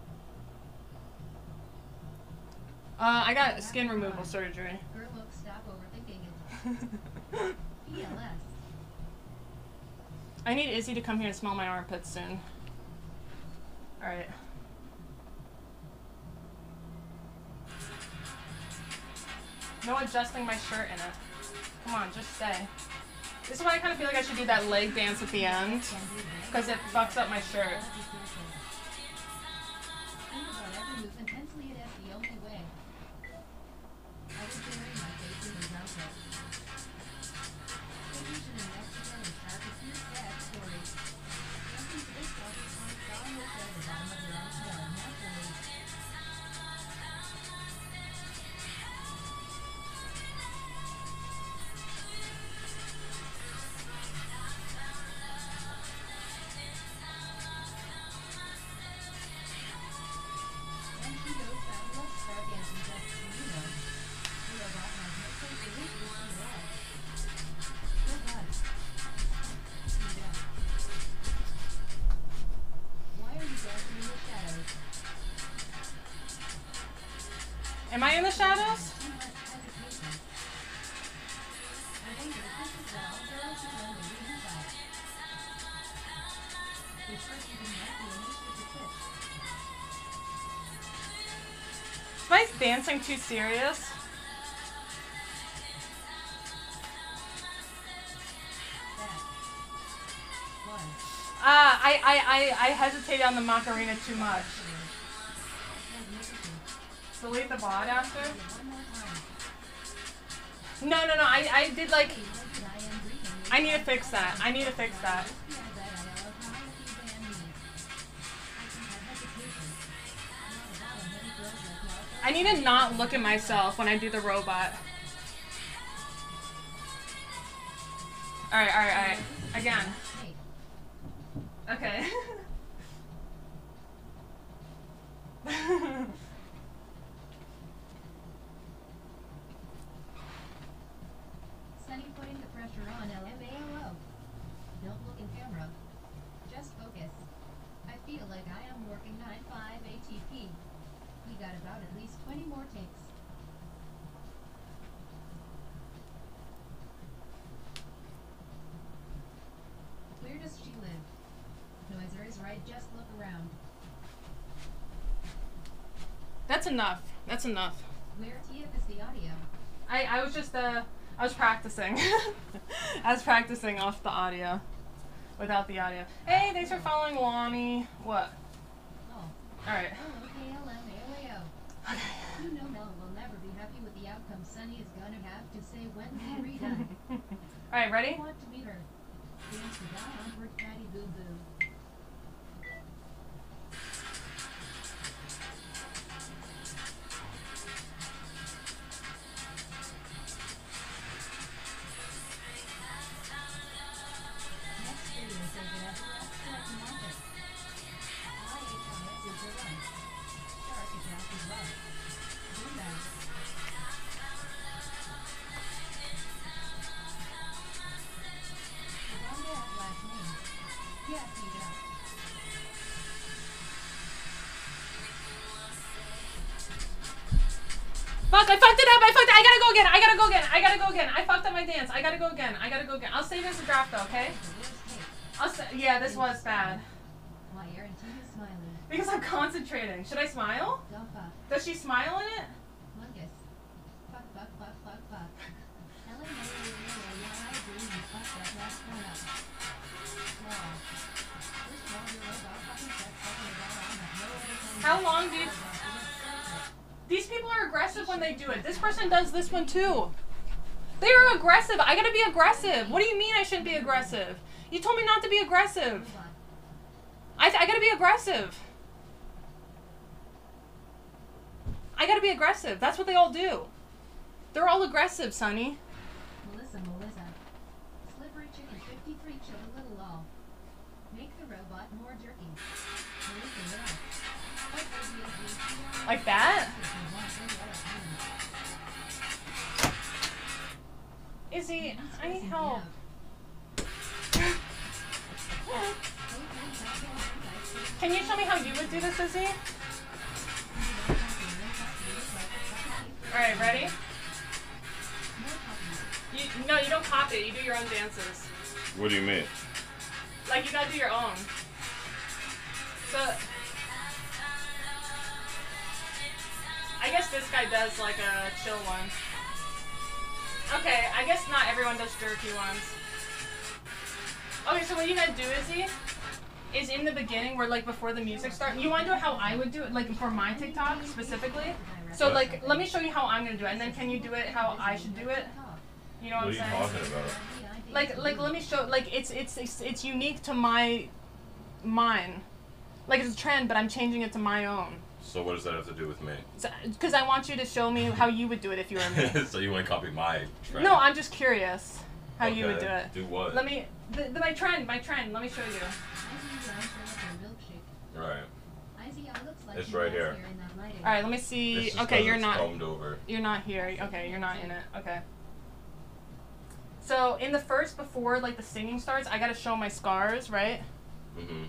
Uh, I got skin removal surgery. Girl, look, stop overthinking it. P L S. I need Izzy to come here and smell my armpits soon. Alright. No adjusting my shirt in it. Come on, just stay. This is why I kind of feel like I should do that leg dance at the end. Because it fucks up my shirt. Think about every move intensely it as the only way. I was burying my face in his outfit. Confusion in Mexico and sharp is your sad story. Jumping to this water pond, drawing your head the bottom of your own tail naturally. And she goes down, let's start dancing just so you know. We are about magnetic release from the wall. Good luck. Yeah. Why are you dancing in the shadows? Am I in the shadows? Too much hesitation. I wonder if this is how girls who learn the reading class. Which first even might be initiative to twitch. Is my dancing too serious? That was. Ah, I, I, I, I hesitated on the Macarena too much. Magnificent. Delete the bot after? One more time. No, no, no, I, I did like... Hey, what did I am breathing? I need to fix that. I need to fix that. I need to not look at myself when I do the robot. Alright, alright, alright. Again. Hey, Okay. Sunny putting the pressure on L M A O. Don't look in camera. Just focus. I feel like I am working nine five A T P. We got about at least twenty more takes. Where does she live? Noiser is right, just look around. That's enough. That's enough. Where T F is the audio? I, I was just, uh, I was practicing. I was practicing off the audio. Without the audio. Hey, thanks for following Lonnie. What? Oh. Alright. Hello, K L M A O A O. You know Mel will never be happy with the outcome Sunny is gonna have to say when we redone. Alright, I ready? want to meet her. Dance to die on for Patty Boo Boo. Next video says it as an abstract magic. I H I S is the run. Shark attack is love. Boom bang. Wanda has last name. Yes, he does. Fuck, I fucked it up. I fucked it. I gotta go again. I gotta go again. I gotta go again. I fucked up my dance. I gotta go again. I gotta go again. I'll save this a draft though, okay? The worst take. I'll sa yeah, this was bad. Why aren't you smiling? Because I'm concentrating. Should I smile? Don't fuck. Does she smile in it? Mungus. Fuck, fuck, fuck, fuck, fuck. L M A O A O, yeah, I agree, you fucked that last one up. Wow. First of all, you're about fucking sex, second of all, I have no other thing How to long say do you- about it. These people are aggressive when they do it. This person does this one too. They are aggressive. I gotta be aggressive. What do you mean I shouldn't be aggressive? You told me not to be aggressive. Robot. I, I gotta be aggressive. I gotta be aggressive. That's what they all do. They're all aggressive, Sonny. Melissa, Melissa. Slippery chicken fifty-three, chill a little all. Make the robot more jerky. Melissa, yeah. What baby is this? Like that? If you want any other kind. Izzy, I need Listen, help. yeah. Can you show me how you would do this, Izzy? Alright, ready? You, no, you don't copy it. You do your own dances. What do you mean? Like, you gotta do your own. So, I guess this guy does, like, a chill one. Okay, I guess not everyone does jerky ones. Okay, so what you gotta do, Izzy, is in the beginning, where, like, before the music starts, you wanna do it how I would do it, like, for my TikTok, specifically? So, like, let me show you how I'm gonna do it, and then can you do it how I should do it? You know what, What are I'm you saying? talking about? Like, like, let me show. Like, it's it's it's, it's unique to my mine. Like, it's a trend, but I'm changing it to my own. So what does that have to do with me? Because I want you to show me how you would do it if you were me. So you want to copy my trend? No, I'm just curious how you would do Okay, it. Do what? Let me. The, the, my trend. My trend. Let me show you. Right. It's It's right here. All right. Let me see. It's just Okay, 'cause you're it's not. combed over. You're not here. Okay, you're not in it. Okay. So in the first, before like the singing starts, I gotta show my scars, right? Mm-hmm.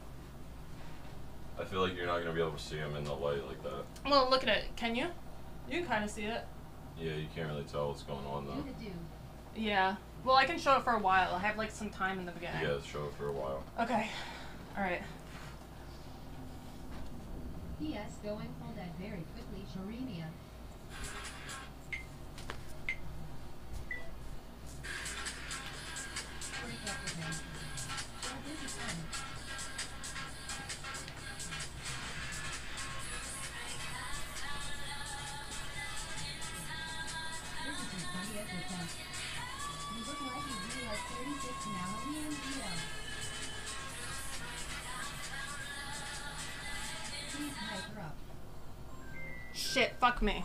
I feel like you're not gonna be able to see them in the light like that. Well, look at it. Can you? You can kind of see it. Yeah, you can't really tell what's going on Do though. the do. Yeah. Well, I can show it for a while. I have like some time in the beginning. Yeah, show it for a while. Okay. All right. P S going full that very quickly, Sharinia. Break up with him. Well, this is fun. This is your twentieth attempt. You look like you do like thirty-six now, Liam Dio. Please hype her up. Shit. Fuck me.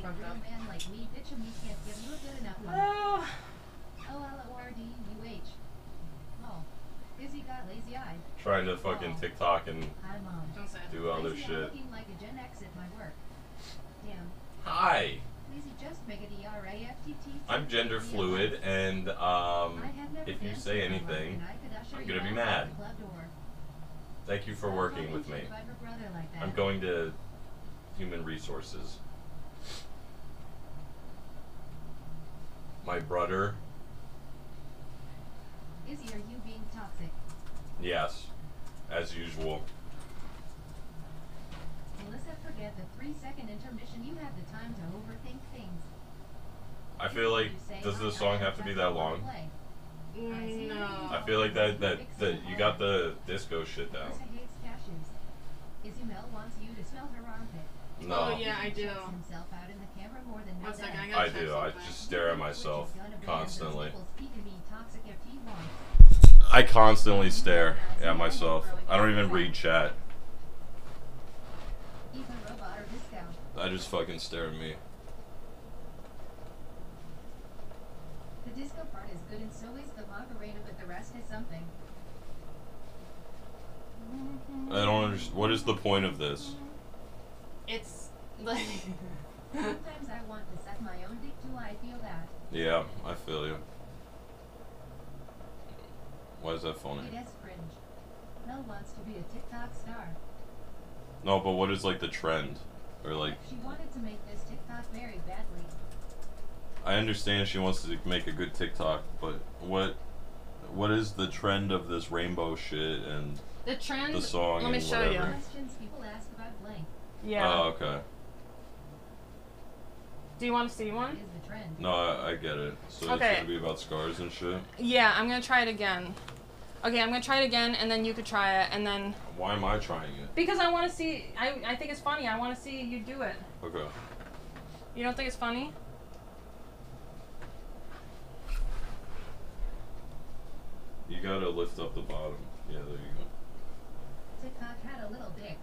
fucked real up. man like me, bitch, and we can't give you a good enough one. Oh. O L O R D U H. Oh. Izzy got lazy eye. Trying to fucking TikTok and Hi, Mom. Don't say it. do other Lazy, I'm shit. looking like a Gen X at my work. Damn. Hi. Lazy, just make it E R A F T T. I'm gender fluid, and um, I have never if you danced say with anyone, anything, and I could usher I'm you gonna be out mad. the club door. thank you for Stop working talking with me. shit about your brother like that. I'm going to human resources. My brother, Izzy, are you being toxic? yes, as usual. Melissa, forget the three-second intermission. You have the time to overthink things. I feel like, does this song have to be that long? Mm, no. I feel like that that that you got the disco shit down. Melissa hates cashews. Izzy Mel wants you to smell her armpit. No, Oh, yeah, I Izzy do. checks himself out in the camera more than One Mel second, I does. gotta I check do. I something. just stare at myself Which is gonna ban those constantly. nipples. He can be toxic if he wants. I constantly stare at myself. I don't even read chat. Even robot or disco. I just fucking stare at me. The disco part is good and so is the Macarena, but the rest is something. I don't understand. What is the point of this? It's like. Sometimes I want to suck my own dick too. I feel that. Yeah, I feel you. Why is that funny? It is cringe. Mel wants to be a TikTok star. No, but what is like the trend? Or like, She wanted to make this TikTok very badly. I understand she wants to make a good TikTok, but what what is the trend of this rainbow shit and The trend. the song Let me and show whatever? you. Questions people ask about blank Yeah. Oh, okay. Do you want to see one? is the trend. No, I, I get it. So Okay. it's gonna be about scars and shit. Yeah, I'm gonna try it again. Okay, I'm gonna try it again, and then you could try it, and then Why am I trying it? because I want to see. I I think it's funny. I want to see you do it. Okay. You don't think it's funny? You gotta lift up the bottom. Yeah, there you go. TikTok had a little dick.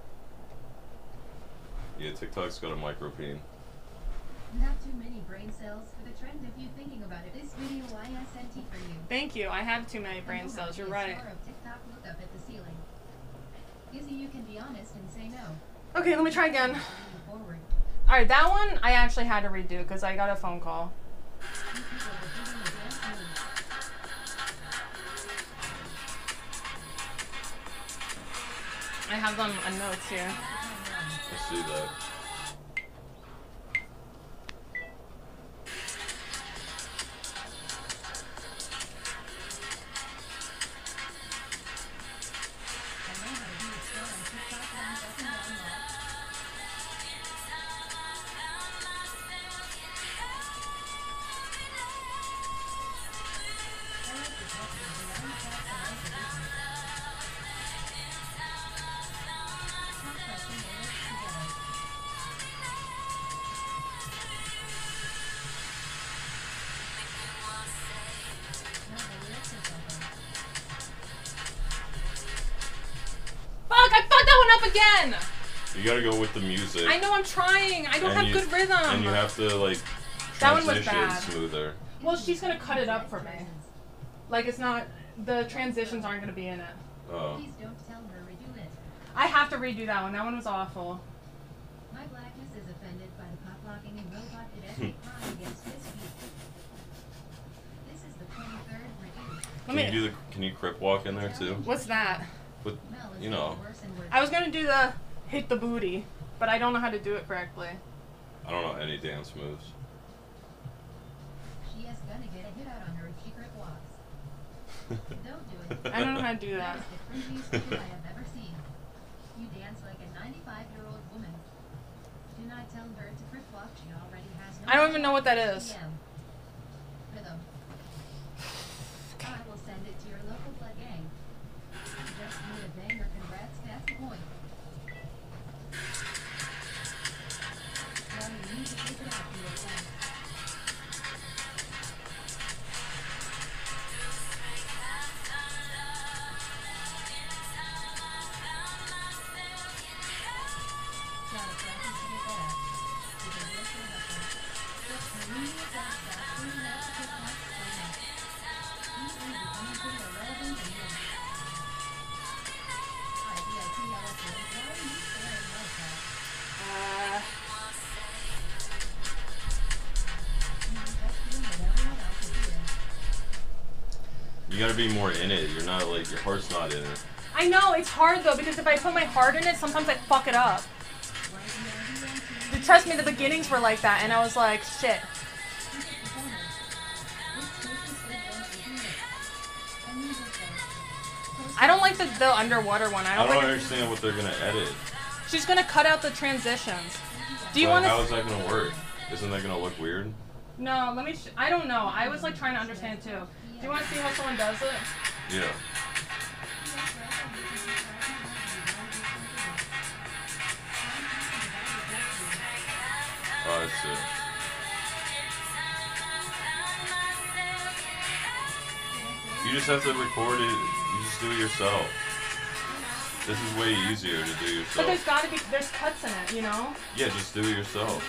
Yeah, TikTok's got a micro peen. Not too many brain cells for the trend if you're thinking about it. This video I S N T for you. Thank you. I have too many I brain know how cells. to You're be a right. star of TikTok, look up at the ceiling. Izzy, you can be honest and say no. Okay, let me try again. Moving forward. All right, that one I actually had to redo because I got a phone call. You people were doing the dance move. I have them on notes here. I see that. I know how to be a star on TikTok runs up and down low. I like the texture of the young cats and I believe it. Top question the lyrics together. No, the lyrics are something. Fuck! I fucked that one up again. You gotta go with the music. I know I'm trying. I don't and have you- good rhythm. And you have to like That one was transition bad. smoother. Well, she's gonna cut it up for me. Like it's not. The transitions aren't gonna be in it. Oh. Please don't tell her redo it. I have to redo that one. That one was awful. My blackness is offended by the cock-blocking and robot pedestrian crime against his feet. This is the twenty-third redo. Let Can me. you do the can you crip walk in there too? What's that? With Mel is you know, getting worse and worse. I was gonna do the hit the booty, but I don't know how to do it correctly. I don't know any dance moves. She is gonna get a hit out on her if she grip walks. Don't do it. I don't know how to do that. That is the cringiest video I have ever seen. You dance like a ninety-five-year-old woman. Do not tell her to grip walk. She already has no I don't even know what that is. P M. Rhythm. I will send it to your local blood gang. You just need a banger. Congrats. That's the point. Now you need to take it out for yourself. Gotta practice to get better. You can work your You gotta be more in it. You're not like your heart's not in it. I know it's hard though because if I put my heart in it, sometimes I fuck it up. Trust me, the beginnings were like that, and I was like, shit. I don't like the, the underwater one. I I don't, don't like understand what they're gonna edit. She's gonna cut out the transitions. Do you But want how to? is that gonna work? Isn't that gonna look weird? No, let me. Sh I don't know. I was like trying to understand too. Do you want to see how someone does it? Yeah. Oh, I see. You just have to record it. You just do it yourself. This is way easier to do But there's yourself. gotta be. There's cuts in it, you know. Yeah, just do it yourself.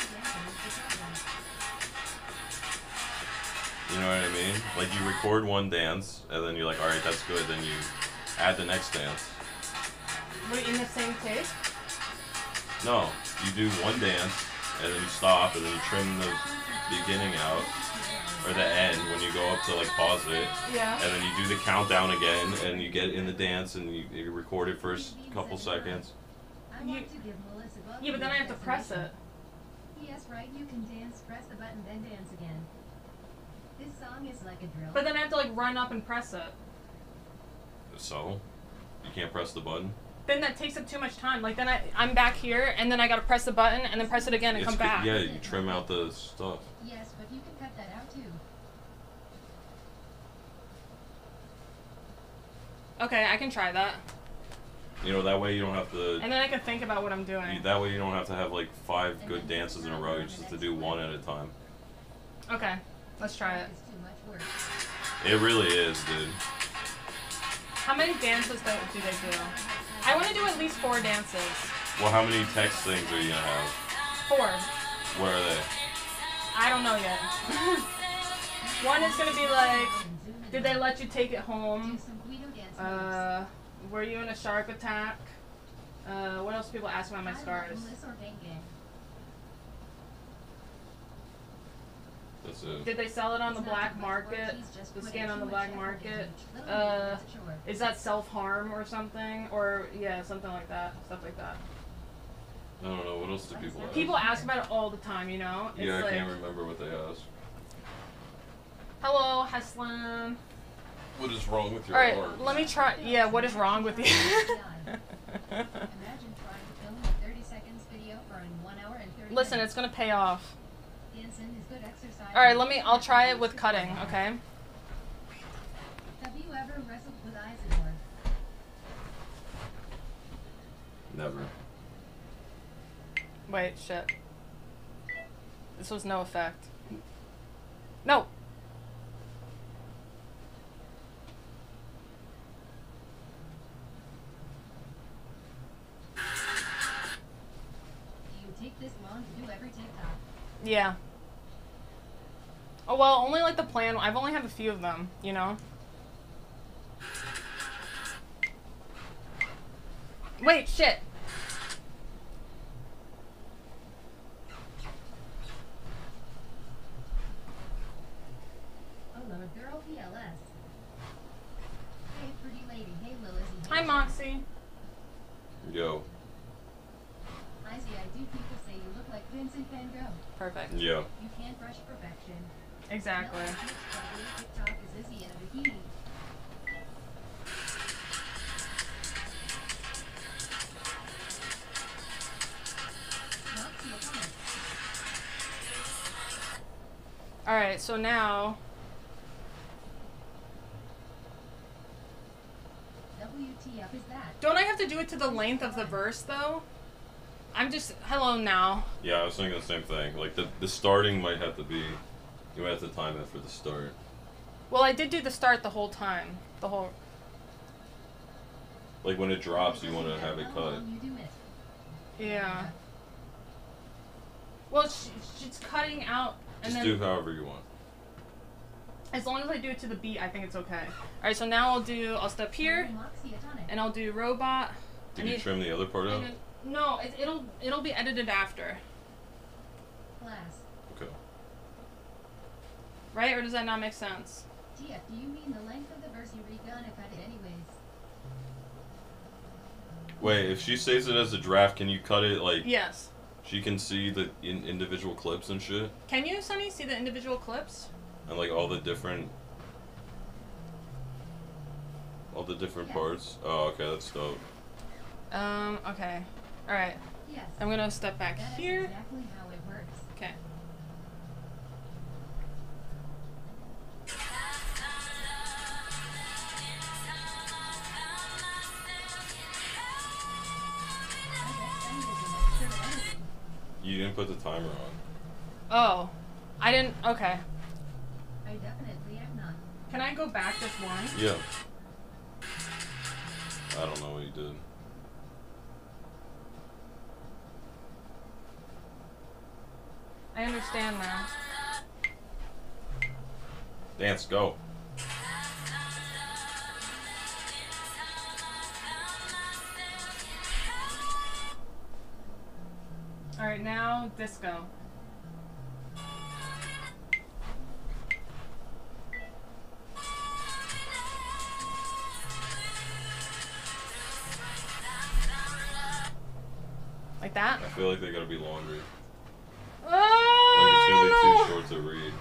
You know what I mean? Like you record one dance, and then you're like, all right, that's good. Then you add the next dance. Wait, in the same take? No, you do one dance, and then you stop, and then you trim the beginning out, or the end when you go up to like pause it, Yeah. and then you do the countdown again, and you get in the dance, and you, you record it for a s- couple seconds. I want to give Melissa Buckley Yeah, but then I have to a press it. Yes, right, you can dance, press the button, then dance again. This song is like a drill. But then I have to like run up and press it. So, you can't press the button. Then that takes up too much time. Like then I I'm back here and then I gotta press the button and then press it again and It's come good- back. Yeah, you trim out the stuff. Yes, but you can cut that out too. Okay, I can try that. You know, that way you don't have to. And then I can think about what I'm doing. That way you don't have to have like five good dances in a row. You just have to do one at a time. Okay, let's try it. It's too much work. It really is, dude. How many dances do, do they do? I want to do at least four dances. Well, how many text things are you gonna have? Four. Where are they? I don't know yet. One is gonna be like, did they let you take it home? Do some Guido dance moves. Uh, were you in a shark attack? Uh, what else do people ask about my I love scars? Melissa or Bang Gang. That's it. Did they sell it on the It's not black too much work, market? he's just The putting scan on too the much black effort into market? each little Uh, bit, it's a chore. Is that self-harm or something? Or, yeah, something like that. Stuff like that. I don't know. What else do people ask? People ask about it all the time, you know? It's Yeah, I like, can't remember what they asked. hello, Haslam. What is wrong with your Alright, arms? let me try. Yeah, what is wrong with you? Imagine trying to film a thirty seconds video for an one hour and thirty Listen, minutes. it's gonna pay off. Dancing is good exercise. Alright, let me, I'll try it with cutting, okay? Have you ever wrestled with Isidore? Never. Wait, shit. This was no effect. No! Do you take this long to do every TikTok? Yeah. Oh, well, only like the plan. I've only have a few of them, you know? Wait, shit. Oh, Lord, girl, P L S. Hey, pretty lady. Hey, Lilith. Hi, Moxie. Yo. I see, I do. People say you look like Vincent Van Gogh. Perfect. Yeah. You can't rush perfection. Exactly. No, it's probably TikTok is Izzy in a bikini. Moxie, a comment. Alright, so now. W T F is that? Don't I have to do it to the length of the verse, though? I'm just. Hello now. Yeah, I was thinking the same thing. Like the the starting might have to be. You might have to time it for the start. Well, I did do the start the whole time. The whole. Like when it drops, you want to have it How cut. long you do it? Yeah. Well, she, she's cutting out. And Just then. do however you want. As long as I do it to the beat, I think it's okay. Alright, so now I'll do. I'll step here. Moxie, a tonic. And I'll do robot. Did I you need- trim the other part out? and then- No, it, it'll it'll be edited after, Class. Okay. right? Or does that not make sense? T F, do you mean the length of the verse you read gonna cut it anyways? Wait, if she saves it as a draft, can you cut it like Yes. she can see the in individual clips and shit? Can you, Sunny, see the individual clips? And like all the different all the different Yes. parts? Oh, okay, that's dope. Um, okay. Alright. Yes. I'm gonna step back That is here. exactly how it works. Okay. I bet Sunny is an expert at editing. You didn't put the timer on. Oh. I didn't. Okay. I definitely am not. Can I go back just one? Yeah. I don't know what you did. I understand now. Dance, go. Alright, now disco. Like that? I feel like they gotta be longer. Oh! Like it's gonna be too short to read.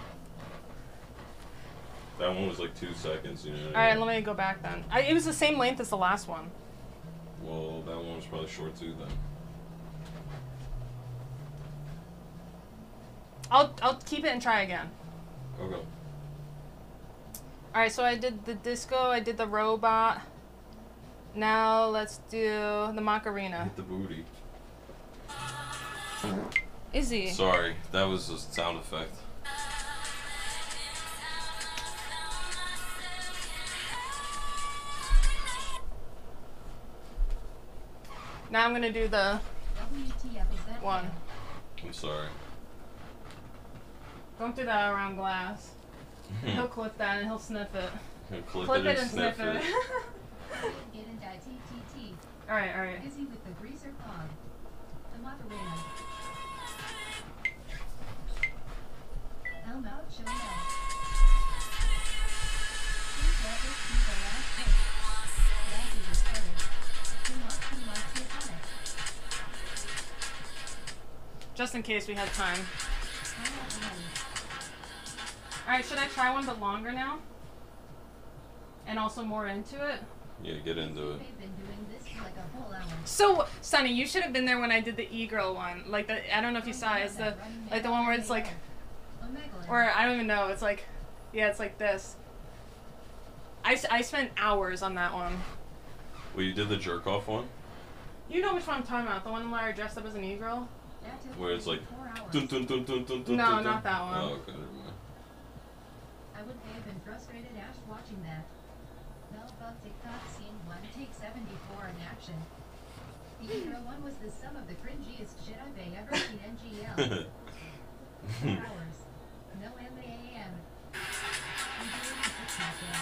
That one was like two seconds, you know what I Alright, mean? let me go back then. I, it was the same length as the last one. Well, that one was probably short too then. I'll I'll keep it and try again. Okay. Alright, so I did the disco, I did the robot. Now let's do the Macarena. Hit the booty. Izzy. Sorry, that was a sound effect. Now I'm gonna do the W T F is that one. real? I'm sorry. Don't do that around glass. He'll clip that and he'll sniff it. Clip, Clip it it and and sniff sniff it. it. Get into T T T. Alright, alright. Busy with the greaser fog. The Macarena. Elm out, show now. Please let this be the last hit. Last is started. Too much, too much, too hot. Just in case we had time. How about the money? Alright, should I try one but longer now? And also more into it? Yeah, get into it. They've been doing this for like a whole hour. So, Sunny, you should have been there when I did the e-girl one. Like the, I don't know if you saw it, it's the, like the one where it's like, or I don't even know, it's like, yeah, it's like this. I, s- I spent hours on that one. Well, you did the jerk off one? You know which one I'm talking about, the one where I dressed up as an e-girl? That took Where it's like, four hours. dun dun dun dun dun dun No, dun, not dun. that one. Oh, okay, never mind. I would have been frustrated Ash watching that. Melba TikTok scene one take seventy-four in action. The intro one was the sum of the cringiest shit I've ever seen N G L. Four hours. No M A M. I'm doing the TikTok now.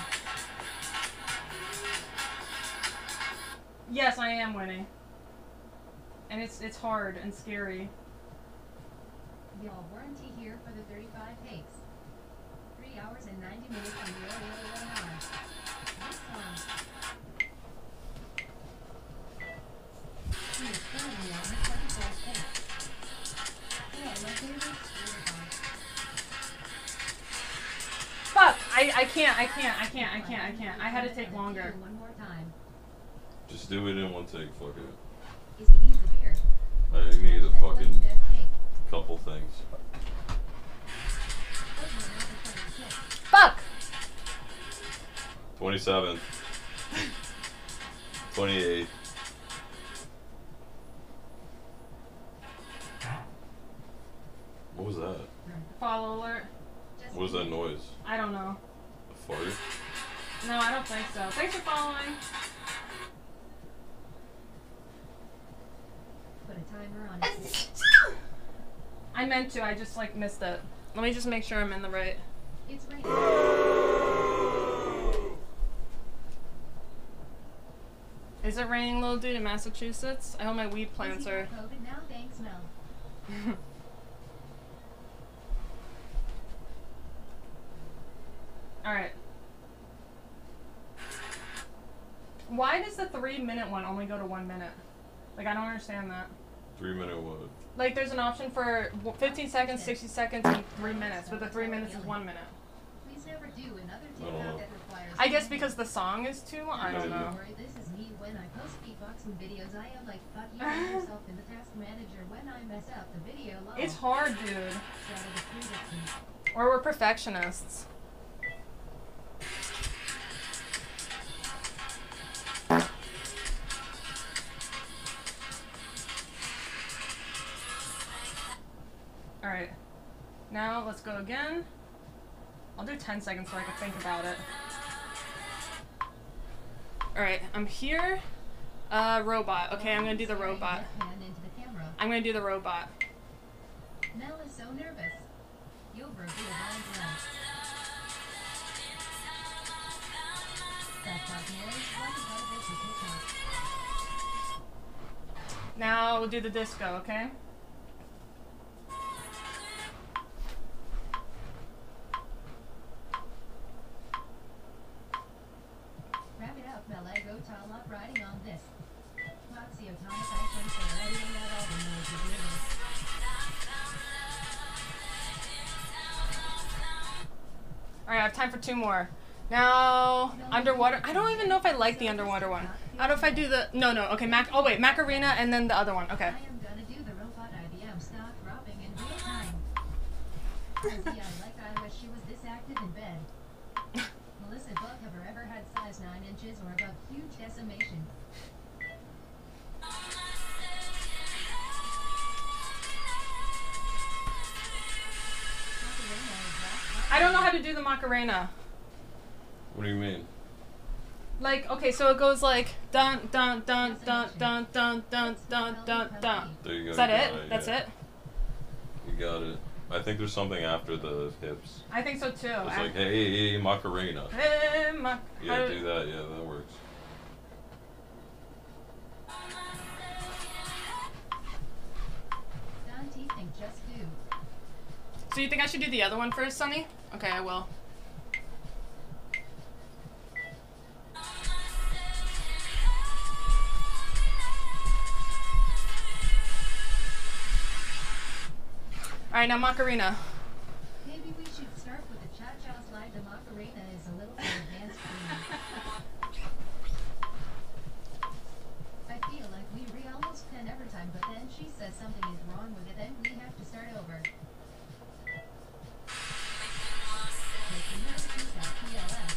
Yes, I am winning. And it's it's hard and scary. Y'all warranty here for the thirty-five takes. Three hours and ninety minutes on the O O O R. This song. She is currently on her twenty-fourth take. Yeah, my favorite skater song. Fuck! I, I can't, I can't, I can't, I can't, I can't. I had to take longer. One more time. Just do it in one take, fuck it. Is he needs a beer? I need a Hashtag fucking twenty-fifth take. couple things. What's your number twenty-six? Fuck! twenty-seven. twenty-eight. What was that? Follow alert. Just What was that noise? I don't know. A fart? No, I don't think so. Thanks for following. put a timer on it. I meant to, I just like missed it. Let me just make sure I'm in the right. It's raining. Is it raining, little dude, in Massachusetts? I hope my weed plants Busy are. for COVID now, thanks, Mel. Alright. Why does the three minute one only go to one minute? Like, I don't understand that. Three minute what? Like, there's an option for fifteen seconds, sixty seconds, and three minutes, but the three minutes is one minute. Please never do another I don't know. TikTok that requires. I guess because the song is too long. I don't know. Sorry, this is me when I post beatboxing videos. I am like, fuck you and yourself in the task manager. When I mess up the video, lol. It's hard, dude. Started a prediction. Or we're perfectionists. Alright. Now let's go again. I'll do ten seconds so I can think about it. Alright, I'm here. Uh, robot. Okay, I'm gonna do the robot. Hand into the camera. I'm gonna do the robot. Mel is so nervous. You'll break your mind now. That part noise. What about this with TikTok? Now we'll do the disco, okay? Wrap it up, Mel. I go tall up riding on this. Moxie Atomic iPhone for editing out all the noise you do this. Alright, I have time for two more. Now, underwater. I don't even know if I like the underwater one. I don't know if I do the. No, no. Okay, Mac. Oh, wait. Macarena and then the other one. Okay. I am gonna do the robot I B M stock dropping in real time. See, I like I wish she was this active in bed. Melissa Buck have ever had size nine inches or above huge decimation. I don't know how to do the Macarena. What do you mean? Like, okay, so it goes like dun dun dun dun dun dun dun dun dun dun. There you go. Is that you it? got That's yeah. it? You got it. I think there's something after the hips. I think so too. It's I- like, hey, hey, hey, Macarena. Hey, Mac- Yeah, how- do that. Yeah, that works. Don T think just do. So you think I should do the other one first, Sonny? Okay, I will. Alright, now Macarena. Maybe we should start with the cha-cha slide. The Macarena is a little bit advanced for me. I feel like we re almost pen every time, but then she says something is wrong with it, then we have to start over. Taking her to that P L S.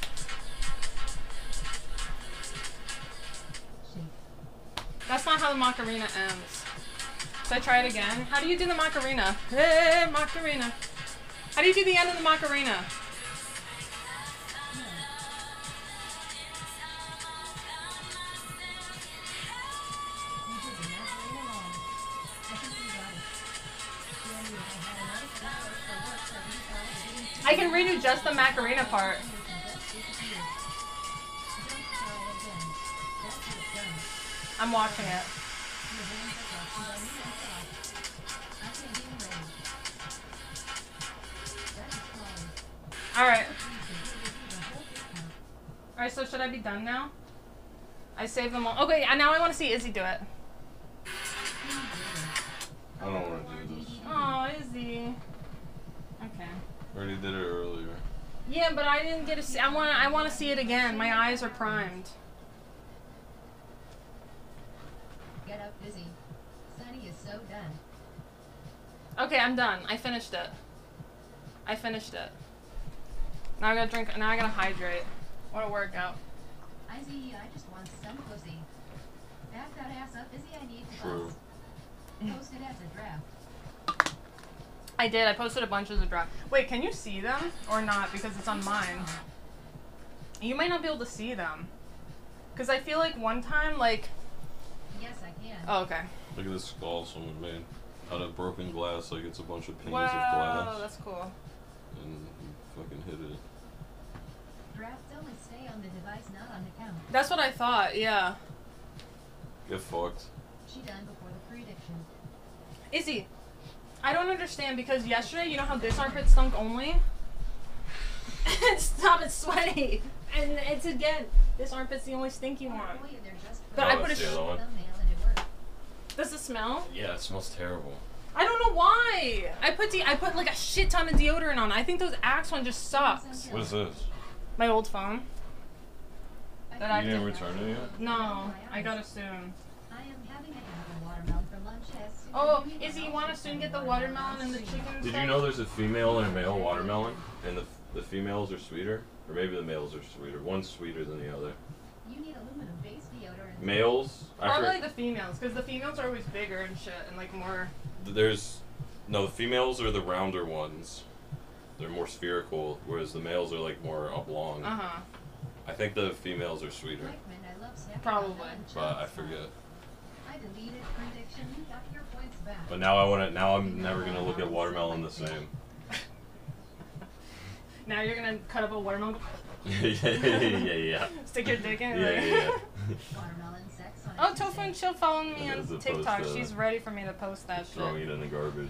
Shake. That's not how the Macarena ends. Should I try it again? How do you do the Macarena? Hey, Macarena. How do you do the end of the Macarena? You did the Macarena wrong. I think we got it. Danny, if I had another flower for work that we thought we didn't I can redo just the Macarena part. I'm watching it. Alright. Alright, so should I be done now? I saved them all. Okay, and now I want to see Izzy do it. I don't want to do this. Oh, Izzy. Okay. Already did it earlier. Yeah, but I didn't get to see. I want. I want to see it again. My eyes are primed. Get up, busy. Sunny is so done. Okay, I'm done. I finished it. I finished it. Now I gotta drink. Now I gotta hydrate. What a workout. I see. I just want some pussy. Back that ass up, busy. I need to True. bust. Post it as a draft. I did. I posted a bunch as a draft. Wait, can you see them or not? Because it's on mine. You might not be able to see them. Because I feel like one time, like. Yes, I can. Oh, okay. Look at this skull someone made out of broken glass. Like it's a bunch of panes Wow, of glass. that's cool. And you fucking hit it. Drafts only stay on the device, not on account. That's what I thought. Yeah. Get fucked. She done before the prediction. Izzy, I don't understand because yesterday, you know how this armpit stunk only? Stop, it's sweaty. And it's again, this armpit's the only stinky one. But I Oh, put a it's the sh- other one. Does it smell? Yeah, it smells terrible. I don't know why. I put de- I put like a shit ton of deodorant on. I think those Axe one just sucks. What is this? My old phone. That I You didn't did- return it yet? No, I got it soon. I am having a apple watermelon for lunch. Yes. Oh, Izzy, you want to soon get the watermelon and the chicken? and Did stuff? you know there's a female and a male watermelon? And the, the females are sweeter? Or maybe the males are sweeter. One's sweeter than the other. You need aluminum-based deodorant. Males, I Probably for- the females, because the females are always bigger and shit, and like more. there's no, the females are the rounder ones. They're more spherical, whereas the males are like more oblong. Uh huh. I think the females are sweeter, Blackman, I love snacking Probably. on lunch. but I forget. I deleted prediction. You got your points back. But now I want to. Now I'm never gonna look at watermelon the same. Now you're gonna cut up a watermelon, yeah, yeah, yeah. stick your dick in. Yeah, it, yeah, like- yeah. Watermelon sex on a Oh, Tuesday. Tofu and Chill following me on As opposed TikTok. to She's ready for me to post that shit. Throwing it in the garbage.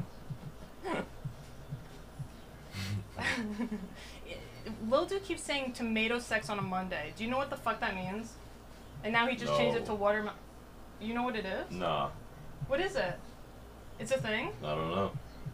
Lil Dude keeps saying tomato sex on a Monday. Do you know what the fuck that means? And now he just changed it to No. watermelon. You know what it is? Nah, What is it? It's a thing? I don't know.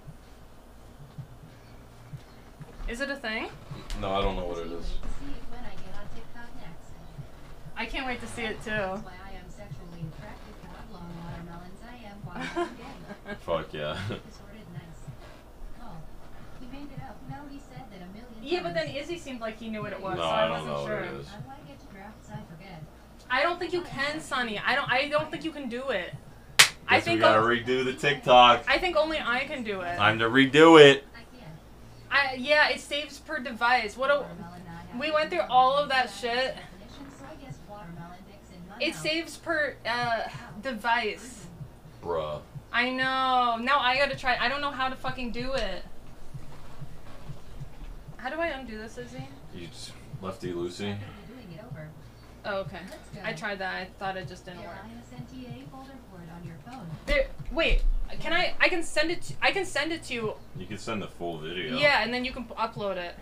Is it a thing? No, I don't know what it is. See it when I get on TikTok next. I can't wait to see it too. That's why I am sexually attracted to oblong watermelons. I am watermelon gay. Fuck yeah. Assorted nice. Oh, he made it up. No, he said that a million Yeah, but then times. Izzy seemed like he knew what it was, No, so I I don't wasn't know what sure. it is. How do I get to drafts? I forget. I don't think you can, Sonny. I don't. I don't think you can do it. I Guess think. we gotta o- redo the TikTok. I think only I can do it. Time to redo it. I can't. I yeah. It saves per device. What a. Watermelon not having We went through all of that shit. definition, so I guess watermelon dicks in my It mouth. saves per uh device. Bruh. I know. Now I gotta try. I don't know how to fucking do it. How do I undo this, Izzy? You just lefty loosey. You're doing it over. Oh, okay. Let's go. I tried that. I thought it just didn't Your work. I S N T A folder for it on your phone. There. Wait. Can I? I can send it. To, I can send it to you. You can send the full video. Yeah, and then you can p- upload it.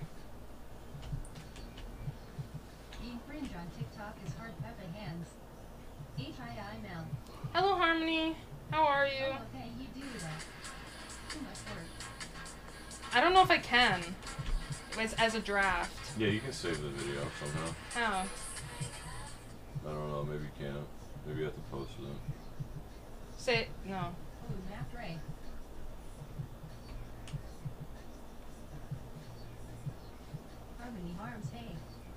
Being cringe on TikTok is hard Pepe hands. H I I mouth. Hello, Harmony. How are you? Oh, okay, you do that. Too much work. I don't know if I can. As, as a draft. Yeah, you can save the video somehow. How? I don't know. Maybe you can't. Maybe you have to post it. Say no. Ooh, Matt Ray. Harmony harms hay.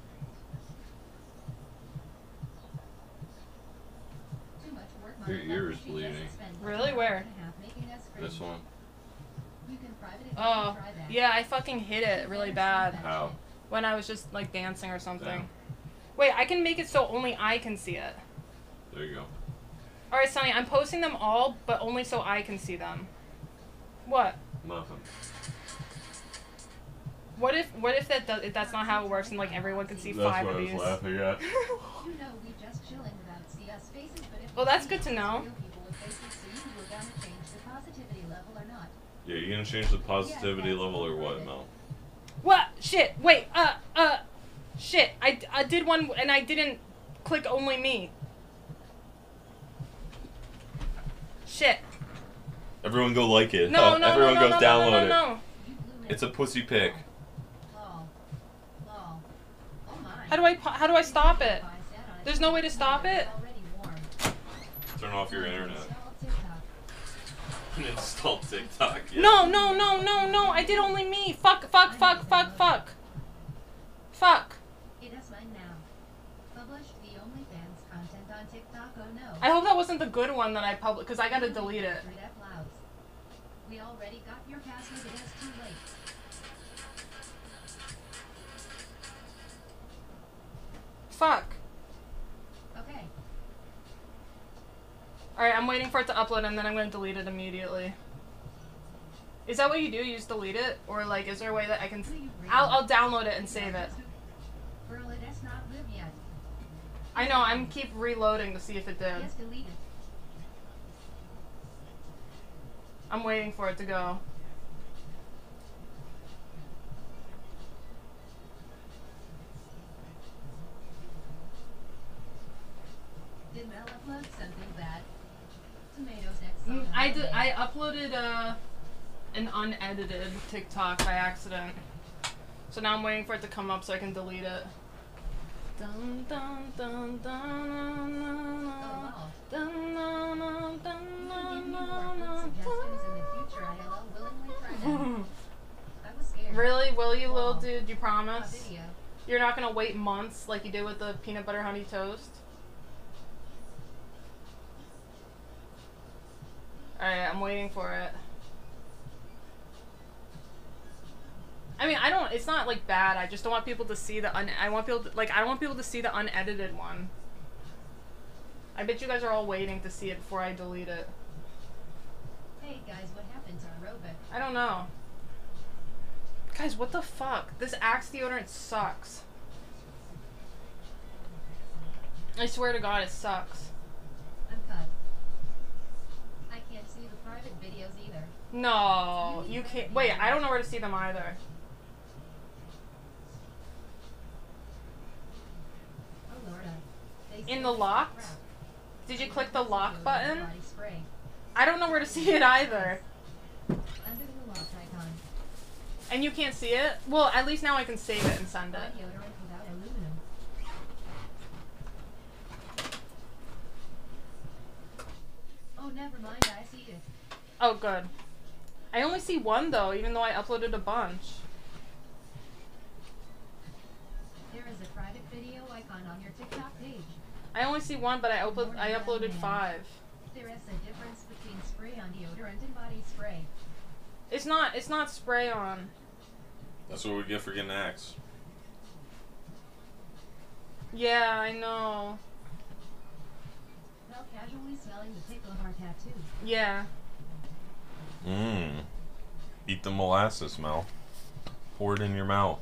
Too much work. Your Mama ear left. is She just bleeding. spent Really? an Where? hour and a half making us This friends. one. You can private it. Oh, Try that. yeah. I fucking hit it really bad How? when I was just like dancing or something. Damn. Wait, I can make it so only I can see it. There you go. All right, Sonny. I'm posting them all, but only so I can see them. What? Nothing. What if? What if that does? If that's not how it works, and like everyone can see That's five what of I was these? laughing at. You know, we just chilling without see us faces, but if Well, we that's see good to us know. real people with faces see, we're bound to change the positivity level or not. Yeah, you gonna change the positivity level or what, Mel? What? Shit. Wait. Uh. Uh. Shit. I, I did one and I didn't click only me. Shit. Everyone go like it. No, no, Everyone no, no, goes no, download no, no, it. no. You blew it. It's a pussy pic. Lol. Lol. Oh my. How do I po- how do I stop it? If I sat on it, There's no way to stop it? it's already warm. Turn off your internet. Install TikTok. Install TikTok. Yeah. No, no, no, no, no. I did only me. Fuck, fuck, fuck, fuck, fuck. Fuck. It is mine now. Publish the OnlyFans content on TikTok. Oh no. I hope that wasn't the good one that I published because I gotta delete it. Read out loud. We already got your password. It is too late. Fuck. Okay. Alright, I'm waiting for it to upload and then I'm gonna delete it immediately. Is that what you do? You just delete it? Or like, is there a way that I can... I'll, I'll download it and save it. Girl, it has not lived yet. I know, I'm keep reloading to see if it did. Yes, delete it. I'm waiting for it to go. I'll upload something bad. Tomatoes next Mm, song. I did. I uploaded uh, an unedited TikTok by accident, so now I'm waiting for it to come up so I can delete it. Dun dun dun dun dun dun wow. dun dun dun You can give dun me more food suggestions in the future. I'll willingly try them. I was scared. Really? Will you, little Wow. dude? You A promise? video. You're not gonna wait months like you did with the peanut butter honey toast? Alright, I'm waiting for it. I mean, I don't, it's not like bad, I just don't want people to see the un- I want people to, like, I don't want people to see the unedited one. I bet you guys are all waiting to see it before I delete it. Hey guys, what happened to aerobic? I don't know. Guys, what the fuck? This Axe deodorant sucks. I swear to God, it sucks. I'm cut. I can't see the private videos either. No, you can't. Wait, I don't know where to see them either. Oh Lorda. They In say the it's locked? crap. Did you click the It's lock a button? body spray. I don't know where to see it either. Under the lock icon. And you can't see it? Well, at least now I can save it and send Body it. deodorant without aluminum. Oh, never mind. I see it. Oh, good. I only see one though, even though I uploaded a bunch. There is a private video icon on your TikTok page. I only see one, but I upload I uploaded five. There is a difference between spray-on deodorant and body spray. It's not. It's not spray on. That's what we get for getting Axe. Yeah, I know. While casually smelling the tickle of our tattoo. Yeah. Mmm. Eat the molasses, Mel. Pour it in your mouth.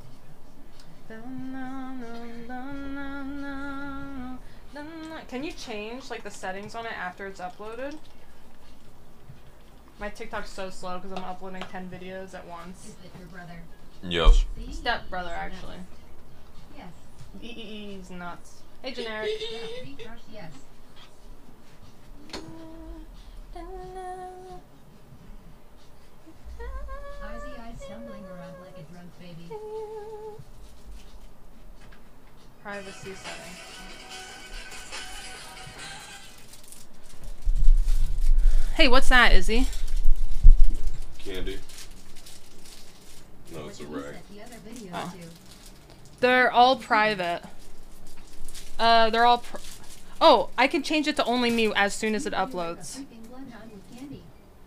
Can you change like the settings on it after it's uploaded? My TikTok's so slow because I'm uploading ten videos at once. Is that your brother? Yes. See? Step brother, He's actually. nuts. Yes. He's nuts. Hey, generic. Yeah, pretty crush, yes. Izzy eyes stumbling around like a drunk baby. Privacy setting. Hey, what's that, Izzy? Candy. No, it's a What did he rag. set the other videos Oh. to? They're all private. Uh, they're all. Pr oh, I can change it to only me as soon as it You look like a uploads. freaking bloodhound with candy.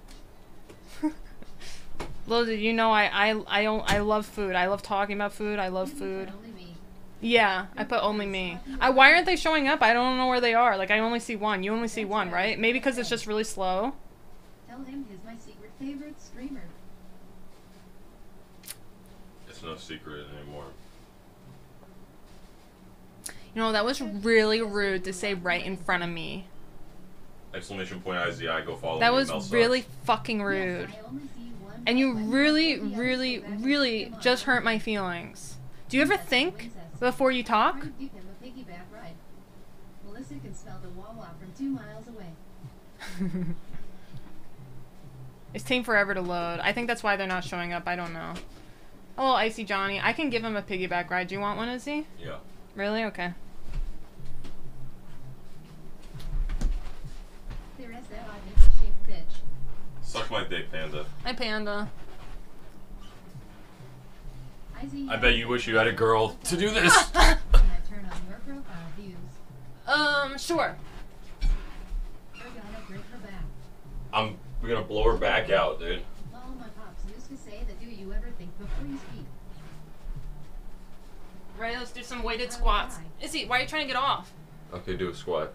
Little did you know, I I I don't- I love food. I love talking about food. I love You food. said only me. Yeah, I put only me. I, why aren't they showing up? I don't know where they are. Like I only see one. You only see one, right? Maybe because it's just really slow. Tell him he's my secret favorite streamer. It's no secret anymore. You know, that was really rude to say right in front of me. Exclamation point I Z I, go follow That me. was Mel sucks. really fucking rude. Yes, I only see one And you Wednesday, really, Wednesday, really, Wednesday, really Wednesday, just hurt my Wednesday. feelings. Do you ever Princess, think princess. before you talk? Try to give him a piggyback ride. Melissa can smell the Wawa from two miles away. It's taking forever to load. I think that's why they're not showing up. I don't know. Hello, Icy Johnny. I can give him a piggyback ride. Do you want one, Izzy? Yeah. Really? Okay. There is that odd nickel-shaped bitch. Suck my dick, Panda. Hi, Panda. Izzy, I bet you wish you had a girl to do this. Can I turn on your profile views? Um, sure. We're gonna break her back. I'm we're gonna blow her back out, dude. All my pops used to say that do you ever think before you speak? Ready? Let's do some weighted squats. Izzy, why are you trying to get off? Okay, do a squat.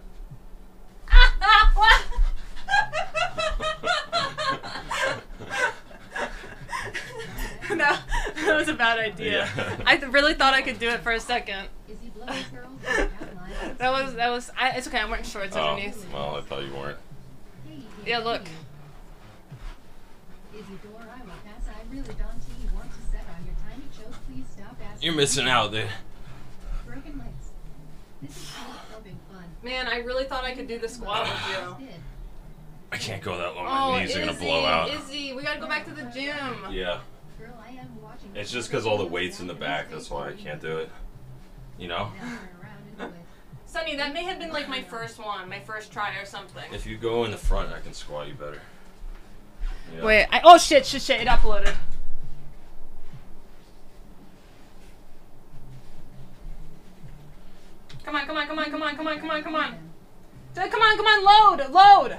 no, that was a bad idea. Yeah. I th really thought I could do it for a second. Izzy blows girls with outlines. That was that was. I, it's okay. I'm wearing shorts Oh, underneath. well, I thought you weren't. Hey, you Yeah, can't look. see you. Izzy door, I will pass. I really don't see you want to set on your tiny choke. Please stop asking. You're missing out, dude. Broken legs. This is still so big fun. Man, I really thought I could do the squat with you. Did. I can't go that low. My Oh, knees Izzy, are gonna blow out. Izzy, we gotta go back to the gym. Yeah. Girl, I am watching. It's just because all the weight's in the back. That's why I can't do it. You know? Now turn around and do it. Sunny, that may have been like my first one, my first try or something. If you go in the front, I can squat you better. Yeah. Wait, I, oh shit, shit, shit, it uploaded. Come on, come on, come on, come on, come on, come on, come on. Come on, come on, load, load.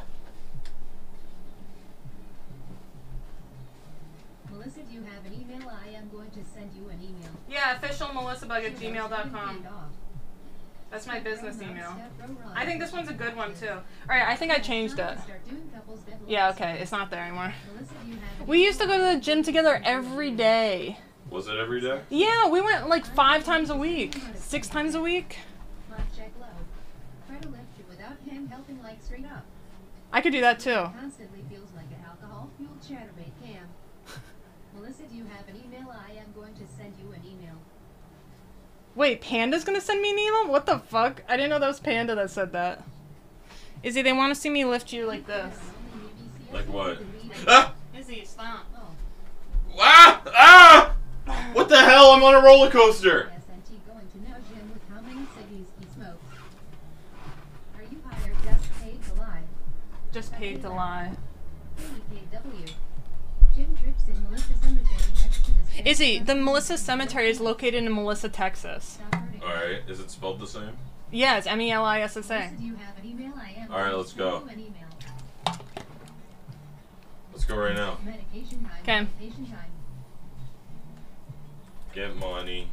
Melissa, do you have an email? I am going to send you an email. Yeah, official melissabug at gmail dot com. That's my business email. I think this one's a good one too. Alright, I think I changed it. Yeah, okay, it's not there anymore. We used to go to the gym together every day. Was it every day? Yeah, we went like five times a week. Six times a week. Check low. Try to lift you without him helping, like straight up. I could do that too. Constantly feels like an alcohol-fueled chatterbait cam. Melissa, do you have an email? I am going to send you an email. Wait, Panda's gonna send me an email? What the fuck? I didn't know that was Panda that said that. Izzy, they want to see me lift you like this. Like what? Ah! Izzy, stop. Oh, Ah! Ah! What the hell? I'm on a roller coaster. S N T going to know Jim with how many ciggies he smokes. Are you hired just paid to lie? Just paid to lie. K K W. Jim trips in Melissa Cemetery next to the Izzy, the Melissa Cemetery is located in Melissa, Texas. Stop hurting. Alright, is it spelled the same? Yeah, it's M E L I S S A. Melissa, do you have an email? I am All right, going to let's send go. you an email. Let's go right now. Medication time. 'Kay. Medication time. Get money.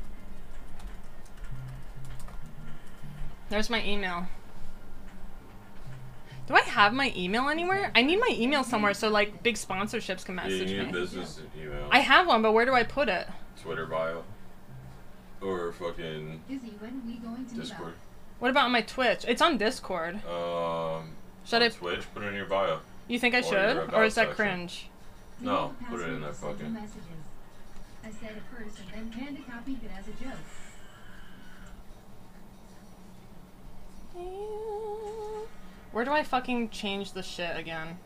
There's my email. Do I have my email anywhere? I need my email somewhere so like big sponsorships can Yeah, message you need a me. business email. I have one, but where do I put it? Twitter bio. Or fucking Izzy, when are we going to meet up? Discord. What about on my Twitch? It's on Discord. Um, Should on I? Twitch, put it in your bio. You think I Or should? your Or about is that section. cringe? No, Leave the put it in password there, to send fuck it. you messages. I said it first and then Panda copied it as a joke. Where do I fucking change the shit again?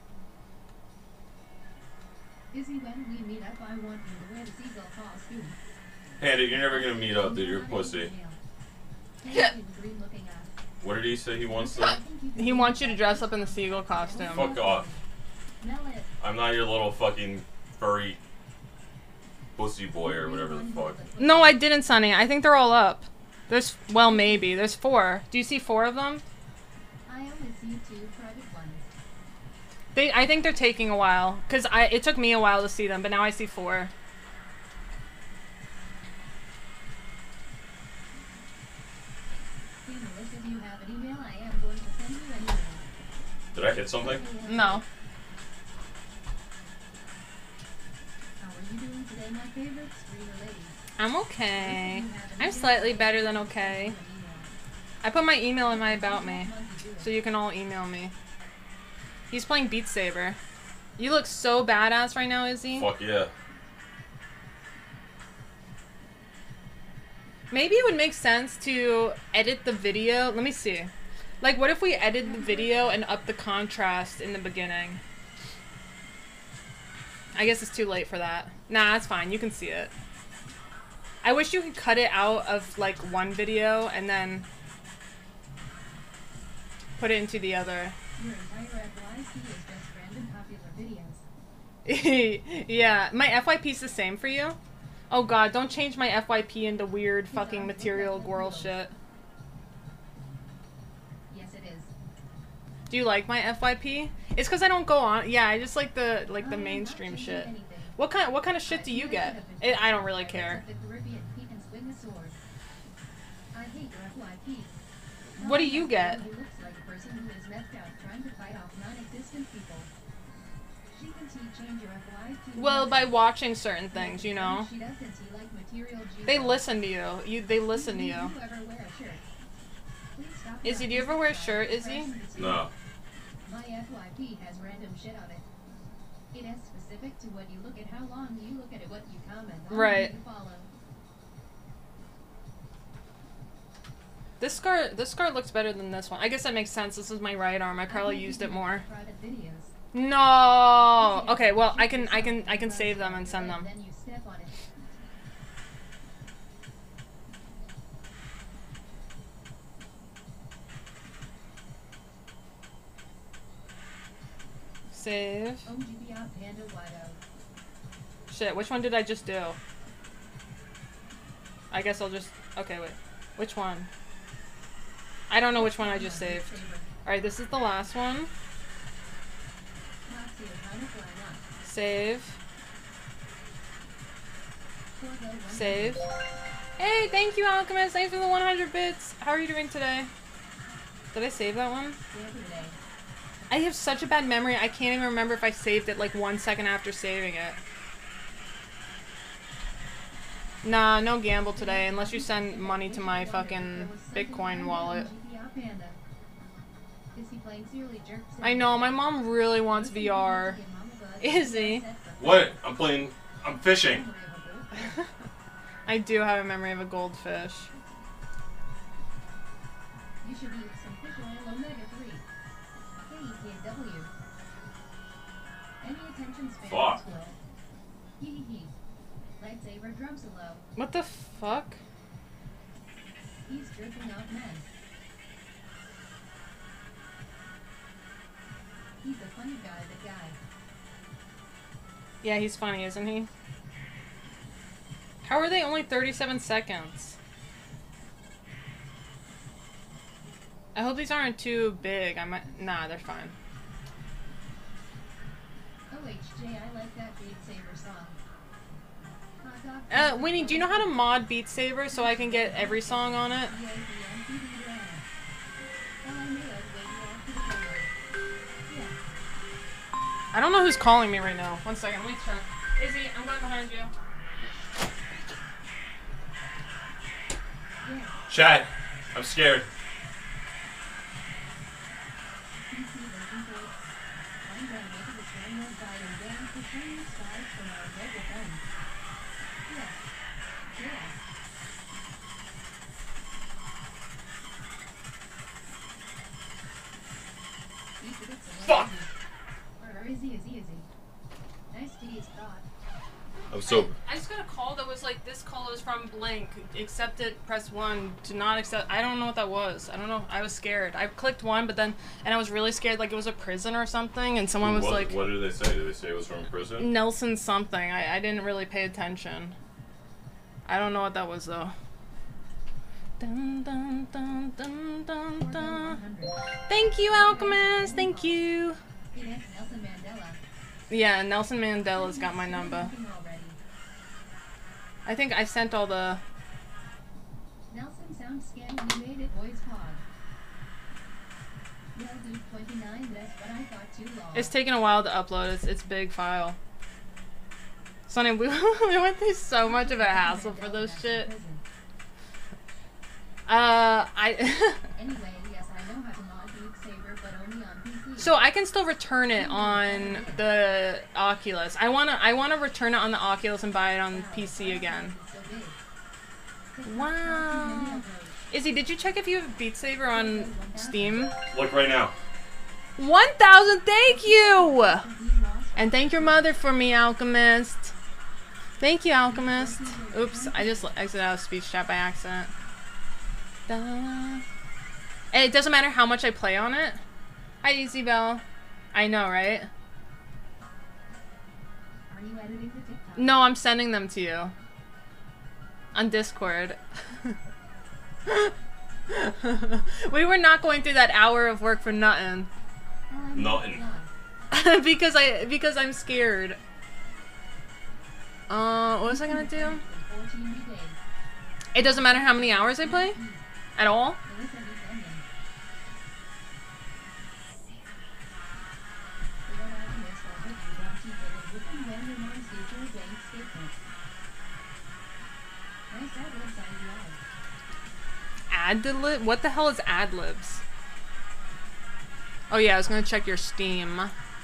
Izzy, when we meet up, I want you to wear the seagull costume. Hey, dude, you're never gonna meet up, dude. You're a pussy. Yeah. What did he say he wants to? He wants you to dress up in the seagull costume. Fuck off. Smell it. I'm not your little fucking furry pussy boy or whatever the fuck. No, I didn't, Sonny. I think they're all up. There's, well, maybe. There's four. Do you see four of them? I only see two private ones. They, I think they're taking a while. Because I, it took me a while to see them, but now I see four. Hey, Melissa, do you have an email? I am going to send you an email. Did I hit something? No. How are you doing today, my favorite screamer lady? I'm okay. I'm slightly better than okay. I put my email in my about me, so you can all email me. He's playing Beat Saber. You look so badass right now, Izzy. Fuck yeah. Maybe it would make sense to edit the video. Let me see. Like, what if we edit the video and up the contrast in the beginning? I guess it's too late for that. Nah, it's fine. You can see it. I wish you could cut it out of, like, one video and then put it into the other. Your entire F Y P is just random popular videos. Yeah, my F Y P's the same for you? Oh god, don't change my F Y P into weird fucking material girl shit. Yes, it is. Do you like my F Y P? It's because I don't go on. Yeah, I just like the like the I am not mainstream changing shit. anything. What kind What kind of shit do you get? It, I don't really care. The Caribbean, he can swing a sword. I hate your F Y P. What do you get? Who looks like a person who is methed out trying to fight off non-existent people. She can teach change your F Y P. Well, by watching certain things, you know. She doesn't. He like material G. They listen to you. You they listen to Do you. you ever wear a shirt? Please stop Izzy, that. do you ever wear a shirt, Izzy? No. My F Y P has random shit on it. It is specific to what you look at, how long you look at it, what you comment on, Right. what you follow. This scar, this scar looks better than this one. I guess that makes sense. This is my right arm. I probably used it more. Private videos. No. Okay, well, I can, I can, I can save them and send them. Then you step on it. Save. O G B out Panda Wido. Shit, which one did I just do? I guess I'll just... Okay, wait. Which one? I don't know which one I just saved. Alright, this is the last one. Save. Save. Hey, thank you, Alchemist. Thanks for the one hundred bits. How are you doing today? Did I save that one? I have such a bad memory, I can't even remember if I saved it like one second after saving it. Nah, no gamble today, unless you send money to my fucking Bitcoin wallet. I know, my mom really wants V R. Izzy. What? I'm playing. I'm fishing. I do have a memory of a goldfish. You should eat some fish oil omega three. K E K W. Any attention span Fuck. will. Hee hee hee. Lightsaber drum solo. What the fuck? He's dripping out men. He's a funny guy, the guy. Yeah, he's funny, isn't he? How are they only thirty-seven seconds? I hope these aren't too big. I might. Nah, they're fine. O H J, I like that Beat Saber song. Hot dog. Uh, Winnie, do you know how to mod Beat Saber so I can get every song on it? I don't know who's calling me right now. One second, let me check. Izzy, I'm going behind you. Chat. I'm scared. Fuck! Or is he, is he, is he? Nice titties thought. I'm so. I just got a call that was like, this call is from blank. Accept it, press one. To not accept. I don't know what that was. I don't know. I was scared. I clicked one, but then, and I was really scared like it was a prison or something, and someone was what, like... What did they say? Did they say it was from prison? Nelson something. I, I didn't really pay attention. I don't know what that was though. Dun, dun, dun, dun, dun, dun. Thank you, Alchemist. Thank you. Hey, that's Nelson Mandela. Yeah, Nelson Mandela's got my number. Already. I think I sent all the... Nelson sounds scan when you made it voice pod. Yeah, dude, twenty-nine, that's what I thought too long. It's taking a while to upload. It's it's a big file. Sonny, we, we went through so much of a hassle for this shit. Uh, I... Anyway, yes, I know how to mod Beat Saber, but only on P C. So I can still return it on the Oculus. I wanna I wanna return it on the Oculus and buy it on P C again. Wow. Izzy, did you check if you have Beat Saber on Steam? Look right now. one thousand, thank you! And thank your mother for me, Alchemist. Thank you, Alchemist. Oops, I just exited out of speech chat by accident. Da. And it doesn't matter how much I play on it. Hi, Easy Bell. I know, right? Are you editing the TikTok? No, I'm sending them to you. On Discord. We were not going through that hour of work for nothing. Nothing. because I because I'm scared. Uh, what was I gonna do? It doesn't matter how many hours I play? At all? Adlib? What the hell is Adlibs? Oh yeah, I was gonna check your Steam.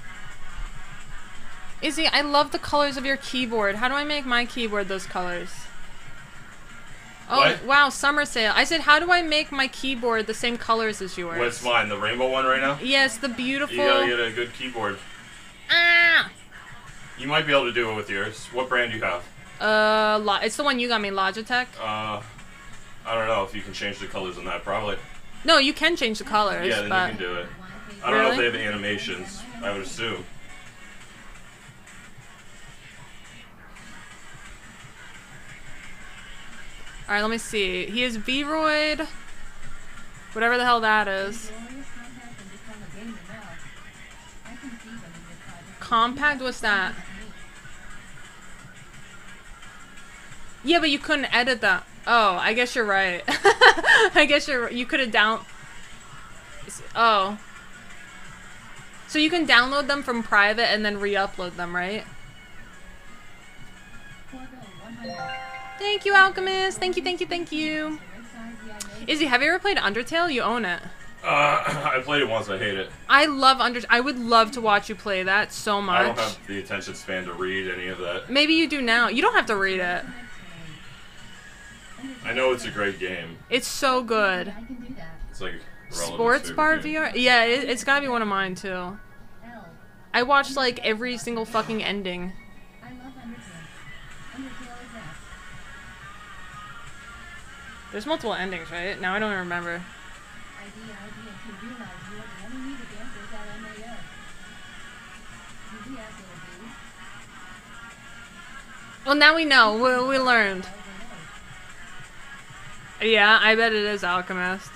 Izzy, I love the colors of your keyboard. How do I make my keyboard those colors? Oh, What? wow, summer sale. I said, how do I make my keyboard the same colors as yours? What's mine? The rainbow one right now? Yes, the beautiful... You gotta get a good keyboard. Ah! You might be able to do it with yours. What brand do you have? Uh, Lo- it's the one you got me, Logitech. Uh, I don't know if you can change the colors on that. Probably. No, you can change the colors, Yeah, then but... you can do it. I don't know if Really? they have animations. I would assume. Alright, let me see. He is Vroid. Whatever the hell that is. Compact? What's that? Yeah, but you couldn't edit that. Oh, I guess you're right. I guess you're. You could have down. Oh. So you can download them from private and then re-upload them, right? Thank you, Alchemist. Thank you, thank you, thank you. Izzy, have you ever played Undertale? You own it. Uh, I played it once. I hate it. I love Under. I would love to watch you play that so much. I don't have the attention span to read any of that. Maybe you do now. You don't have to read it. I know it's a great game. It's so good. It's like Relevant's Sports favorite Bar game. V R? Yeah, it, it's gotta be one of mine too. I watched like every single fucking ending. There's multiple endings, right? Now I don't remember. Well, now we know. We, we learned. Yeah, I bet it is Alchemist.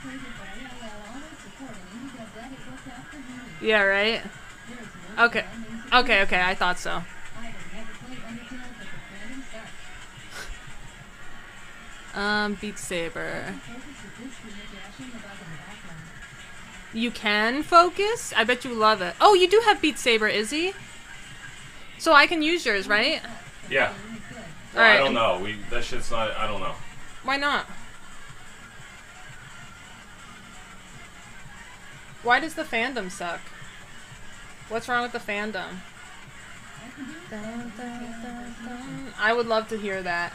Yeah, right? Okay. Okay, okay, I thought so. Um, Beat Saber. You can focus? I bet you love it. Oh, you do have Beat Saber, Izzy? So I can use yours, right? Yeah. Well, Alright. I don't know. We that shit's not. I don't know. Why not? Why does the fandom suck? What's wrong with the fandom? Dun, dun, dun, dun. I would love to hear that.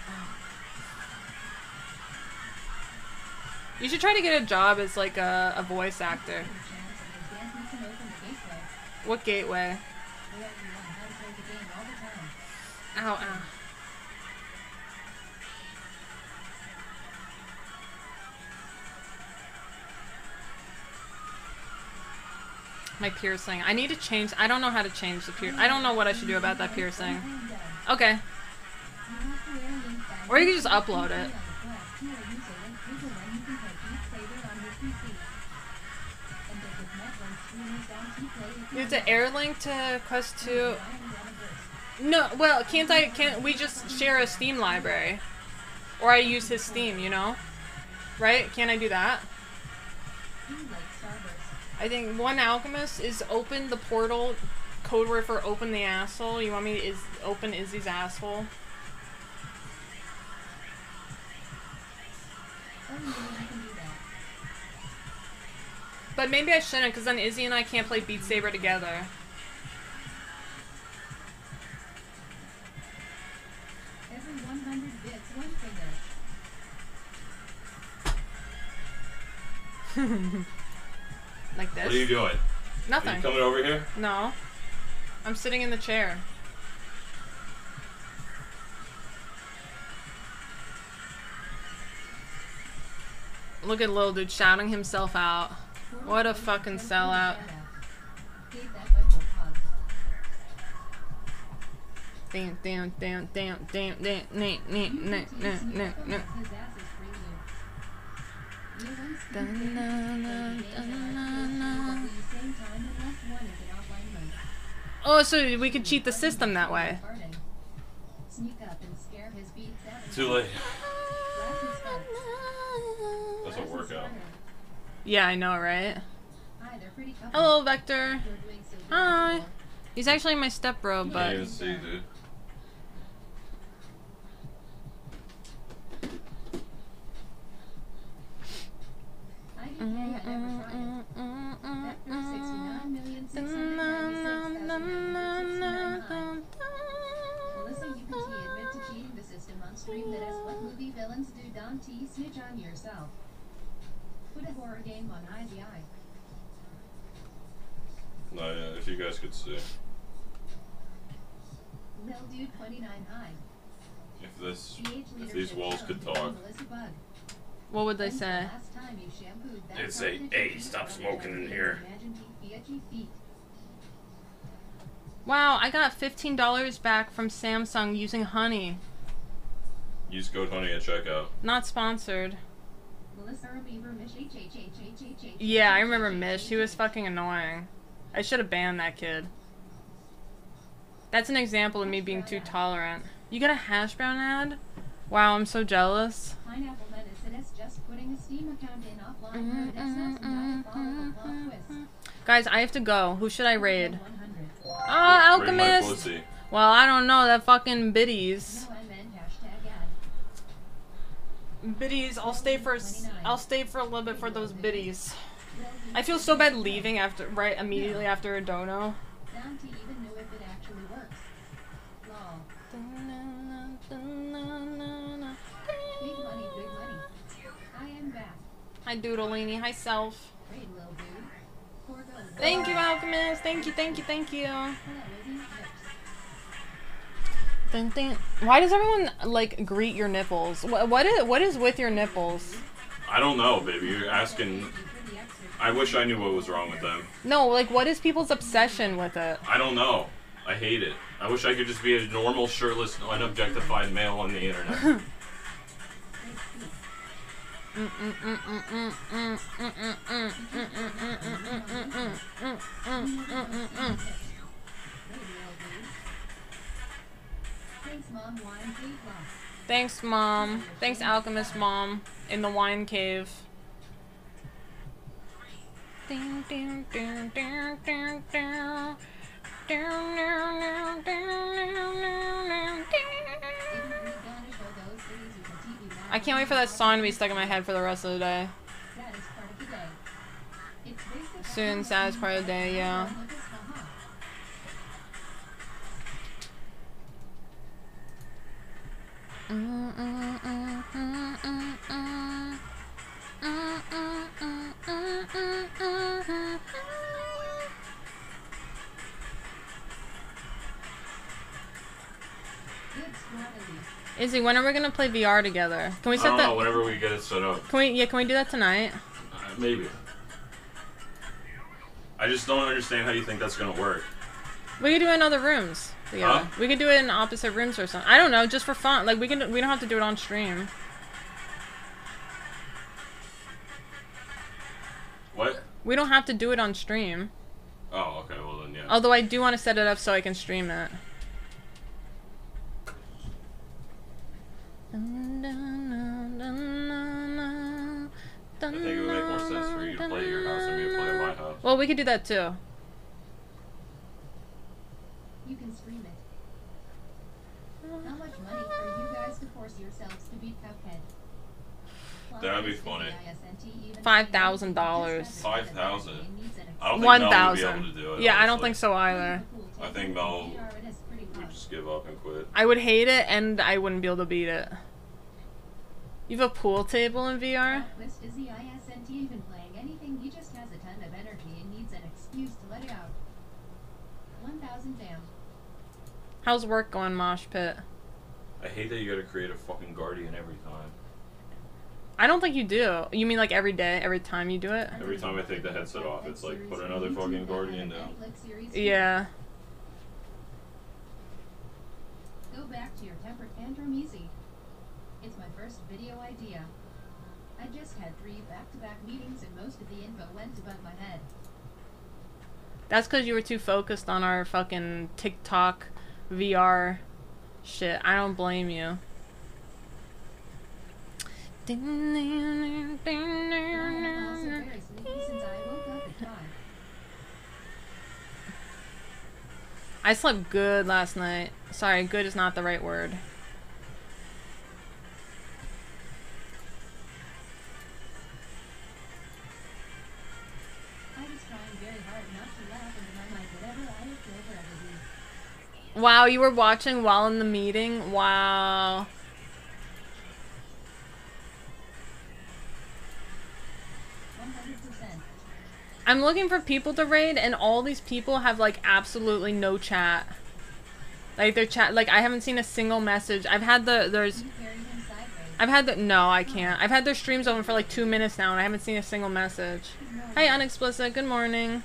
You should try to get a job as like a, a voice actor. What gateway? Ow, ow. My piercing. I need to change. I don't know how to change the piercing. I don't know what I should do about that piercing. Okay. Or you can just upload it. You have to air link to Quest two. No, well, can't I, can't we just share a Steam library? Or I use his Steam, you know? Right? Can't I do that? I think One Alchemist is open the portal, code word for open the asshole. You want me to is open Izzy's asshole? But maybe I shouldn't, because then Izzy and I can't play Beat Saber together. Every one hundred bits, one finger. Like this? What are you doing? Are Nothing. you coming over here? No. I'm sitting in the chair. Look at little dude shouting himself out. What a fucking sellout. Damn, damn, damn, damn, damn, damn, damn, damn, damn, damn, damn, damn. Oh, so we could cheat the system that way. Too late. That's a workout. Yeah, I know, right? Hello, Vector. Hi. He's actually my stepbro, I but... can't even see, dude. stream that as what movie villains do Dante snitch on yourself. Put a horror game on I G I. No, yeah, if you guys could see. Lil Dude twenty-nine high. If this, C H if these walls could talk. Melissa Bug. What would they When's the say? last time you shampooed that They'd say, cartridge "Hey, of stop feet smoking in on here." Imagine teeth, itchy feet. Wow, I got fifteen dollars back from Samsung using Honey. Use code honey at checkout. Not sponsored. Melissa Bieber, Mish, H, H, H, H, H, H, Yeah, I H, remember H, Mish. H, He was H. fucking annoying. I should have banned that kid. That's an example of me being too tolerant. You got a hash brown ad? Wow, I'm so jealous. Pineapple medicine is just putting a Steam account in offline. Her desktop's not a follow plot twist. Guys, I have to go. Who should I raid? one hundred. Ah, Bring my Alchemist! pussy. Well, I don't know. That fucking biddies. No, I meant hashtag ad. Biddies, I'll stay for s- I'll stay for a little bit for those biddies. I feel so bad leaving after right immediately after a dono. Down to even know if it actually works. Lol. Big money, big money. I am back. Hi Doodleini, hi self. Great little dude. Corgo. Thank you, Alchemist. Thank you, thank you, thank you. Hello, Izzy. Lips. Dun, dun. Why does everyone like greet your nipples? What what is what is with your nipples? I don't know, baby. You're asking. For the extra. I wish I knew what was wrong with them. No, like what is people's obsession with it? I don't know. I hate it. I wish I could just be a normal, shirtless, unobjectified male on the internet. Thanks, Mom. Wine, please, love. Thanks, mom. Thanks, Alchemist mom, in the wine cave. Ding, ding, ding, ding, ding, ding. Ding, ding, ding, ding, ding, ding. I can't wait for that song to be stuck in my head for the rest of the day. That is part of the day. It's basic. Soon, sad part of the day, yeah. Good strategy. Izzy, when are we gonna play V R together? Can we I set don't that? know. Whenever we get it set up, Can we? Yeah, can we do that tonight? uh, maybe. I just don't understand how you think that's gonna work. We could do it in other rooms together. Huh? We could do it in opposite rooms or something. I don't know, just for fun. Like we can. We don't have to do it on stream. What? We don't have to do it on stream. Oh, okay. Well then, yeah. Although I do want to set it up so I can stream it. I think it would make more sense for you to play at your house than me to play at my house. Well, we could do that too. You can stream it. How much money for you guys to force yourselves to beat Cuphead? That'd be funny. Five thousand dollars. Five thousand. I don't think One Mel would be able thousand. to do it. Yeah, I don't honestly. think so either. I think Mel would just give up and quit. I would hate it, and I wouldn't be able to beat it. You have a pool table in V R? Twist is the I S N T even playing anything? He just has a ton of energy and needs an excuse to let it out. One thousand damn. How's work going, Mosh Pit? I hate that you gotta create a fucking guardian every time. I don't think you do. You mean like every day, every time you do it? Every time I take the headset off, it's like, put another fucking guardian down. Yeah. Go back to your temper tantrum easy. It's my first video idea. I just had three back-to-back meetings and most of the info went above my head. That's because you were too focused on our fucking TikTok V R shit. I don't blame you. I am also very sleepy since I woke up at five. I slept good last night. Sorry, good is not the right word. I was trying very hard not to laugh into my mic whatever I have to forever be. Wow, you were watching while in the meeting? Wow. percent. I'm looking for people to raid, and all these people have like absolutely no chat. Like their chat, like I haven't seen a single message. I've had the there's, You carried him sideways. I've had the no, I can't. I've had their streams open for like two minutes now, and I haven't seen a single message. Hi, Unexplicit. Good morning.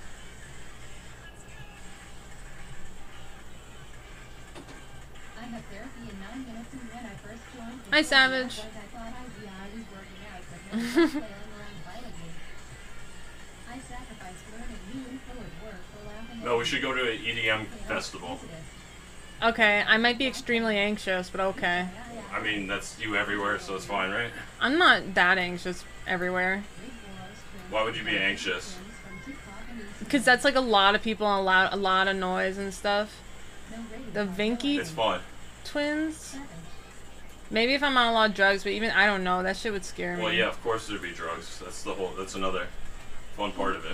I have therapy in nine minutes, and when I first joined, Hi, before Savage. the uploads, I thought I, yeah, I was working out, but then I was flailing around violently. I sacrificed learning new info at work for laughing at No, we should go to an E D M festival. Okay, I might be extremely anxious, but okay. I mean, that's you everywhere, so it's fine, right? I'm not that anxious everywhere. Why would you be anxious? Because that's like a lot of people and a lot, a lot of noise and stuff. The Vinky It's fun. twins? Maybe if I'm on a lot of drugs, but even, I don't know, that shit would scare me. Well, yeah, of course there'd be drugs. That's the whole. That's another fun part of it.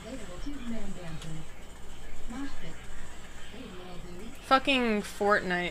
Fucking Fortnite.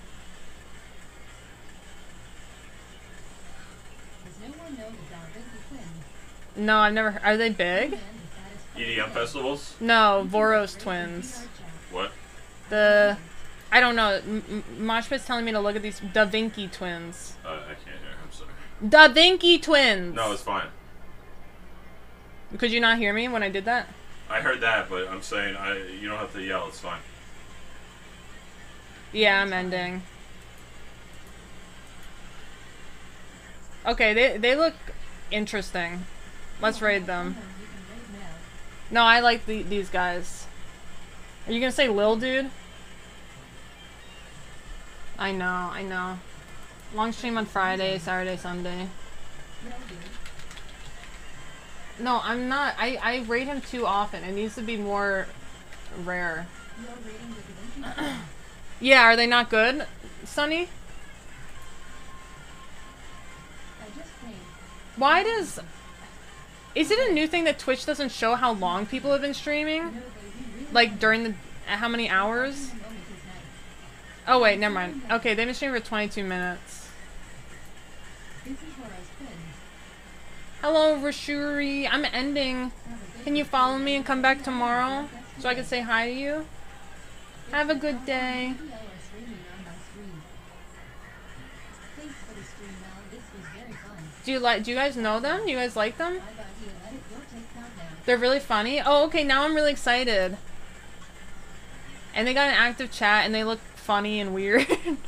No, I've never, are they big? E D M festivals? No, Voros twins. What? The, I don't know, M- M- Moshpit's telling me to look at these Da Vinci twins. Uh, I can't hear. I'm sorry. Da Vinci twins! No, it's fine. Could you not hear me when I did that? I heard that, but I'm saying I. You don't have to yell. It's fine. Yeah, I'm ending. Okay, they they look interesting. Let's raid them. No, I like the, these guys. Are you gonna say Lil Dude? I know, I know. Long stream on Friday, Saturday, Sunday. No, I'm not. I, I rate him too often. It needs to be more rare. Yeah, are they not good, Sunny? Why does... Is it a new thing that Twitch doesn't show how long people have been streaming? Like, during the... How many hours? Oh, wait, never mind. Okay, they've been streaming for twenty-two minutes. Hello, Rashuri. I'm ending. Can you follow me and come back tomorrow so I can say hi to you? Have a good day. Do you like? Do you guys know them? Do you guys like them? They're really funny. Oh, okay. Now I'm really excited. And they got an active chat, and they look funny and weird.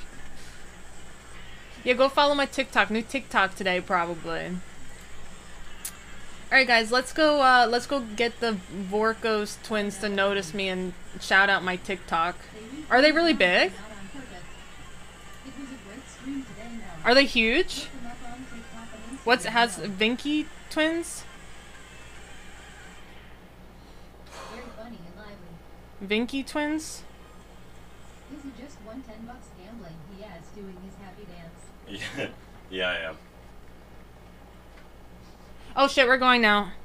Yeah, go follow my TikTok. New TikTok today, probably. All right, guys. Let's go. Uh, let's go get the Vorkos twins to notice me and shout out my TikTok. Are they really big? Are they huge? What's has Vinky twins? Vinky twins? Is he just won ten bucks gambling? He adds doing his happy dance. Yeah, yeah, I am. Oh shit, we're going now.